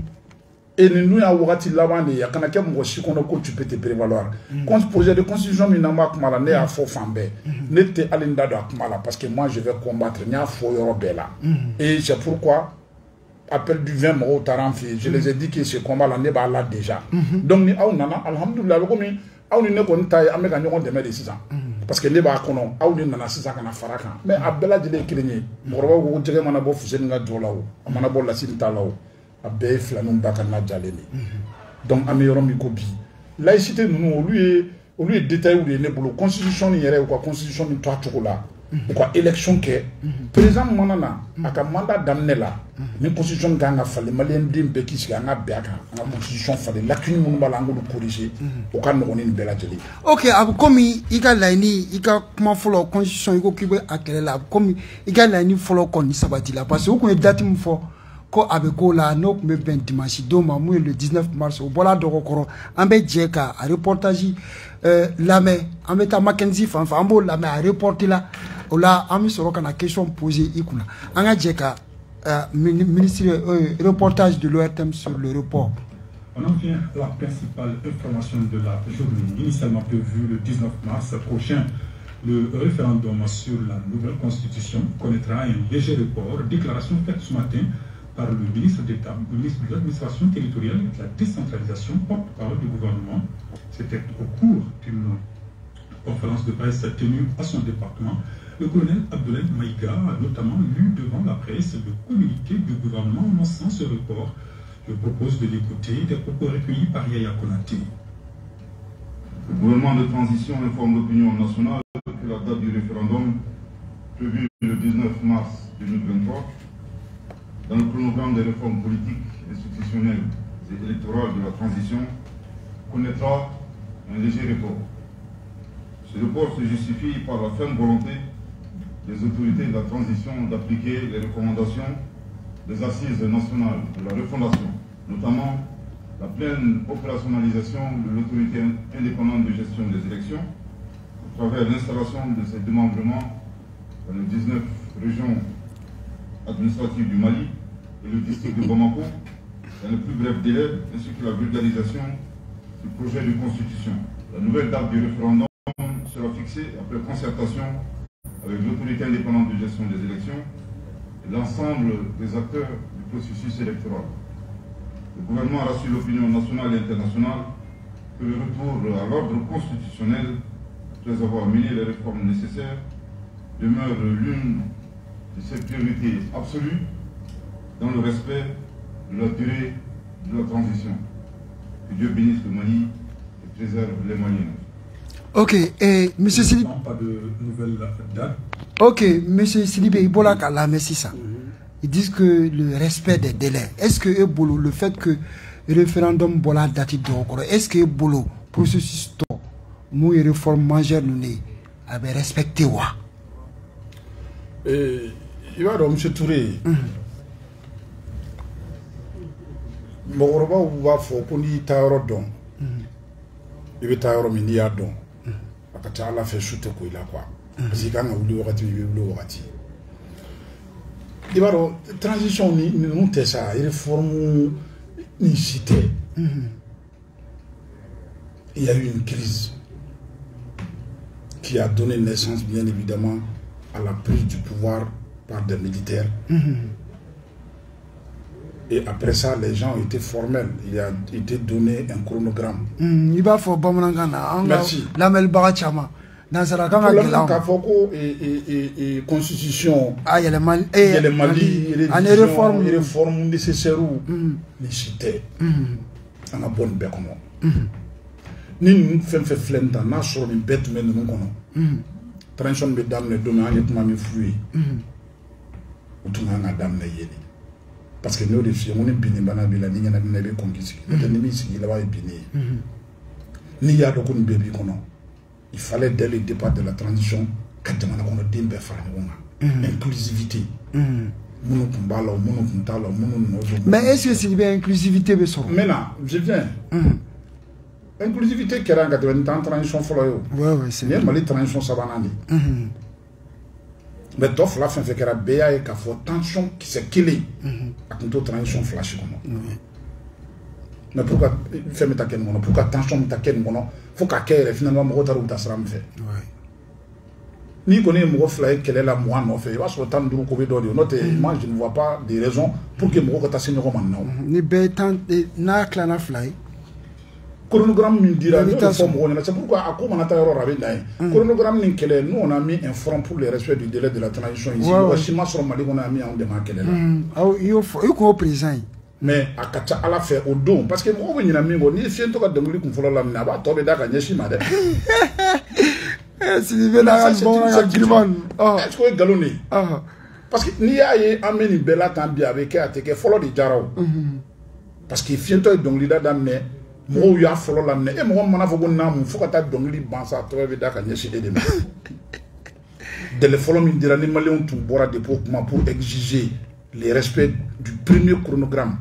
et nin dun y'a wagati laban de ye a kana kɛ mɔgɔ si kɔnɔ ko tu peux te prévaloir projet de constitution min n'an b'a kuma la ne y'a fɔ fan bɛɛ ne tɛ hali n da don a kuma la parce que moi je vais combattre n y'a fɔ yɔrɔ bɛɛ la et c'est pourquoi appel du vingt mɔgɔw taara an fɛ yen je les ai dit que ce combat là ne b'a la déjà donc ni aw nana alhamdulilah a bɛ komi aw ni ne kɔni ta ye an bɛ ka ɲɔgɔn dɛmɛ de sisan parce que ne b'a kɔnɔ aw ni nana sisan ka na fara kan mais a bɛɛ lajɛlen ye kelen ye mɔgɔkɔrɔbaw ko jɛgɛ mana bɔ Fuseni ka jɔ la o a mana bɔ Lasini ta la o a bɛɛ ye filaninw ba ka na jalen de donc an bɛ yɔrɔ min ko bi laïcité ninnu olu ye olu ye détails de ye ne bolo constitution nin yɛrɛ u ka constitution nin to a cogo la u ka élection kɛ président mana na a ka mandat daminɛ la ni constitution kan ka falen maliyɛn den bɛɛ k'i sigi an ka bɛn a kan an ka constitution falen lacune minnu b'a la an k'olu corriger o ka nɔgɔn ni nin bɛɛ lajɛlen. ok a bɛ komi i ka laɲini i ka kuma fɔlɔ constitution i ko k'i bɛ a kɛlɛ la a bɛ komi i ka laɲini fɔlɔ kɔni sabati la parce que u tun ye date min fɔ ko a bɛ k'o la n'o tun bɛ bɛn dimanche don ma mun ye le dix-neuf mars o bɔra dɔgɔ kɔrɔ an bɛ jɛ ka a reportage lamɛn an bɛ taa Mackenzie fan fɛ an b'o lamɛn a reporter la o la an bɛ sɔrɔ ka na question poser i kunna an ka jɛ ka ministre reportage de l'O R T M sur le report. On en vient à la principale information de la journée initialement prévue le dix-neuf mars prochain. Le référendum sur la nouvelle constitution connaîtra un léger report. Déclaration faite ce matin par le ministre d'État, le ministre de l'administration territoriale et de la décentralisation, porte-parole du gouvernement. C'était au cours d'une conférence de presse tenue à son département. Le colonel Abdoulaye Maïga a notamment lu devant la presse le communiqué du gouvernement annonçant ce report. Je propose de l'écouter, des propos recueillis par Yaya Konaté. Le gouvernement de transition informe l'opinion nationale que la date du référendum, prévue le dix-neuf mars deux mille vingt-trois, dans le chronogramme des réformes politiques, institutionnelles et électorales de la transition, connaîtra un léger report. Ce report se justifie par la ferme volonté des autorités de la transition d'appliquer les recommandations des assises nationales de la refondation, notamment la pleine opérationnalisation de l'autorité indépendante de gestion des élections à travers l'installation de ses démembrements dans les dix-neuf régions administratives du Mali et le district de Bamako dans le plus bref délai, ainsi que la vulgarisation du projet de constitution. La nouvelle date du référendum sera fixée après concertation avec l'autorité indépendante de gestion des élections et l'ensemble des acteurs du processus électoral. Le gouvernement rassure l'opinion nationale et internationale que le retour à l'ordre constitutionnel, après avoir mené les réformes nécessaires, demeure l'une de ses priorités absolues dans le respect de la durée de la transition. Que Dieu bénisse le Mali et préserve les Maliens. Ok, et M. Sidibé. Pas de nouvelles dates. Ok, M. Sidibé, il bola kala, mais c'est ça. Ils disent que le respect des délais, est-ce que le fait que le référendum bola date d'okoro, est-ce que le processus de mou réforme majeure nous avait respecté wa? Il va donc M. Touré. Mokoroba ou va fo ko ni tayoro don. Il veut tayoro mi ni adon. Akata ala fait shooter ko ila quoi. Parce que quand on lui wakati bi bi wakati. Il va donc transition ni nous te ça, il réforme ni cité. Il y a eu une crise qui a donné naissance bien évidemment à la prise du pouvoir par des militaires. Et après ça, les gens ont été formels. Il a été donné un chronogramme. Il va falloir Bamanangana. Merci. La Melbarachama. Dans sa raconte, il y a une constitution. Ah, il y a le Mali. Il y a le Mali. Il y a les réformes. Les réformes nécessaires. Les cités. On a bonne bête comme ça. Ni nous faisons fait flenta. N'a sur une bête mais nous nous transition de dame ne donne rien de ma fluide. Ou tout le monde a dame ne yéli. Parce que nous, les filles, on est bénis, on a bien la ligne, on a bien conquis. Notre ennemi, il a béni. Ni y a de qu'on bébé qu'on a. Il fallait dès le départ de la transition, que tu m'as dit qu'on a une inclusivité. Mais est-ce que c'est bien inclusivité? Maintenant, je viens. Inclusivité qui est en transition follow. Oui, oui, c'est bien. Mais transition savanani. Mais toi, la fin fait que la B A et qu'il faut tension qui s'est killée. À une transition flash comme mais pourquoi fait me taquer mon pourquoi tension me taquer mon faut qu'à finalement me retrouve dans ce fait. Ni connaît mon fly quelle est la moi non fait. Il va se retendre du Covid d'audio. Moi je ne vois pas de raison pour que mon retard signe roman non. Ni bétant na clana fly. Chronogramme me dira c'est pourquoi à quoi on a taillé rabbin. Chronogramme n'inquiète nous on a mis un front pour le respect du délai de la transition ici. Washima sur Mali on a mis en démarqué là. Ah il faut il faut présent. Mais à Kacha à la faire au don parce que moi venir à mingo ni si to ka denguli kun folo la na ba to be da ka nyeshima de eh si be la bon na griman ah est-ce que galoni ah parce que ni ya ye ameni bela tan bi avec a te ke folo di jaraw parce que fi to dongli da da me mo ya folo la ne e mo mana fo na mu fo ka ta dongli bansa to be da ka nyeshi de de de le folo mi dira ni malien tout bora de pour pour exiger le respect du premier chronogramme.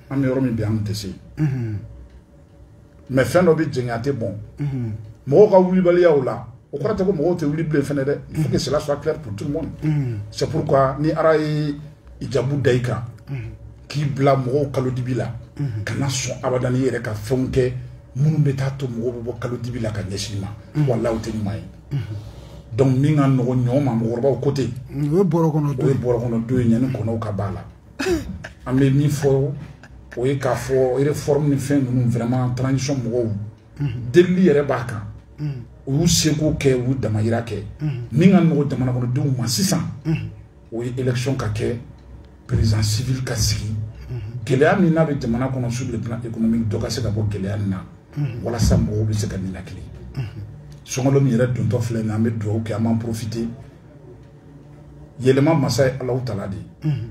Mais fin d'objet génial bon. Moi, quand vous voulez là, au croit que moi, tu oublies le fenêtre. Il faut que cela soit clair pour tout le monde. C'est pourquoi ni araï Ijabou Daïka qui blâme au Kalodibila. Quand son abadani et ka fonke, mon betato mo Kalodibila kaneshima. Voilà où tu es. Donc, nous avons un côté. Nous avons un kabala. Amé mi fo oye ka fo réforme ni fin nous vraiment transition mo deli yere baka o seko ke o damayira ke ni nga no damana ko do ma six cents oye élection ka ke président civil ka sigi gele mi na be damana ko sur le plan économique do ka se ka bo gele na wala sa mo be se ka ni nakli songolo mi yere don to fle na me do ke am profiter yelema masay Allah taala di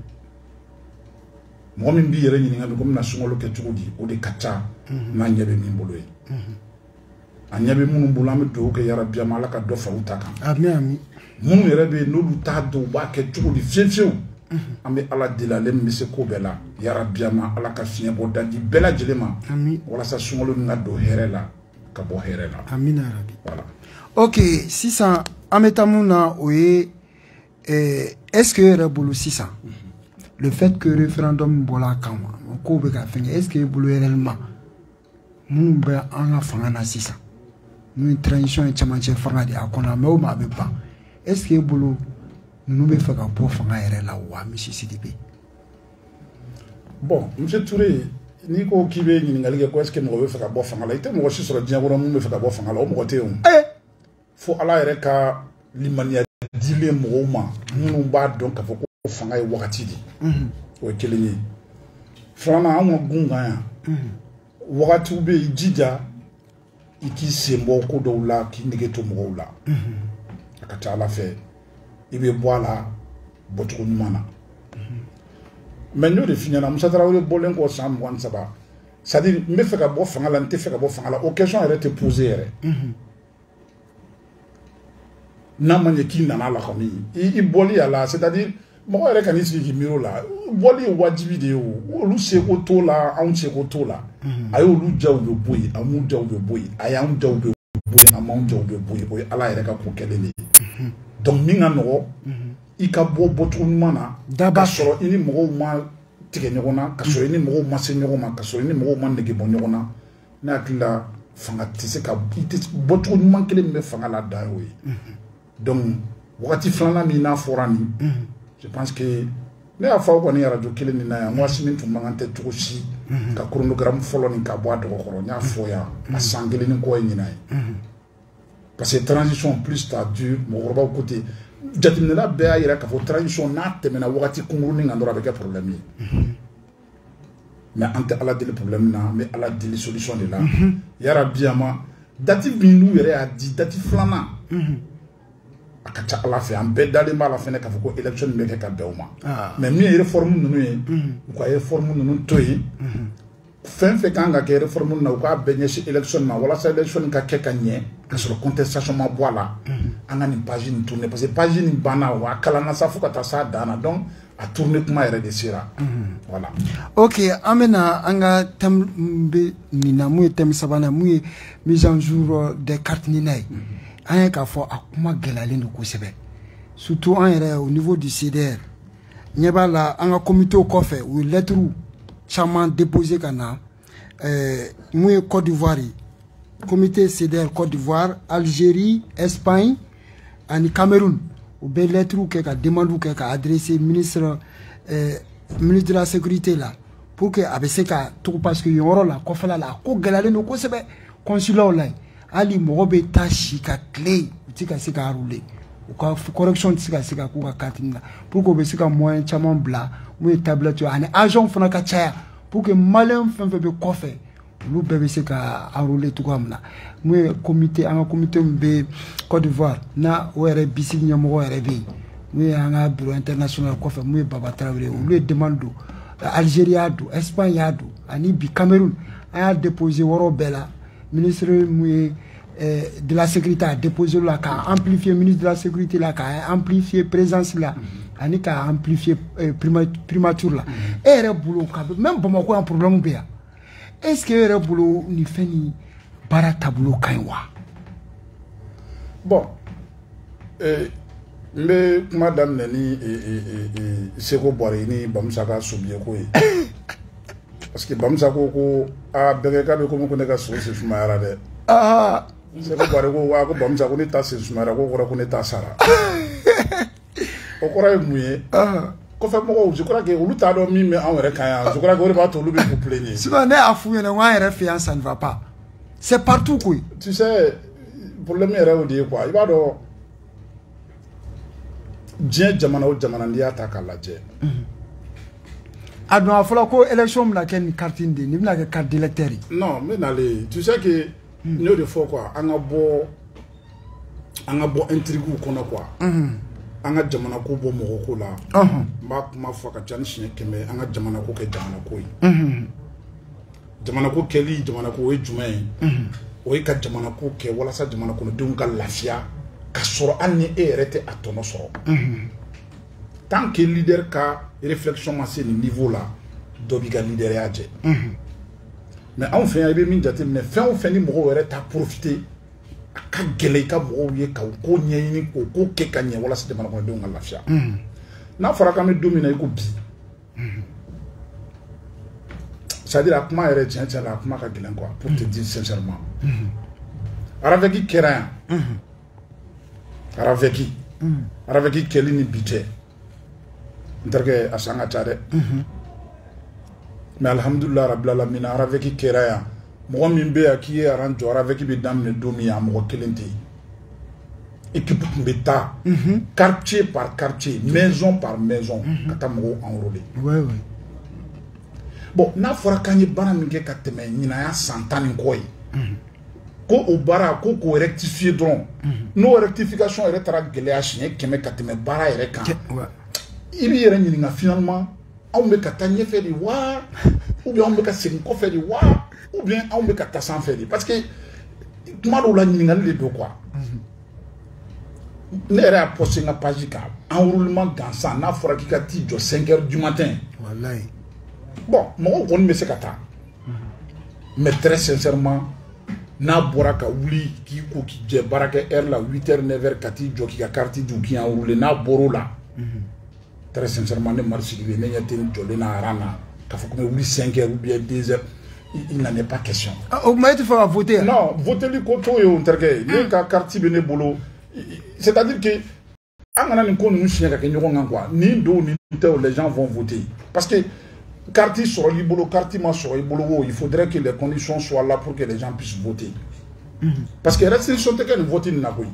moi min bi yere nyini ngabe comme na sungolo ke tugudi o de kacha na nyabe min bolo yi anyabe munu bulame do ke yara biama la ka do fa utaka ami ami munu yere be no du ta do ba ke tugudi fiefie an bɛ ala deli ale min bɛ se ko bɛɛ la yarabiyama ala ka fiɲɛ bɔ daji bɛɛ lajɛlen ma walasa sunkalo nin ka don hɛrɛ la ka bɔ hɛrɛ la amina rabi voilà ok sisan an bɛ taa mun na o ye est-ce que yɛrɛ bolo sisan le fait que référendum bɔra a kan ko bɛ ka fɛngɛ est-ce que e bolo réellement minnu bɛ an ka fanga na sisan n'u transition ye camancɛ fanga de a kɔnɔ mais o ma a bɛ ban est-ce que e bolo ninnu bɛ fɛ ka bɔ fanga yɛrɛ la wa misi Sidibe bon monsieur Touré n'i ko k'i bɛ ɲininkali kɛ ko est-ce que mɔgɔ bɛ fɛ ka bɔ fanga la i tɛ mɔgɔ si sɔrɔ diɲɛ kɔnɔ mun bɛ fɛ ka bɔ fanga la o mɔgɔ tɛ yen o fo ala yɛrɛ ka limaniya dilen mɔgɔw ma minnu b'a dɔn k'a fɔ ko fanga ye wagati de o ye kelen ye filanan anw ka gun kan yan wagatiw bɛ yen jija i k'i sen bɔ ko dɔw la k'i nege to mɔgɔw la a ka ca ala fɛ i bɛ bɔ a la bɔcogo ɲuman na mais n y'o de f'i ɲɛna Musa Tarawele bɔlen kɔ san mugan ni saba c'est à dire n bɛ fɛ ka bɔ fanga la n tɛ fɛ ka bɔ fanga la o question yɛrɛ tɛ poser yɛrɛ n'a ma ɲɛ k'i nana la kɔni i bɔli a la c'est à dire mɔgɔ yɛrɛ ka n'i sigi k'i miiri o la bɔli ye wajibi de ye o olu seko t'o la anw seko t'o la a ye olu jaw bɛ bɔ yen a m'u jaw bɛ bɔ yen a y'anw jaw bɛ bɔ yen a m'anw jaw bɛ bɔ yen o ye ala yɛrɛ ka ko kɛlen de ye donc min ka nɔgɔ i ka bɔ bɔcogo ɲuman na ka sɔrɔ i ni mɔgɔw ma tigɛ ɲɔgɔn na ka sɔrɔ i ni mɔgɔw ma se ɲɔgɔn ma ka sɔrɔ i ni mɔgɔw ma nege bɔ ɲɔgɔn na ne hakili la fanga tɛ se ka i tɛ bɔcogo ɲuman kelen min bɛ fanga la da y'o ye donc wagati filanan min n'a fɔra nin je pense que ne y'a fɔ aw kɔni arajo kelen nin na yan moi si min tun mankan tɛ cogo si ka chronogramme fɔlɔ nin ka bɔ a dɔgɔ kɔrɔ n y'a fɔ yan a san kelen ni kɔ ye ɲinan ye parce que transition plus t'a dure mɔgɔkɔrɔbaw ko ten jateminɛla bɛɛ y'a yira k'a fɔ transition n'a tɛmɛna wagati kunkurunin kan dɔrɔn a bɛ kɛ problème ye mais an tɛ ala deli problème na n bɛ ala deli solution de la yarabiyama date min n'u yɛrɛ y'a di date filanan a ka ca ala fɛ an bɛɛ dalen b'a la fɛnɛ k'a fɔ ko élection bɛ kɛ ka bɛn o ma mais min ye réforme ninnu ye u ka réforme ninnu to yen fɛn fɛn kan ka kɛ réforme na u k'a bɛɛ ɲɛsin élection ma walasa élection ka kɛ ka ɲɛ ka sɔrɔ contestation ma bɔ a la an ka nin page nin tourner parce que page nin banna wa a kalanna sa fo ka taa s'a dan na donc a tourner kuma yɛrɛ de sera voilà ok an bɛna an ka thème bɛ nin na mun ye thème sabanan mun ye mise en jour des cartes ni na ye an ye k'a fɔ a kuma gɛlɛyalen don kosɛbɛ surtout an yɛrɛ au niveau du C D R ɲɛ b'a la an ka comité kɔfɛ u ye lettre caman déposé ka na mun ye Côte d'Ivoire ye comité C D R Côte d'Ivoire Algérie Espagne ani Cameroun u bɛ lettre kɛ ka demande kɛ ka adresser ministre ministre de la sécurité la pour que a bɛ se ka tugu parce que yen yɔrɔ la kɔfɛla la a ko gɛlɛyalen don kosɛbɛ consulaw la hali mɔgɔ bɛ taa si ka tile u tɛ ka se ka rouler u ka correction tɛ se ka se ka k'u ka carte na pour que u bɛ se ka moyen caman bila mun ye tablette ye ani agent fana ka caya pour que malien fɛn fɛn bɛ kɔfɛ olu bɛɛ bɛ se ka rouler cogoya min na mun ye comité an ka comité min bɛ Côte d'Ivoire na o yɛrɛ bisigi ɲɛmɔgɔ yɛrɛ bɛ yen mun ye an ka bureau international kɔfɛ mun ye Baba Traoré olu ye demande don Algérie y'a don Espagne y'a don ani bi Cameroun an y'a déposé wɔɔrɔ bɛɛ la ministre mun ye de la sécurité a déposé là k'a amplifier ministre de la sécurité là k'a amplifier présence là ani k'a amplifier primature là e yɛrɛ bolo ka même Bamako yan problème bɛ yan est ce que e yɛrɛ bolo nin fɛn ni baara taabolo ka ɲi wa bon n bɛ kuma daminɛ ni Seko Bɔrɛ ni Bamusa ka sobiye ko ye parce que Bamusa ko ko a bɛɛ kɛ k'a bɛ komi ko ne ka so se sumayara dɛ ah Seko Bɔrɛ ko wa ko Bamusa ko ne ta se sumayara ko kɔrɔ ko ne ta sara o kɔrɔ ye mun ye kɔfɛ mɔgɔw je crois que olu t'a dɔn min bɛ anw yɛrɛ kan yan je crois que o de b'a to olu bɛ ku plaigner sinon ne y'a f'u ɲɛna ko an yɛrɛ fɛ yan ça ne va pas c'est partout koyi tu sais problème yɛrɛ o de ye quoi i b'a dɔn diɲɛ jamana o jamana n'i y'a ta k'a lajɛ a dɔn a fɔra ko élection bɛna kɛ nin carte in de ye nin bɛna kɛ carte d'électeur ye non n bɛ nalen tu sais que n y'o de fɔ quoi an ka bɔ an ka bɔ intrigue kɔnɔ quoi an ka jamana ko bɔ mɔgɔ ko la n b'a kuma fɔ ka ca ni siɲɛ kɛmɛ an ka jamana ko kɛ jamana ko ye jamana ko kɛli jamana ko o ye jumɛn ye o ye ka jamana ko kɛ walasa jamana kɔnɔdenw ka lafiya ka sɔrɔ hali ni e yɛrɛ tɛ a tɔnɔ sɔrɔ tant que leader ka réflexion à ce niveau là doit ka leader age mais on fait un min jate mais fait on fait ni mo wéré ta profiter ka gele ka mo ye ka ko nyeni ko ko ke ka nye wala se de man ko de on lafia na fara ka me dominer ko bi c'est-à-dire la comment est tient tient la comment ka gele quoi pour te dire sincèrement araveki kera araveki araveki keli ni budget ntarke asanga tare mais alhamdulillah rabbil alamin araveki kera ya mo min be akiye aran jo araveki bi damne domi ya mo kelente équipe mbeta quartier par quartier maison par maison kata mo enrôler ouais ouais bon na fora kanyi bana minge kateme nyina ya santani koy ko o bara ko ko rectifier donc no rectification est tra gele a chine keme kateme bara ere kan ibi yere nyina finalement on me katanye fait di wa ou bien on me ka sen ko fait di wa ou bien on me ka tasan fait di parce que kuma do la nyina le do quoi ne era posté na page ka enroulement dans ça na fora ki ka ti jo cinq heures du matin wallahi bon mo on me se kata mais très sincèrement na boraka wuli ki ko ki je baraka heure la huit heures neuf heures kati jo ki ka carte du ki enroulé na boro la très sincèrement ne marche li ne yate jolé na arana ka faut que wuli cinq heures ou bien deux heures il n'en est pas question ah au moins tu faut voter non voter li ko to yo nterke ne ka carte bene bolo c'est-à-dire que angana ni ko nu chien ka ke nyoko ngwa ni do ni te les gens vont voter parce que carte sur le boulot, carte sur le boulot, il faudrait que les conditions soient là pour que les gens puissent voter. Mm -hmm. Parce que reste sur le vote n'a pas.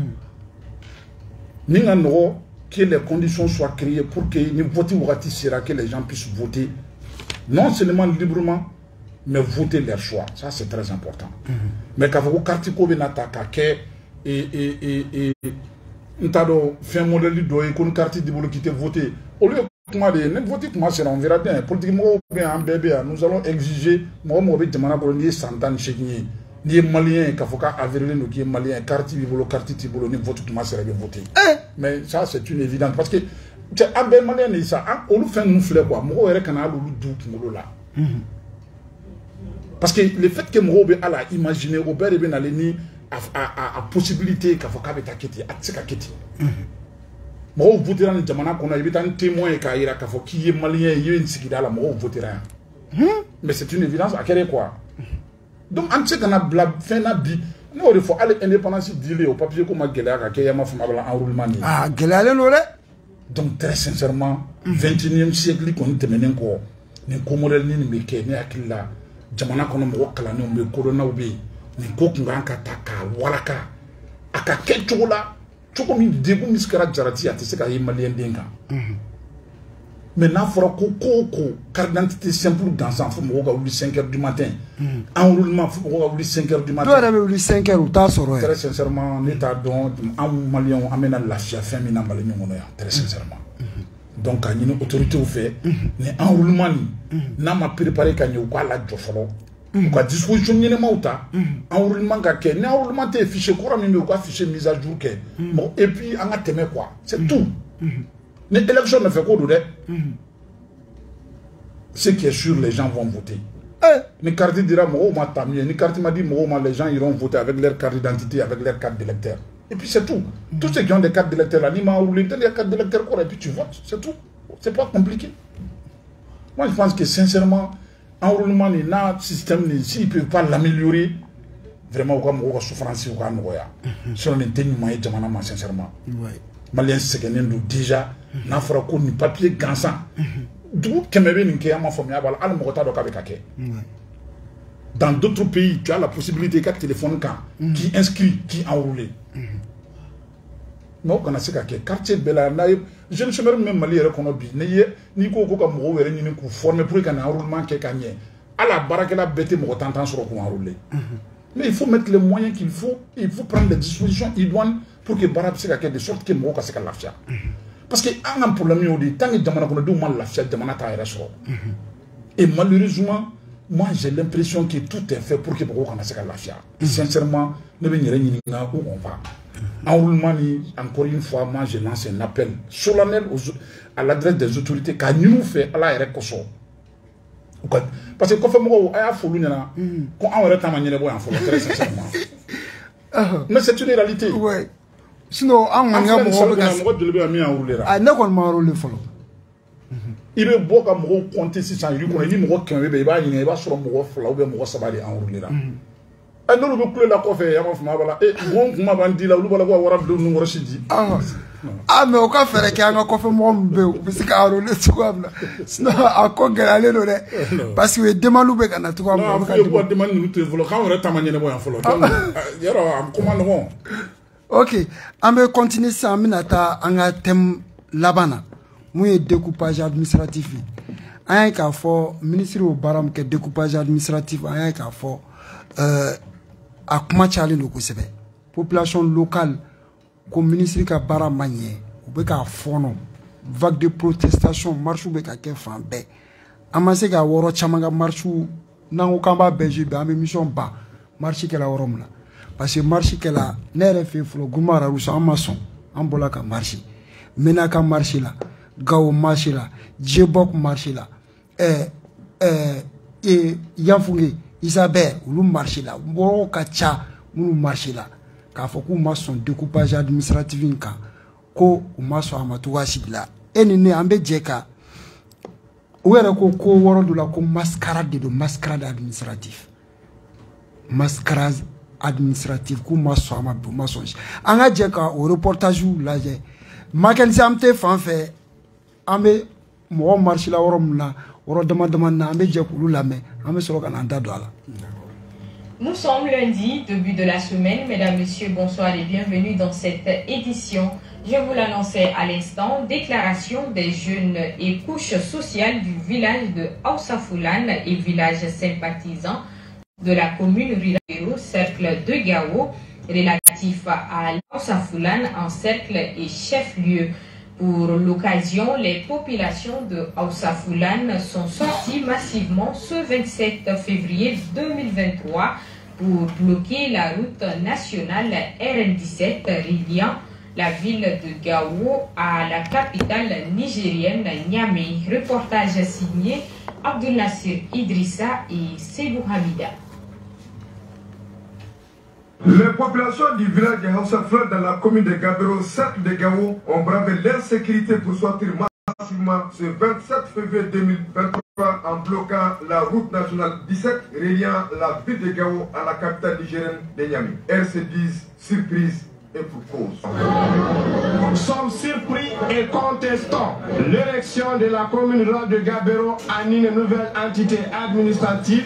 Ni que les conditions soient créées pour que nous votions sera que les gens puissent voter non seulement librement mais voter leur choix. Ça c'est très important. Mm -hmm. Mais quand vous carte ko benata ka et et et et ntado fin modèle do et qu'on carte de boulot qui te voter au lieu comment de ne voter comment c'est on verra bien politiquement bien en bébé nous allons exiger moi moi be jamana ko ni santan chegni ni malien ka foka averler no qui est malien carte bi bolo carte ti bolo ni vote comment c'est voter mais ça c'est une évidence parce que tu en ben malien ni ça on nous fait nous fleur quoi moi ere kana lu du ngolo là parce que le fait que moi be ala imaginer au bere be na le ni a a possibilité ka foka be taketi atsika keti mo votera ni jamana kono ibita témoin ka ira ka fo ki malien yé nsikida la mo votera mais c'est une évidence à quel quoi donc en ce qu'on a bla fin na bi no il faut aller indépendance dilé au papier comme gela ka ke yama fama bla enroulement ni ah gela le no le donc très sincèrement vingt et unième siècle ko ni temenen ko ni ko model ni ni ke ni akilla jamana kono mo kala ni mo corona obi ni ko kunga ka taka walaka aka ketula comme il dit que miskara jarati ati se ka malien denga mais na fora ko ko ko carte d'identité simple dans ça faut mo ga wuli cinq heures du matin enroulement faut mo ga wuli cinq heures du matin toi avez wuli cinq heures ou ta soro très sincèrement l'état donc en malien amena la chia fin mina malien ngono ya très sincèrement donc a une autorité au fait mais enroulement ni na ma préparer ka nyu ko la jofolo quoi disposition ni ne mauta enroulement ka ke na enroulement te fichier courant mi ko fichier mise à jour ke bon et puis on a témé quoi c'est tout les élections ne fait quoi de ce qui est sûr les gens vont voter ni carte dira mo ma tamie ni carte m'a dit mo ma les gens iront voter avec leur carte d'identité avec leur carte d'électeur et puis c'est tout tous ceux qui ont des cartes d'électeur là ni ma ou les cartes d'électeur quoi et puis tu votes c'est tout c'est pas compliqué moi je pense que sincèrement enroulement ni na système ni s'ils peuvent pas l'améliorer vraiment comme on souffrance ou quoi noya sur le tenue moyen jamana ma sincèrement ouais malien segenen do déjà na fera ko ni papier gansan du kemebe ni ke ama famia bala al mota do kabe kake dans d'autres pays tu as la possibilité qu'à téléphone quand qui inscrit qui enroulé non kana sika ke quartier bela na je ne sais même mali rekono bi ne ye ni ko ko ka mo were ni ko former pour que na enroulement ke kanye ala barakela bete mo tantan sur ko enroulé mais il faut mettre les moyens qu'il faut il faut prendre les dispositions idoines pour que barab sika ke de sorte que mo ka sika lafia parce que on a un problème au dit tant que jamana ko do mal lafia jamana ta ira so et malheureusement moi j'ai l'impression que tout est fait pour que mo ka sika lafia sincèrement ne be nyere ni nga où on va enroulement, encore une fois, moi je lance un appel solennel aux, à l'adresse des autorités car nous fait à la R C O. Parce que quand on a fait ça, quand on a fait très sincèrement. Mais c'est une réalité. Ouais. Sinon, on a fait ça. Il veut beaucoup de compter si ça, il veut qu'on ait beaucoup de il va y avoir sur un mot flau, ou un mot sabali enroulé là. Et nous, nous coulons la coffee, avant de m'avoir et bon, vous m'avez dit là, vous allez voir de nous recevoir. Ah, ah, mais au café, il y a un coffee mon parce qu'il a enroulé tout comme là. Sinon, à quoi qu'elle allait parce que demain, nous devons aller tout comme ça. Non, vous devez demander nous te voulons quand on est tamanier de moi follow. Il y aura un commandement. Ok, on va continuer ça, on a un thème là-bas. Moi, découpage administratif. Un cas fort, ministre au baram que découpage administratif, un cas fort, euh, à comment charler le coup population locale, comme ministre qui a baram manié, ou bien qu'à fond, vague de protestation, marche ou bien qu'à fan bé. Amassé qu'à woro chamanga marche ou n'a aucun bas belge, bien mission bas, marche qu'elle a orom là. Parce que marche qu'elle a, n'est fait pour le goumara ou sans maçon, en bola qu'à marcher. Mena qu'à marcher là. Gao marché là, Djebok marché là, eh, eh, et Yanfunge, Isabelle, ou marché là, Moro Kacha, ou marché là, car faut qu'on masse son découpage administratif inca, ko ou masse à Matouachi là, et n'est en bedjeka, où est le coco woro de la com mascarade de mascarade administratif, mascarade administratif, qu'on masse à ma massonge. En a djeka au reportage où là, j'ai, Mackenzie Amte fanfait. Ambe mo marché la worom na woro dama dama na ambe je kulu la mais ambe soro kana ndado ala. Nous sommes lundi, début de la semaine. Mesdames, Messieurs, bonsoir et bienvenue dans cette édition. Je vous l'annonçais à l'instant, déclaration des jeunes et couches sociales du village de Aoussa-Foulane et village sympathisant de la commune rurale cercle de Gao, relatif à Aoussa-Foulane en cercle et chef-lieu. Pour l'occasion, les populations de Aoussa-Foulane sont sorties massivement ce vingt-sept février deux mille vingt-trois pour bloquer la route nationale R N dix-sept reliant la ville de Gao à la capitale nigérienne Niamey. Reportage signé Abdul Nasir Idrissa et Sebou Hamida. Les populations du village de Aoussa-Foulane dans la commune de Gabero, cercle de Gao, ont bravé l'insécurité pour sortir massivement ce vingt-sept février deux mille vingt-trois en bloquant la route nationale dix-sept reliant la ville de Gao à la capitale nigérienne de Niamey. Elles se disent surprises et pour cause. Nous sommes surpris et contestons l'érection de la commune rurale de Gabero en une nouvelle entité administrative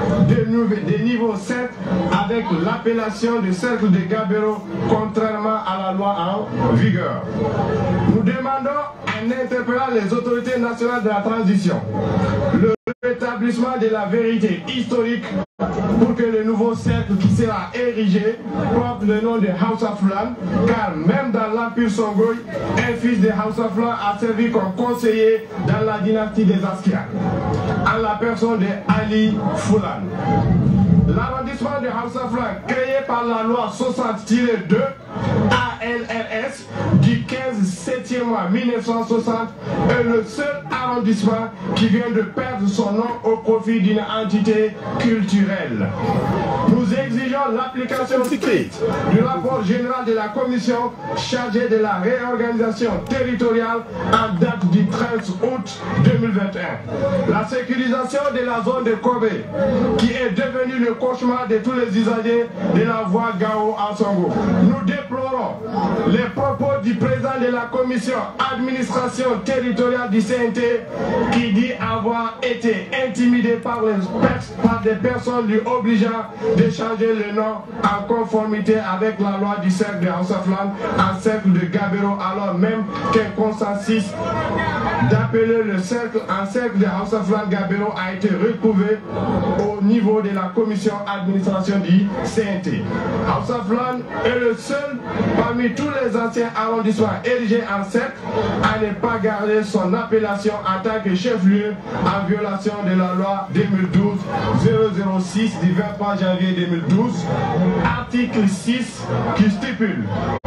de, de niveau sept avec l'appellation de cercle de Gabero contrairement à la loi en vigueur. Nous demandons en interpellant les autorités nationales de la transition le rétablissement de la vérité historique pour que le nouveau cercle qui sera érigé porte le nom de Aoussa-Foulane, car même dans l'Empire Songhai, un fils de Aoussa-Foulane a servi comme conseiller dans la dynastie des Askia, en la personne de Ali Foulane. L'arrondissement de Aoussa-Foulane, créé par la loi soixante tiret deux A L R S du quinze septième mois mille neuf cent soixante, est le seul arrondissement qui vient de perdre son nom au profit d'une entité culturelle. Nous exigeons l'application stricte du rapport général de la commission chargée de la réorganisation territoriale en date du treize août deux mille vingt et un. La sécurisation de la zone de Kobe, qui est devenue le cauchemar de tous les usagers de la voie Gao à Songo. Nous déplorons les propos du président de la commission administration territoriale du C N T qui dit avoir été intimidé par, les, par des personnes lui obligeant de changer le nom en conformité avec la loi du cercle de Aoussa-Foulane en cercle de Gabero, alors même qu'un consensus d'appeler le cercle en cercle de Aoussa-Foulane Gabero a été retrouvé au niveau de la commission administration du C N T. Aoussa-Foulane est le seul parmi tous les anciens arrondissements érigés en cercle à ne pas garder son appellation en tant que chef-lieu en violation de la loi deux mille douze zéro zéro six du vingt-trois janvier deux mille douze, article six qui stipule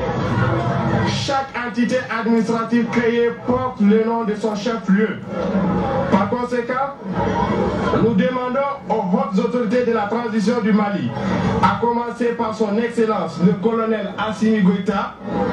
Chaque entité administrative créée porte le nom de son chef-lieu. Par conséquent, nous demandons aux hautes autorités de la transition du Mali, à commencer par son Excellence le colonel Assimi Goïta,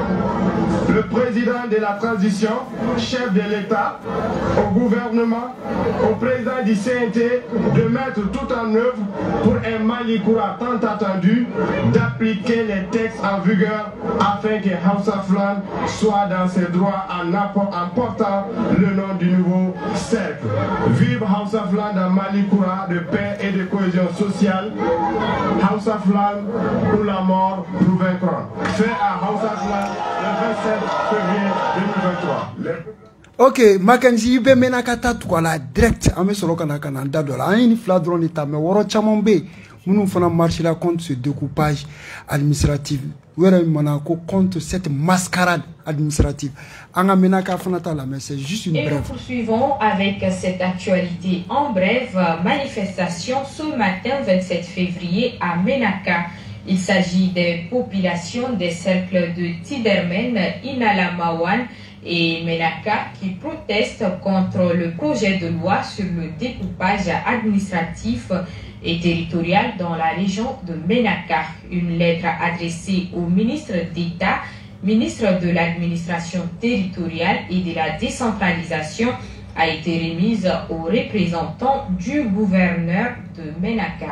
le président de la transition, chef de l'État, au gouvernement, au président du C N T, de mettre tout en œuvre pour un Mali courant tant attendu, d'appliquer les textes en vigueur afin que Hausa Flan soit dans ses droits en, en portant le nom du nouveau cercle. Vive Hausa Flan dans Mali courant de paix et de cohésion sociale. Hausa Flan ou la mort nous vaincrons. Fait à Hausa Flan le vingt-sept février deux mille vingt-trois. Ok, Mackenzie, be menakata tuala direct ame solo kana kana ndado la ani fla drone eta me woro chamombe munu fana marcher la contre ce découpage administratif wera mana ko contre cette mascarade administrative anga menaka fana ta la mais c'est juste une brève. Et nous poursuivons avec cette actualité en brève. Manifestation ce matin vingt-sept février à Menaka. Il s'agit des populations des cercles de Tidermen, Inalamawan et Menaka qui protestent contre le projet de loi sur le découpage administratif et territorial dans la région de Menaka. Une lettre adressée au ministre d'État, ministre de l'administration territoriale et de la décentralisation a été remise aux représentants du gouverneur de Menaka.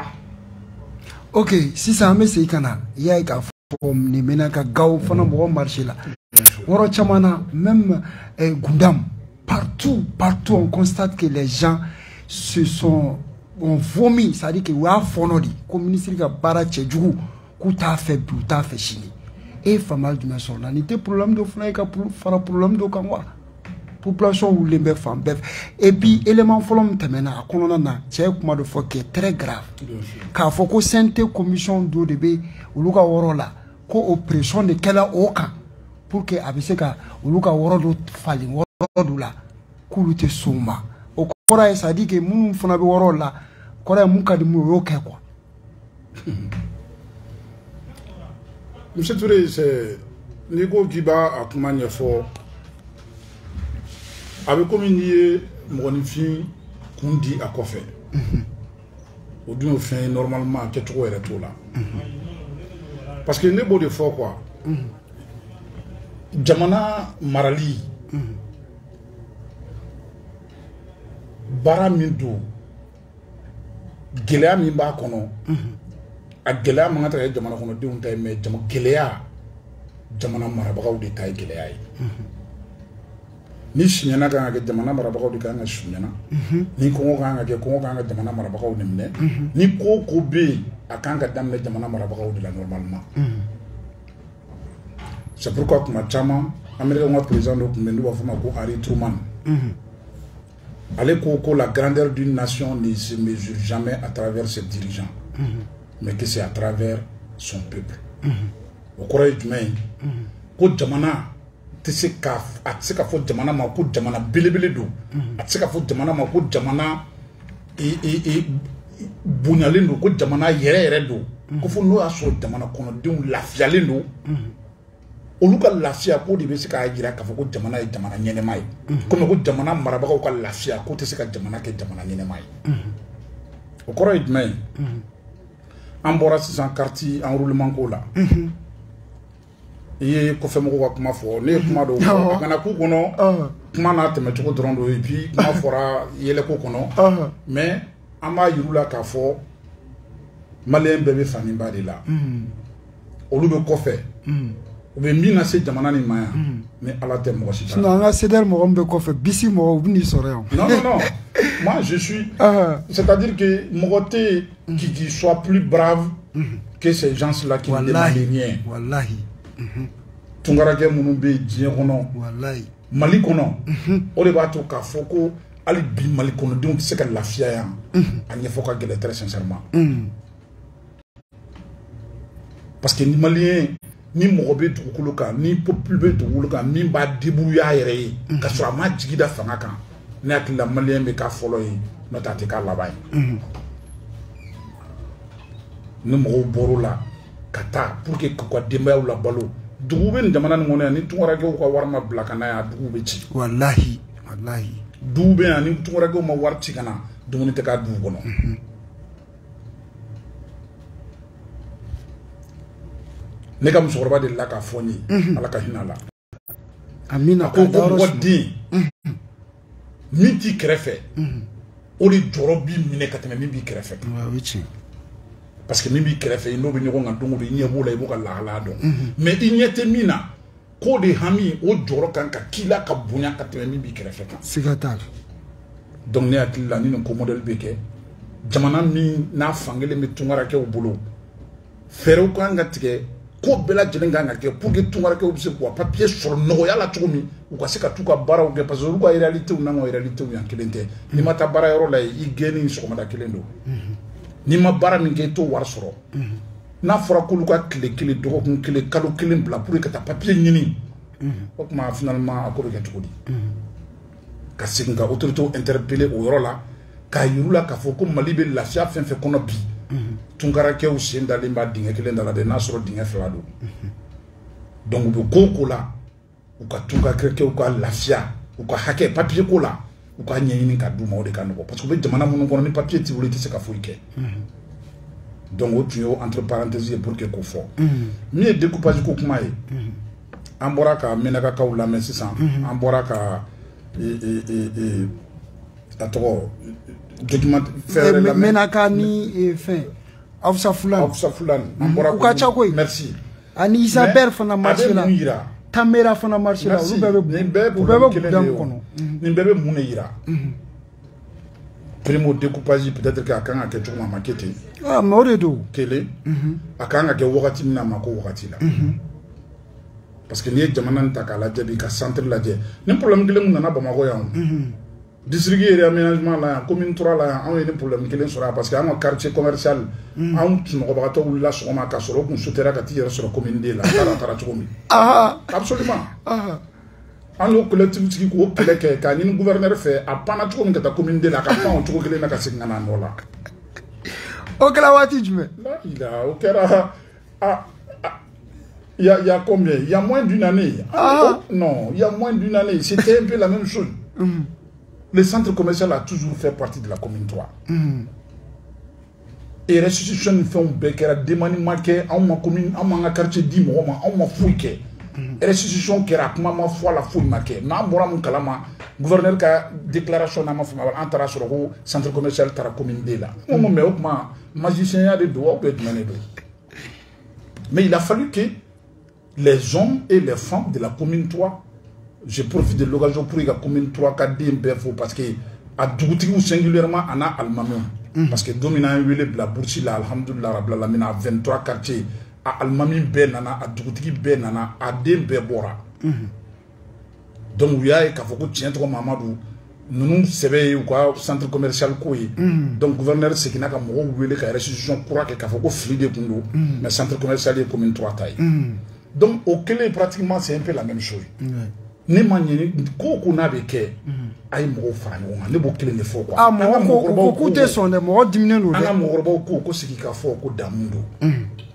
Ok, si ça me c'est kana, il y a un forme ni Menaka gao fana mo marché là. Woro chamana même eh, Gundam, partout, partout on constate que les gens se sont ont vomi, ça dit que wa fonodi, comme ministre ka bara tcheju, ku ta fait bu ta fait chini. Et famal du maison là, n'était problème de fona ka pour faire problème de kanwa. Population ou les meufs en bœuf. Et puis, élément folom temena, à konona, c'est un de fois qui est très grave. Car faut que cette commission d'O D B, ou luka worola, ko oppression de quelle aucun, pour que abiseka, ou luka worodo fali, worodo la, kulute souma. Au Kora, ça dit que moun fonabe worola, Kora mouka de mou yoke quoi. Monsieur Touré, c'est Nigo Giba à Koumania fort. Avec comme il y a mon fille qu'on dit à quoi faire. Au bout fin normalement quelque chose est tout là. Parce que n'est pas de fois quoi. Jamana marali. Bara mindo. Gelea mimba kono. A gelea mangata ya jamana kono de unta me jamana gelea. Jamana marabaga ou de taille gelea. Ni shinyana kan ga jamana marabagaw di kan ga shinyana ni ko kan ga ko kan ga jamana marabagaw di mne ni ko ko be akan ga damne jamana marabagaw di la normalement c'est pourquoi kuma chama américain mo président do kumendo ba fama ko Harry Truman allez ko ko la grandeur d'une nation ne se mesure jamais à travers ses dirigeants mais que c'est à travers son peuple au courage du main ko jamana tese ka atseka fo jamana ma ko jamana belebele do atseka fo jamana ma ko jamana e e e bunyalen do ko jamana yere yere do ko fo no aso jamana kono de lafialen do oluka lafia ko de be se ka jira ka fo ko jamana e jamana nyene mai ko ko jamana marabaka ko lafia ko tese ka jamana ke jamana nyene mai o koro it mai ambora six cents quartier enroulement ko la et ko femo ko kuma fo ne kuma do kana ku kono kuma na teme to dron do et puis kuma fora yele ko kono mais ama yurula ka fo malien bebe fani badi la olu be ko fe o be mina se jamana ni maya mais ala te mo si non nga ceder mo be ko fe bisi mo ni sore non non non moi je suis c'est-à-dire que mogoté qui qui soit plus brave que ces gens là qui ne demandent rien wallahi Tungara ke munu be diɲɛ kɔnɔ wallahi Mali kɔnɔ o de b'a to k'a fɔ ko hali bi Mali kɔnɔdenw tɛ se ka lafiya yan a ɲɛfɔ ka gɛlɛn très sincèrement parce que ni malien ni mɔgɔ bɛ dugukolo kan ni peuple bɛ dugukolo kan min b'a débrouiller a yɛrɛ ye ka sɔrɔ a ma jigi da fanga kan ne hakili la malien bɛ k'a fɔlɔ ye n'o tɛ a tɛ k'a laban ye ni mɔgɔw bɔr'o la ka taa pour que ka denbayaw labalo dugu bɛ nin jamana nin kɔnɔ yan ni tunkarakɛw ka wari ma bila ka na yan dugu bɛ ci wallahi wallahi dugu bɛ yan ni tunkarakɛw ma wari ci ka na dumuni tɛ k'a dugu kɔnɔ ne ka musokɔrɔba de la k'a fɔ n ye ala ka hinɛ a la amina a ko ko mɔgɔ den min t'i kɛrɛfɛ o de jɔrɔ b'i minɛ ka tɛmɛ min b'i kɛrɛfɛ parce que min b'i kɛrɛfɛ n'o bɛ ɲɔgɔn kan don o don i ɲɛ b'o la i b'o ka lahalaya dɔn mais i ɲɛ tɛ min na k'o de hami o jɔrɔ kan ka k'i la ka bonya ka tɛmɛ min b'i kɛrɛfɛ kan siga t'a la donc ne hakili la ni nin ko modèle bɛ kɛ jamana min n'a fankelen bɛ tunkarakɛw bolo fɛɛrɛw kan ka tigɛ ko bɛɛ lajɛlen kan ka kɛ pour que tunkarakɛw bɛ se k'u ka papier sɔrɔ nɔgɔya la cogo min u ka se ka t'u ka baaraw kɛ parce que olu ka réalités n'an ka réalités yan kelen tɛ n'i ma taa baarayɔrɔ la yen i gɛnni sɔgɔmada kelen don n'i ma baara min kɛ i t'o wari sɔrɔ n'a fɔra k'olu ka tile kelen dɔgɔkun kelen kalo kelen bila pour que ka taa papier ɲini o tuma finalement a ko bɛ kɛ cogo di ka segin ka autorités interpeller o yɔrɔ la k'a yir'u la k'a fɔ ko Mali bɛ lafiya fɛn fɛn kɔnɔ bi tunkarakɛw sen dalen b'a dingɛ kelen da la dɛ n'a sɔrɔ dingɛ fila don donc u bɛ ko o ko la u ka tunkarakɛw ka lafiya u ka hakɛ papier ko la u ka ɲɛɲini ka d'u ma o de ka nɔgɔ parce que u bɛ jamana minnu kɔnɔ ni papier t'i bolo i tɛ se ka foyi kɛ donc o tun ye entre parenthèses ye pour que k'o fɔ min ye découpage ko kuma ye an bɔra ka Menakakaw lamɛn sisan an bɔra ka a tɔgɔ document fɛn wɛrɛ lamɛn Menaka ni fɛn Awusa Fulani Awusa Fulani an bɔra u ka ca koyi merci ani Isabelle fana marché la Tamera fana marché la olu bɛɛ bɛ nin bɛɛ u bɛɛ bɛ kelen kɔnɔ nin bɛɛ bɛ mun de yira primo découpage peut-être que a kan ka kɛ cogo min a ma kɛ ten ah mais o de don kelen a kan ka kɛ wagati min na a ma ko wagati la parce que n'i ye jamana nin ta k'a lajɛ bi ka centre lajɛ ni problème kelen min nana Bamakɔ yan district yɛrɛ aménagement la yan commune trois la yan anw ye ni problème kelen sɔrɔ yan parce que an ka quartier commercial anw sunɔgɔbagatɔ wulila sɔgɔma ka sɔrɔ u kun sotera ka t'i yɛrɛ sɔrɔ commune deux la taara taara cogo min absolument an y'o collectif sigi k'o kɛlɛ kɛ k'a ɲini gouverneur fɛ a panna cogo min ka taa commune deux la a ka pan o cogo kelen na ka segin ka na a nɔ la o kɛra waati jumɛn o kɛra il y a il y a combien il y a moins d'une année oh, non il y a moins d'une année c'était un peu la même chose le centre commercial a toujours fait partie de la commune trois. Mm. Et restitution ni fɛnw bɛɛ kɛra démaniement kɛ anw ma commune anw ma quartier di mɔgɔ ma anw ma foyi kɛ restitution kɛra kuma ma fɔ a la foyi ma kɛ mais an bɔra mun kalama gouverneur ka déclaration n'a ma faamu an taara sɔrɔ ko centre commercial taara commune deux la n ko mais o tuma magicien ya de don aw bɛ jumɛn de don mais il a fallu que les hommes et les femmes de la commune trois. Je profite de l'occasion pour que la commune trois ka den bɛɛ fo parce que a dugutigiw singulièrement a n'a alimamiw parce que don min an ye wele bila Bursi la alhamdulilah rabbil alamin a vingt-trois quartiers a alimami bɛɛ nana a dugutigi bɛɛ nana a den bɛɛ bɔra donc u y'a ye k'a fɔ ko tiɲɛ tɔgɔ Mamadu ninnu sɛbɛ ye u ka centre commercial ko ye donc gouverneur seginna ka mɔgɔw wele ka restitution kura kɛ k'a fɔ ko fili de tun don mais centre commercial ye commune trois ta ye donc au kelen pratiquement c'est un peu la même chose ne ma ɲini ko ko n'a bɛ kɛ a ye mɔgɔw fara ɲɔgɔn kan ne b'o kelen de fɔ quoi. ah mɔgɔ ko k'u tɛ sɔn dɛ mɔgɔ diminen don dɛ. an ka mɔgɔkɔrɔbaw ko ko sigi ka fɔ ko damu don.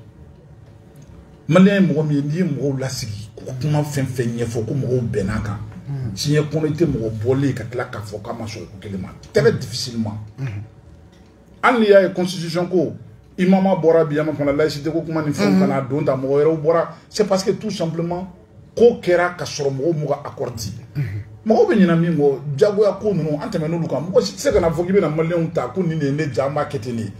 maliyɛn ye mɔgɔ min ye n'i ye mɔgɔw lasigi ko kuma fɛn fɛn ɲɛfɔ ko mɔgɔw bɛnn'a kan tiɲɛ kɔnɔ i tɛ mɔgɔ bɔlen ka tila k'a fɔ k'a ma sɔn ko kelen ma très difficilement. hali n'i y'a ye constitution ko imama bɔra bi an b'a fɔ la laïcité ko kuma ni fɛnw kana don ta mɔgɔ wɛrɛw bɔra c'est parce que tout simplement ko kɛra ka sɔrɔ mɔgɔw m'u ka accord di mɔgɔw bɛ ɲina min kɔ jagoya ko ninnu an tɛmɛ n'olu kan mɔgɔ si tɛ se ka na fɔ k'i bɛna maliyɛnw ta ko nin de ye ne ja an b'a kɛ ten de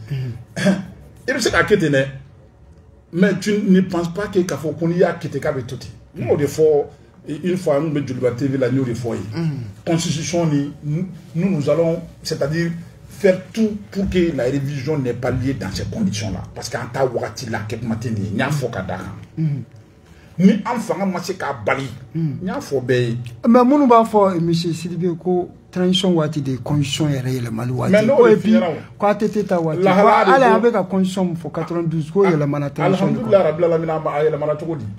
i bɛ se k'a kɛ ten dɛ mais tu ne penses pas que k'a fɔ ko n'i y'a kɛ ten k'a bɛ to ten n y'o de fɔ une fois n bɛ Joliba T V la n y'o de fɔ ye constitution ni nous nous allons c'est-à-dire faire tout pour que la révision n'est pas liée dans ces conditions là parce qu'en ta wagati la kɛ kuma tɛ nin ye n y'a fɔ ka d'a kan ni an fanga ma se k'a bali n y'a fɔ bɛɛ ye mais minnu b'a fɔ monsieur Sidibe ko transition waati de constitution yɛrɛ yɛlɛmali waati mais n'o ye fiɲɛna o ko A T T ta waati hali a bɛ ka constitution min fɔ quatre-vingt-douze ko yɛlɛmana transition de alhamdulilah rabbil alamin a yɛlɛmana cogo di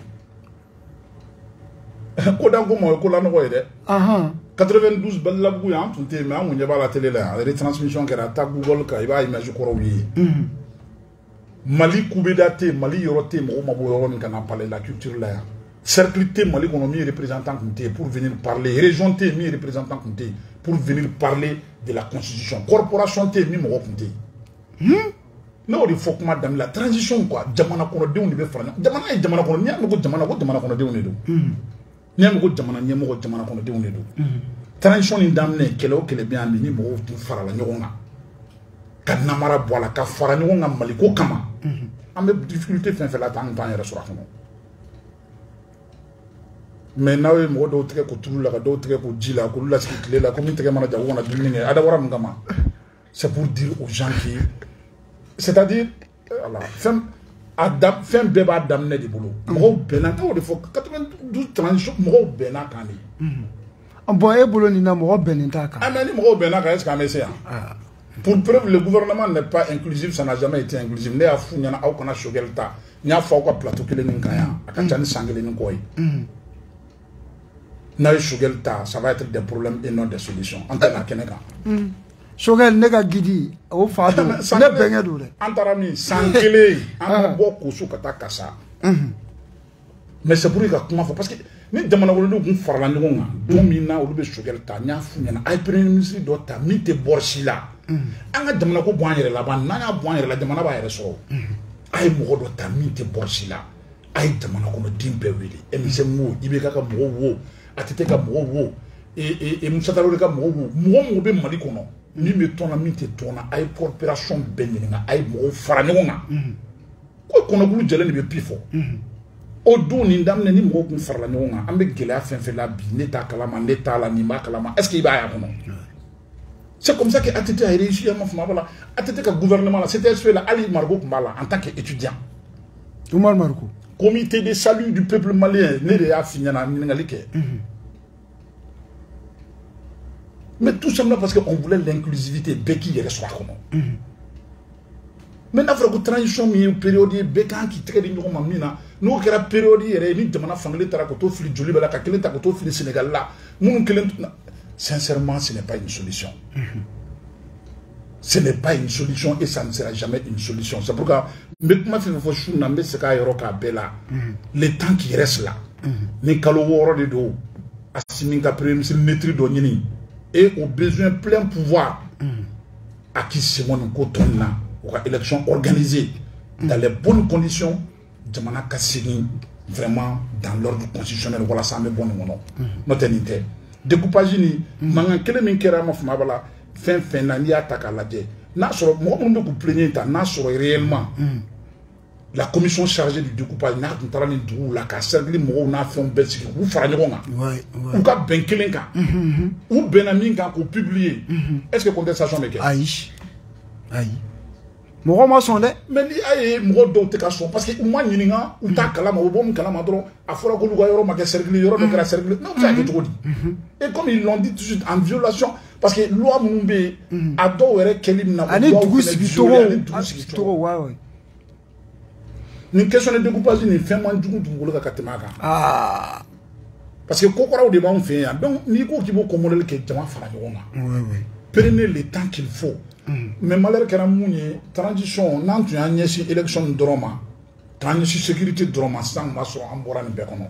ko dan ko ma o ye ko lanɔgɔ ye dɛ quatre-vingt-douze Balilabugu yan an tun tɛ yen mais an kun ɲɛ b'a la télé la yan retransmission kɛra taa Google kan i b'a image kɔrɔw ye Mali kubeda te Mali yɔrɔ te mɔgɔw ma bɔ yɔrɔ min kana parler la culture la yan cercle T Mali économie représentant pour venir parler, région T mi représentant pour venir parler de la constitution, corporation T mi mo compté. Non, il faut que madame la transition quoi, jamana kono de on be frana. Jamana e jamana kono nya ko jamana ko jamana kono de on do. Nya ko jamana nya ko jamana kono de on do. Transition ni damne kelo kele bien ni mo tu fara la nyonga. Ka namara bola ka fara nyonga mali ko kama. Ambe difficulté fin fait la tang tang yere sura kono. Mais nawe mo do teke ko tulu la do teke ko jila ko la skitile la ko min teke mana jago na dumini ada wara ngama. C'est pour dire aux gens qui c'est-à-dire voilà femme adam femme beba adam ne di bolo mo bena ka o de fo quatre-vingt-douze transition mo bena kan ni en bon e bolo ni na mo bena ta kan ah mais ni mo bena ka est-ce que amese ah pour preuve le gouvernement n'est pas inclusif, ça n'a jamais été inclusif ne a fu nyana au kana shogelta nya fa ko plateau kele ni kan ya akata ni sangele ni koy na shogelta ça va être des problèmes et non des solutions en tant que keneka Shogel nega gidi o fado ne benga do le antarami sankele an bo ko su kata kasa mais c'est pour que comment faut parce que ni demana wolo do kun farala ngonga do mina o be shogel ta nya fu nyana ay premier ministre do ta mi te borsila anga demana ko boanyere la ban nanya boanyere la demana ba yere so ay mo do ta mi te borsila ay demana ko no dimbe wili e mi se mo ibe kaka mo wo atete ka mo wo e e e musatalo ka mo wo mo mo be mali kono ni me tona mi te tona ay corporation benninga ay mo fara ngonga ko kono bulu jele ni be pifo o do ni ndamne ni mo ko fara ngonga ambe gele afen fe la bi neta kala ma neta la ni ma kala ma est-ce qu'il va ya kono c'est comme ça que A T T a réussi à m'afma voilà A T T ka gouvernement là c'était fait là Ali Margo Kumbala en tant qu'étudiant Oumar Margo comité de salut du peuple malien ne a fini na ningalike. Mais tout simplement parce qu'on voulait l'inclusivité, Beki y reçoit comment. Maintenant, il faut que la transition, une période, Bekan qui traite de nous, Mamina, nous, qui la période, il y a une demande à faire l'État, à faire Joli, à faire l'État, à faire le Sénégal là. Sincèrement, ce n'est pas une solution. Ce n'est pas une solution et ça ne sera jamais une solution. C'est pourquoi, maintenant, il faut que je fasse le temps qui reste là. Les calors de dos, Asiminga Premier ministre, maîtrise d'Onyini. Et au besoin plein pouvoir à qui c'est mon coton là ou à élection organisée dans les bonnes conditions de mana kassini vraiment dans l'ordre constitutionnel voilà ça me bon non notre unité découpage ni manga kele min kera ma fuma bala fin fin na ni ataka la de na so mo mo ko plaigner ta na so réellement la commission chargée du découpage n'a pas de droit la casserole mo na fait un bêtise ou fara ngonga ou ka ben kelenka ou benaminga ko publier est-ce que contestation me ke aïe aïe mo ma sonde mais ni aïe mo do te ka so parce que moi nyinga ou ta kala ma bo mo kala ma dro afora ko luga yoro ma ke cercle yoro de ka cercle non ça que trop dit et comme ils l'ont dit tout de suite en violation parce que loi mumbe ado were kelim na ani dugu sigitoro sigitoro wa wa une question de découpage ni fait man djugu djugu ka katemaka ah parce que kokora o de ba on fait donc ni ko ki bo ko modèle ke jama fara yona oui oui prenez le temps qu'il faut mais malheur que la mounier transition nan tu anya si élection drama transition sécurité drama sans maso ambora ni bekono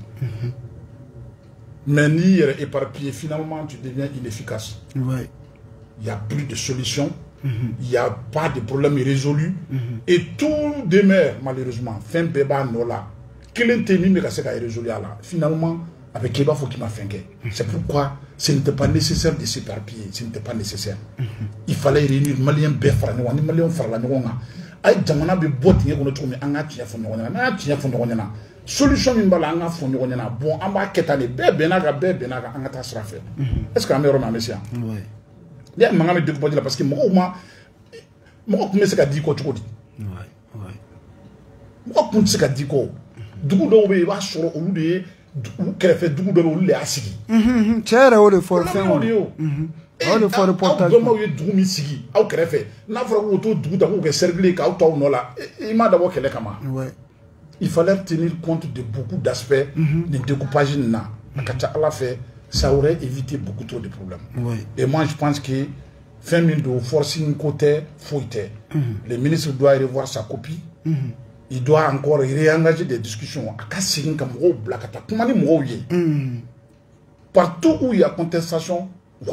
mais ni éparpillé finalement tu deviens inefficace oui il y a plus de solution. Il n'y a pas de problème résolu. Et tout demeure, malheureusement, fin béba nola. Quel est le mais c'est résolu là. Finalement, avec Keba, il faut qu'il m'a fait. C'est pourquoi ce n'était pas nécessaire de s'éparpiller. Ce n'était pas nécessaire. Il fallait réunir Maliens Befra, les Maliens Farla. Aïe, Jamana be bot, il y a un autre, mais un a qui a fondé, un a qui a fondé. Solution, il y a un fondé. Bon, on va quitter bé, benaga, bé, benaga, un a ta fait. Est-ce que la meilleure monsieur? Oui. Il y a un moment de découpage là parce que moi, moi, moi, je sais dire quoi tu dis. Ouais, ouais. Moi, je sais dire quoi. Du coup, on va sur au lieu de, ou qu'elle fait du coup de l'eau les assis. Hum, tiens, on le fait. On le fait. On le fait reportage. Vraiment, il y a du misigi. Au qu'elle fait. N'a pas autour du coup d'avoir que cercle qu'au temps non là. Il m'a d'abord qu'elle est comme ça. Ouais. Il fallait tenir compte de beaucoup d'aspects de découpage là. Quand tu as fait. Ça aurait évité beaucoup trop de problèmes. Oui. Et moi, je pense que fin de forcing côté fouille. Le ministre doit revoir sa copie. Mm -hmm. il doit encore réengager des discussions. Partout où il y a contestation,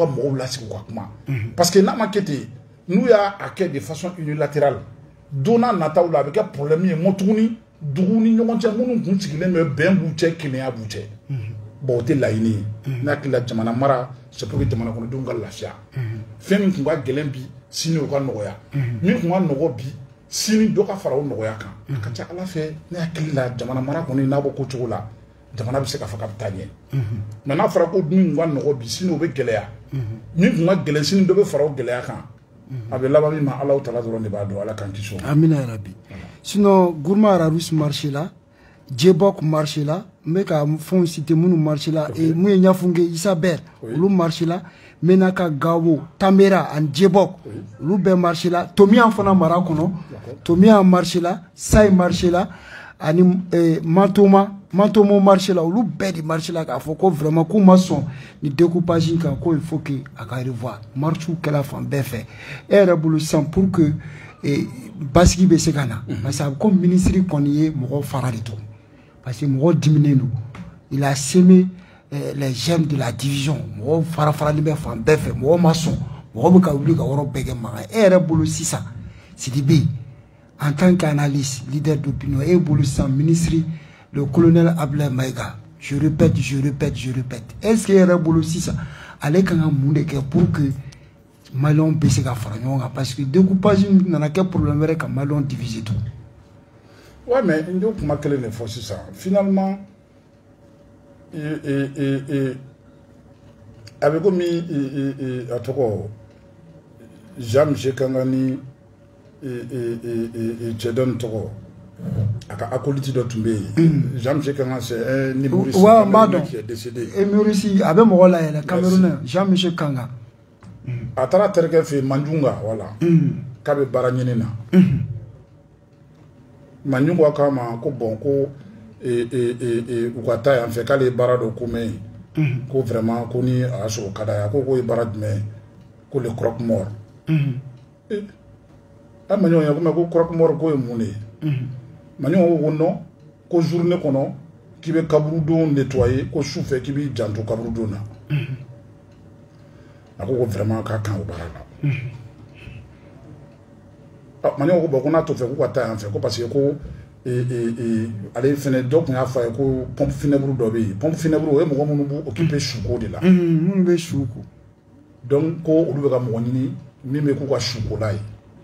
parce que nous, il y a de façon unilatérale. Donna Nataoula avec un problème, il y a un Dougouni, nous avons dit que ben bouché, qui n'est pas bouché. Bon, c'est là, il y a la Jamana Mara, c'est pour que Jamana Konodunga Lafia. Femme qui va Gelembi, sinon au Noya. Nous avons Norobi, sinon Doka Farao Noyaka. Quand à la fait, il y a la Jamana Mara qu'on est nabo Kochola. Jamana Bisseka Fakaptanie. Maintenant, Farao nous avons Norobi, sinon au Gelea. Nous avons Gelea, sinon de Farao Geleaka. Avec la famille, Allah Ta'ala de Ronebado, à la Kankiso. Amin Arabi. Sinon, Gourma Ararus marché là, Djebok marché là, mais quand font cité mon marché là, et Mouya Funge Isaber, le marché là, Menaka Gawo, Tamera, and Djebok, Loube marché là, Tomi en Fana Marakono, Tomi en marché là, Sai marché là, Anim Mantoma, Mantomo marché là, ou Bedi marché là, il faut que vraiment qu'on maçon, ni découpage, il faut qu'il y revoir, marche ou qu'elle a fait bien fait. Et révolution pour que et Baski Besegana, parce que comme ministre qu'on y est, Moro Faradito, parce que Moro diminué nous, il a sémé euh, les gemmes de la division, Moro Farafaradime, Fan Befe, Moro Masson, Moro Bokaouli, Moro Begema, et Rebolo Sissa, c'est des billes. En tant qu'analyste, leader d'opinion, et Bouloussan, ministre, le colonel Abla Maïga, je répète, je répète, je répète, est-ce qu'il y a Rebolo Sissa, allez quand on moune pour que Malon pèse qu'à faire parce que découpage n'a pas de problème avec un Malon divisé tout. Ouais, mais il faut que les forces ça. Finalement, et et et avec comme et à toi, Jam Jekangani et et et et Tchedon Toro. À qualité de tomber, Jam Jekangani c'est un Nimorisi qui est décédé. Et Nimorisi avec mon rôle là, le Camerounais, Jam Jekanga. Atara terke fe Manjunga wala kabe baranyene na Manjunga kama ko bon ko e e e e ukata ya fe kale barado kume ko vraiment ko ni aso kada ko ko barad me ko le croque mort eh amanyo ya ko ko croque mort ko emune manyo ko no ko journée kono kibe kaburu do nettoyer ko souffle kibe janto kaburu do na ako vraiment ka kan obarala ah manyo ko boko na to fe ko kwata en fait ko parce que ko e e e aller fene donc na fa ko pompe funèbre do be pompe funèbre o e mo mo bu occuper chouko de là hum be chouko donc ko o be ka mo ni mi me ko kwa chouko là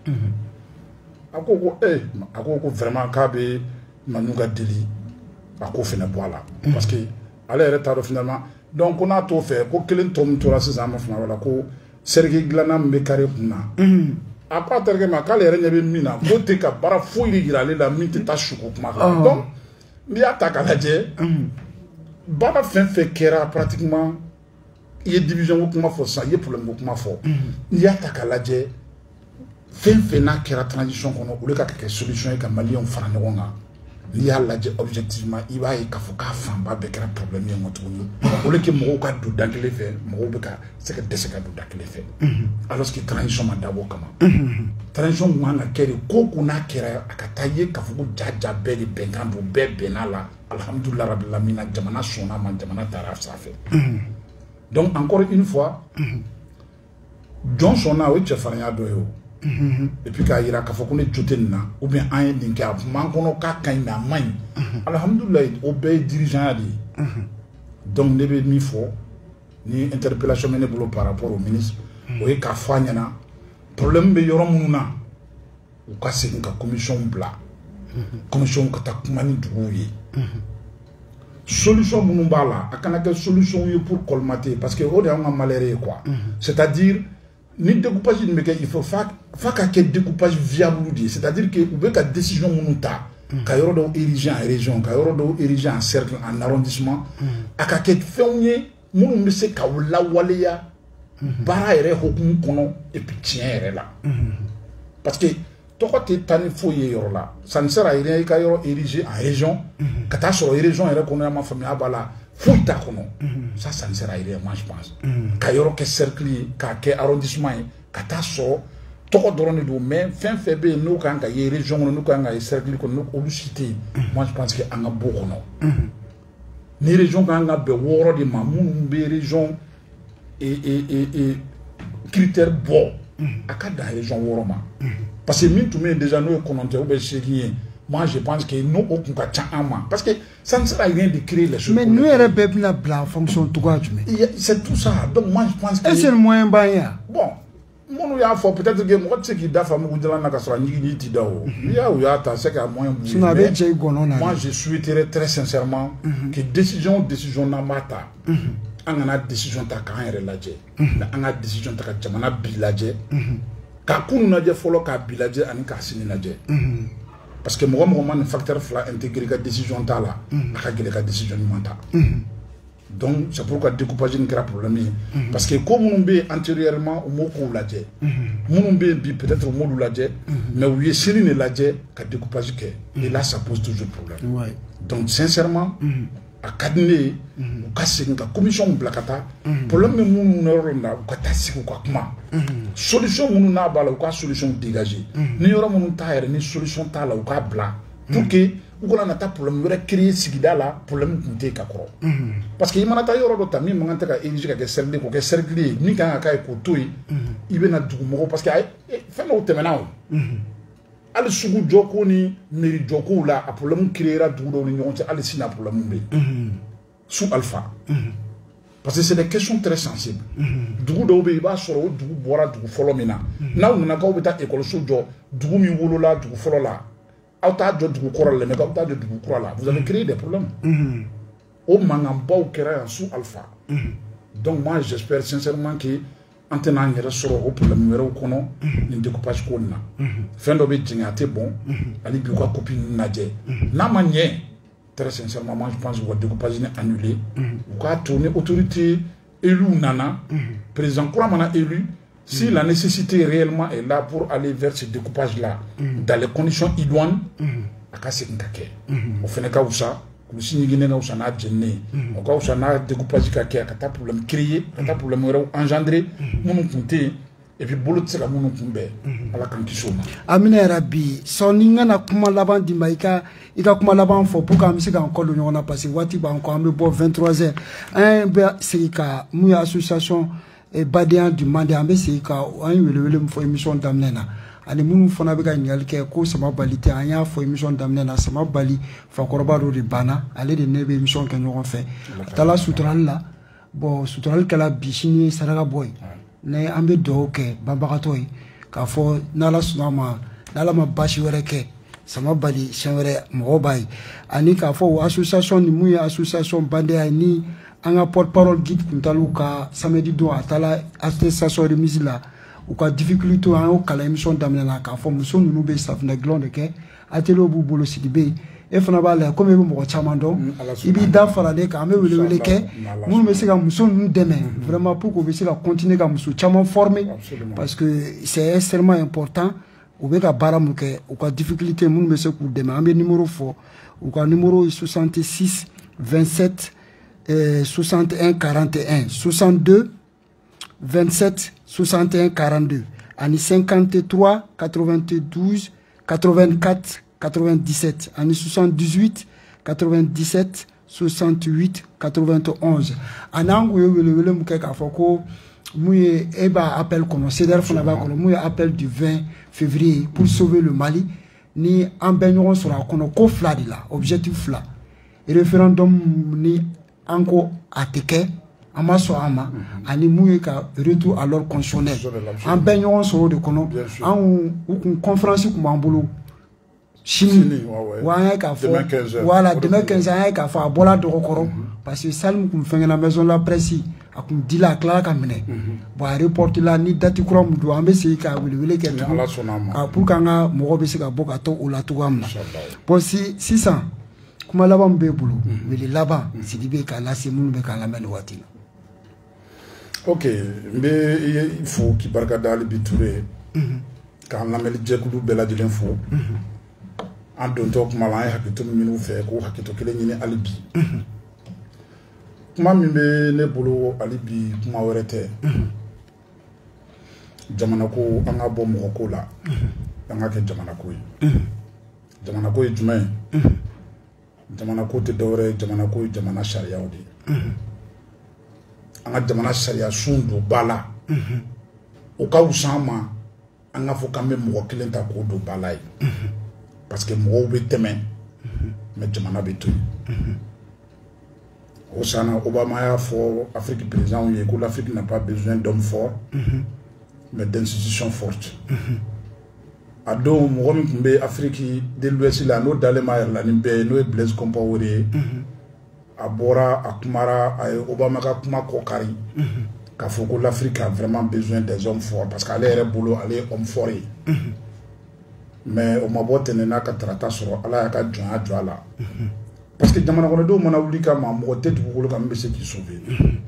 ako ko eh ako ko vraiment ka be manuga deli ako fene boala parce que aller retard finalement. Donc on a tout fait. Ko kelen tom tora sisama fana wala ko sergi glana mbe kare kuna. Apa terge ma kale re nyabe mina ko te ka bara fo iri girale la minte ta shuko kuma. Donc mi ataka la je. Baba fin fait kera pratiquement il y a division kuma fo ça, il y a problème kuma fo. Ni ataka la je. Fin fait na kera transition kono o le ka ke solution e ka malion fara ngonga. Il y a là objectivement il va y avoir un problème au lieu que mon cas de d'anglais fait mon cas c'est que des cas de d'anglais fait alors que transition d'abord comment transition moi na kere koko na kera akataye kafuku jaja beli bengando bebe nala alhamdulillah rabbil alamin jamana sona man jamana taraf ça fait donc encore une fois Johnson a oui chefania doyo et puis quand il a kafokone jotenna ou bien un dinka mankono ka kaina main alhamdulillah au bay dirigeant dit donc nebe mi fo ni interpellation mené bolo par rapport au ministre o e ka fanyana problème be yorom nuna ou ka se ka commission bla commission ka ta kumani duuye solution munu bala akana que solution pour colmater parce que o de on a malheureux quoi c'est-à-dire ni découpage de méca il faut faire faire que découpage viable, c'est-à-dire que vous avez une décision monuta ka yoro do ériger en région ka yoro do ériger en cercle en arrondissement aka ke fewnie munu mese ka wala waleya bara ere hokum kono et puis tien ere là parce que to ko te tani foye yoro là ça ne sert à rien ka yoro ériger en région ka ta so région ere kono ma famille abala fuita kono ça ça ne sert à rien moi je pense ka yoro ke cercle ka ke arrondissement ka ta so tɔgɔ dɔrɔn de don mais fɛn fɛn bɛ yen n'o kan ka ye région kɔnɔ n'o kan ka ye cercle kɔnɔ n'o olu si tɛ yen moi je pense que an ka bɔ kɔnɔ ni région kan ka bɛn wɔɔrɔ de ma minnu bɛ région et et et et critère bɔ a ka dan région wɔɔrɔ ma parce que min tun bɛ yen déjà n'o ye kɔnɔntɔn ou bien seegin ye moi je pense que n'o o kun ka ca an ma parce que ça ne sert à rien de créer les choses. Mais nous yɛrɛ bɛɛ bɛna bila en fonction cogoya jumɛn. C'est tout ça donc moi je pense que. Est-ce que le moyen b'an ye wa. Bon. Mon y'a fait peut-être que moi tu sais qu'il doit faire beaucoup de la nakasra ni ni ti dao. Il y a ou y a ta c'est qu'à moyen. Moi je souhaiterais très sincèrement que décision décision na mata. An kana décision ta kan yɛrɛ lajɛ. An ka décision ta ka jamana bi lajɛ. Ka kunu lajɛ fɔlɔ ka bi lajɛ ani ka sini lajɛ. Parce que mɔgɔ mɔgɔ man facteur fila intégrer ka décision ta la. A ka gɛlɛ ka décision ɲuman ta. Donc c'est pourquoi découpage n'est pas un problème. Parce que comme nous sommes antérieurement au mot qu'on l'a dit, nous sommes peut-être au mot où l'a dit, mais où il y a série ne l'a dit qu'à découpage et là ça pose toujours problème. Ouais. Donc sincèrement, à cadener, ou casser une commission blacata, problème mais nous n'aurons pas ou catassi ou quoi solution nous n'a pas ou quoi solution dégagée. Nous aurons mon taille ni solution ta la ou quoi bla pour que ou qu'on a ta problème nous créer sigida là problème compter kakoro. Parce que il m'a ta yoro dota mi m'a ta ka érigé ka cercle ko ka cercle ni kan ka ko toy il be na dugu mo parce que fait no temena o al sugu joko ni meri joko la a problème créera dugu do ni ñon ci al sina problème be sous alpha parce que c'est des questions très sensibles dugu do be ba soro dugu bora dugu folo mina na na ka o be ta école so jo dugu mi wolo la dugu folo la vous avez créé des problèmes. Au Mangambao Kera sous alpha. Donc moi j'espère sincèrement que en tenant un ressort au problème numéro qu'on une découpage qu'on a. Fin de bien bon, Ali Bioka copine Nadje. La manière, très sincèrement, moi je pense que le découpage est annulé. Ou qu'à tourner autorité élue Nana, président Kouramana élu. Si la nécessité réellement est là pour aller vers ce découpage-là, dans les conditions idoines, à casser une caquet. On fait un cas où ça, comme si nous avons un gêné, on a un découpage caquet, à un problème créé, à un problème engendré, nous nous comptons, et puis boulot c'est la nous nous à la condition. Amina Rabi, son n'ingana kuma laban di maika, ika kuma laban fo pour qu'on se encore le on a passé wati ba encore me bo vingt-trois heures. Un ba c'est ka mu association et Badian du Mandé Ambé, ka un wele fo émission d'amnena. Ani munu fana be ka nyal ke ko sama balite anya fo émission d'amnena sama bali fa korba do de bana ale de nebe émission ke ñogon fait. Tala sutral la bo sutral kala bishini saraka boy. Ne ambe do ke babakatoy ka fo nala sunama nala ma bashi were ke sama bali shenwere mo bay ani ka fo association ni mu association Bande ni anga porte-parole guide kuntaluka samedi do atala attestation de mise là ou ka difficulté en kala émission d'amena ka fo muso nunu be safna glonde ke atelo bu bolo sidibe e fana ba la comme mo ko chamando ibi da fara de ka me wele wele ke munu be se ka muso nunu deme vraiment pour ko be se ka continuer ka muso chama former parce que c'est extrêmement important ou be ka baramu ke ou ka difficulté munu be se ku deme ambe numéro fo ou ka numéro soixante-six vingt-sept Euh, soixante et un quarante et un soixante-deux vingt-sept soixante et un quarante-deux ani cinquante-trois quatre-vingt-douze quatre-vingt-quatre quatre-vingt-dix-sept ani soixante-dix-huit quatre-vingt-dix-sept soixante-huit quatre-vingt-onze anangu wele wele muke ka foko muye eba appel kono cedar fona ba kono muye appel du vingt février pour sauver le Mali ni ambenyon sura kono ko fla de la objectif fla et référendum ni Anko ateke amaso ama ani muye ka retour à l'ordre constitutionnel en benyon so de kono en une conférence ku mambolo chini wa ka fo voilà demain quinze heures ka fa bola de kokoro parce que salm ku fenga na maison la presse akum dila kala ka mene bo report la ni dati krom do ambe se ka wili wili ke ka pour kanga mo be se ka boka to o la to amna bon si six cents kuma laban be bulu wili laban sidibe ka la se mun be ka la men wati. Ok, mais il faut qu'il barka dali biture quand la mel jekulu bela de l'info en don tok mala hakito minu fe ko hakito kele nyine alibi kuma mi be ne bulu alibi kuma werete jamana ko an ka bɔ mɔgɔ ko la an ka kɛ jamana ko ye jamana ko ye jumɛn ye jamana ko tɛ dɔwɛrɛ ye jamana ko ye jamana sariyaw de ye an ka jamana sariya sun don ba la o ka wusa an ma an ka fɔ k'an bɛ mɔgɔ kelen ta k'o don ba la ye parce que mɔgɔw bɛ tɛmɛ mais jamana bɛ to yen o sana Obama y'a fɔ Afrique président ye ko l'Afrique n'a pas besoin d'hommes forts mais d'institutions fortes a don mɔgɔ min tun bɛ Afrique de l'Ouest la n'o dalen ma yɛrɛ la nin bɛɛ ye n'o ye Blaise Compaoré ye a bɔra a kumara a ye Obama ka kuma kɔ kari k'a fɔ ko l'Afrique a vraiment besoin des hommes forts parce que ale yɛrɛ bolo ale ye homme fort ye mais o ma bɔ tɛnɛn n'a ka tarata sɔrɔ Ala y'a ka jɔnya jɔ a la parce que jamana kɔnɔdenw mana wuli kama mɔgɔ tɛ dugukolo kan min bɛ se k'i sauver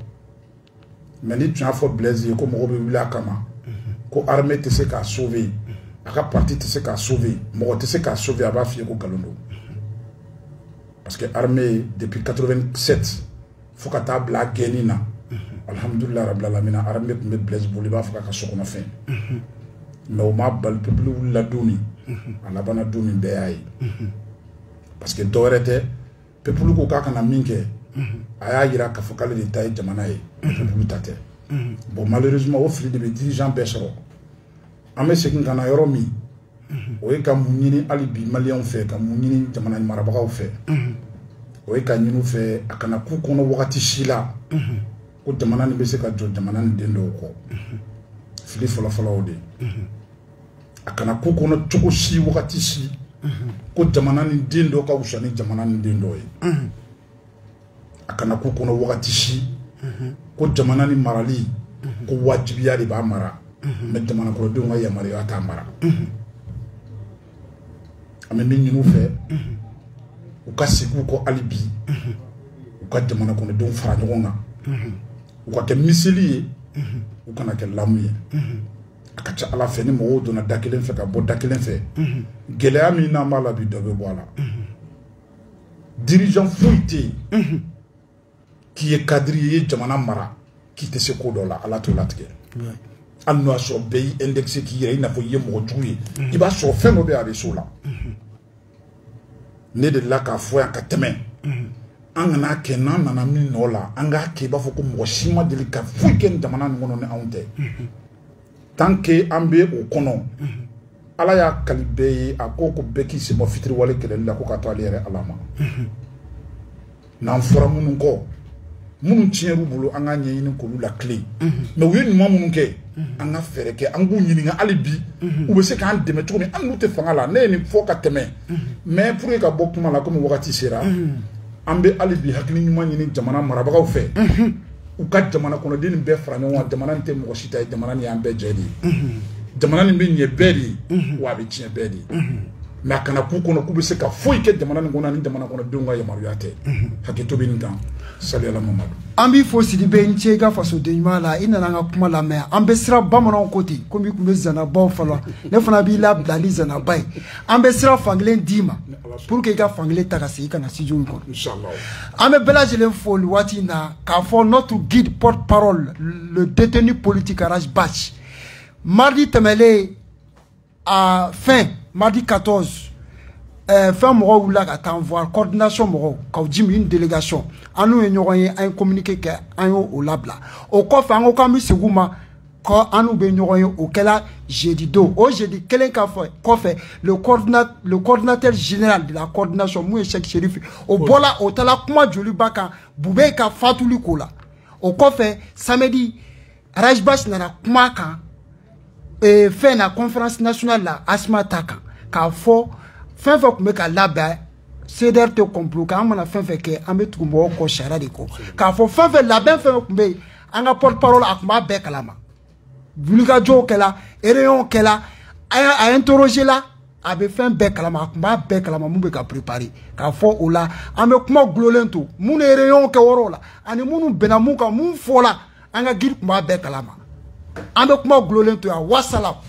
mais ni tun y'a fɔ Blaise ye ko mɔgɔ bɛ wuli a kama ko armée tɛ se k'a sauver a ka parti tɛ se k'a sauver mɔgɔ tɛ se k'a sauver a b'a f'i ye ko nkalon don parce que armée depuis quatre-vingt-sept fo ka taa bila a gɛnni na alhamdulilayi rabil alamina armée tun bɛ Blaise bolo i b'a fɔ k'a ka sokɔnɔfɛn mais o ma bali peuple wulila don min a labanna don min bɛɛ y'a ye parce que dɔwɛrɛ tɛ peuple ko k'a kana min kɛ a y'a yira k'a fɔ k'ale de ta ye jamana ye peuple ta tɛ bon malheureusement o fili de bɛ dirigeant bɛɛ sɔrɔ an bɛ segin ka na yɔrɔ min o ye ka mun ɲini hali bi maliyɛnw fɛ ka mun ɲini jamana marabagaw fɛ o ye ka ɲini u fɛ a kana k'u kɔnɔ wagati si la ko jamana nin bɛ se ka jɔ jamana nin den dɔw kɔ fili fɔlɔfɔlɔ o de a kana k'u kɔnɔ cogo si wagati si ko jamana nin den dɔ ka wusa ni jamana nin den dɔ ye a kana k'u kɔnɔ wagati si ko jamana nin marali ko wajibiya de b'a mara mais jamana kɔnɔdenw ka yamaruya t'a mara an bɛ min ɲini u fɛ u ka segin u kɔ hali bi u ka jamana kɔnɔdenw fara ɲɔgɔn kan u ka kɛ miseli ye u kana kɛ lamu ye a ka ca Ala fɛ ni mɔgɔw donna da kelen fɛ ka bɔ da kelen fɛ gɛlɛya min n'an b'a la bi dɔ bɛ bɔ a la dirigeant foyi tɛ yen k'i ye kadiri ye i ye jamana mara k'i tɛ se ko dɔ la Ala t'o latigɛ hali n'o y'a sɔrɔ bɛɛ y'i indexé k'i yɛrɛ i n'a fɔ i ye mɔgɔ jugu ye i b'a sɔrɔ fɛn dɔ bɛ yen a bɛ s'o la ne de la k'a fɔ yan ka tɛmɛ an kana kɛ n'an nana min nɔ la an k'a kɛ i b'a fɔ ko mɔgɔ si ma deli ka foyi kɛ nin jamana nin kɔnɔ ni anw tɛ tant que an bɛ o kɔnɔ Ala y'a kali bɛɛ ye a ko ko bɛɛ k'i sen bɔ fitiriwale kɛlɛli la ko ka to ale yɛrɛ Ala ma n'an fɔra minnu kɔ minnu tiɲɛr'u bolo an k'a ɲɛɲini k'olu la tilen mais u ye ɲuman minnu kɛ an ka fɛɛrɛ kɛ an k'u ɲininka hali bi u bɛ se k'an dɛmɛ cogo min an n'u tɛ fanga la ne ye nin fɔ ka tɛmɛ mais pour que ka bɔ kuma la komi wagati sera an bɛ hali bi hakili ɲuman ɲini jamana marabagaw fɛ u ka jamana kɔnɔden nin bɛɛ fara ɲɔgɔn kan jamana nin tɛ mɔgɔ si ta ye jamana nin y'an bɛɛ jɛ de ye jamana nin bɛ ɲɛ bɛɛ de ye wa a bɛ tiɲɛ bɛɛ de ye mais a kana k'u kɔnɔ k'u bɛ se ka foyi kɛ jamana nin kɔnɔ ni jamana kɔnɔdenw ka yamaruya tɛ hakili to bɛ nin kan saliyala Mamadu an b'i fo Sidibe n ce i ka fasoden ɲuman la i nana an ka kuma lamɛn an bɛ siran bamananw ko ten komi i tun bɛ zanabaw fɔlɔ ne fana b'i labilali zanaba ye an bɛ siran fankelen d'i ma pour que i ka fankelen ta ka segin ka na studio in kɔnɔ an bɛ bɛɛ lajɛlen fo nin waati in na k'a fɔ notre guide porte-parole le détenu politique Araj Bach mardi tɛmɛlen à fin mardi quatorze euh, fin mɔgɔw wulila ka taa voir coordination mɔgɔw k'aw jimi une délégation an n'u ye ɲɔgɔn ye an ye communiqué kɛ an y'o o labila o kɔfɛ an ko k'an bɛ segin u ma ko an n'u bɛ ɲɔgɔn ye o kɛla jeudi don o jeudi kelen ka fɔ kɔfɛ le coordinateur le coordinateur général de la coordination mun ye Cheikh Chérif o bɔla o taala kuma joliba kan Bube ka fatuli ko la o kɔfɛ samedi Araj Bach nana kuma kan e fɛn na conférence nationale la Asma ta kan k'a fɔ fɛn fɛn tun bɛ ka labɛn C D R tɛ complot kan an mana fɛn fɛn kɛ an bɛ tugu mɔgɔw kɔ sariya de kɔ k'a fɔ fɛn fɛn labɛn fɛn fɛn tun bɛ yen an ka porte parole a tun b'a bɛɛ kalama wulikajɔw kɛla réunion kɛla a interroger la a bɛ fɛn bɛɛ kalama a tun b'a bɛɛ kalama mun bɛ ka préparer k'a fɔ o la an bɛ kuma gulolen to minnu ye réunion kɛ yɔrɔw la ani minnu bɛnna mun kan mun fɔla an ka guide tun b'a bɛɛ kalama an bɛ kuma gulolen to yan wasalaam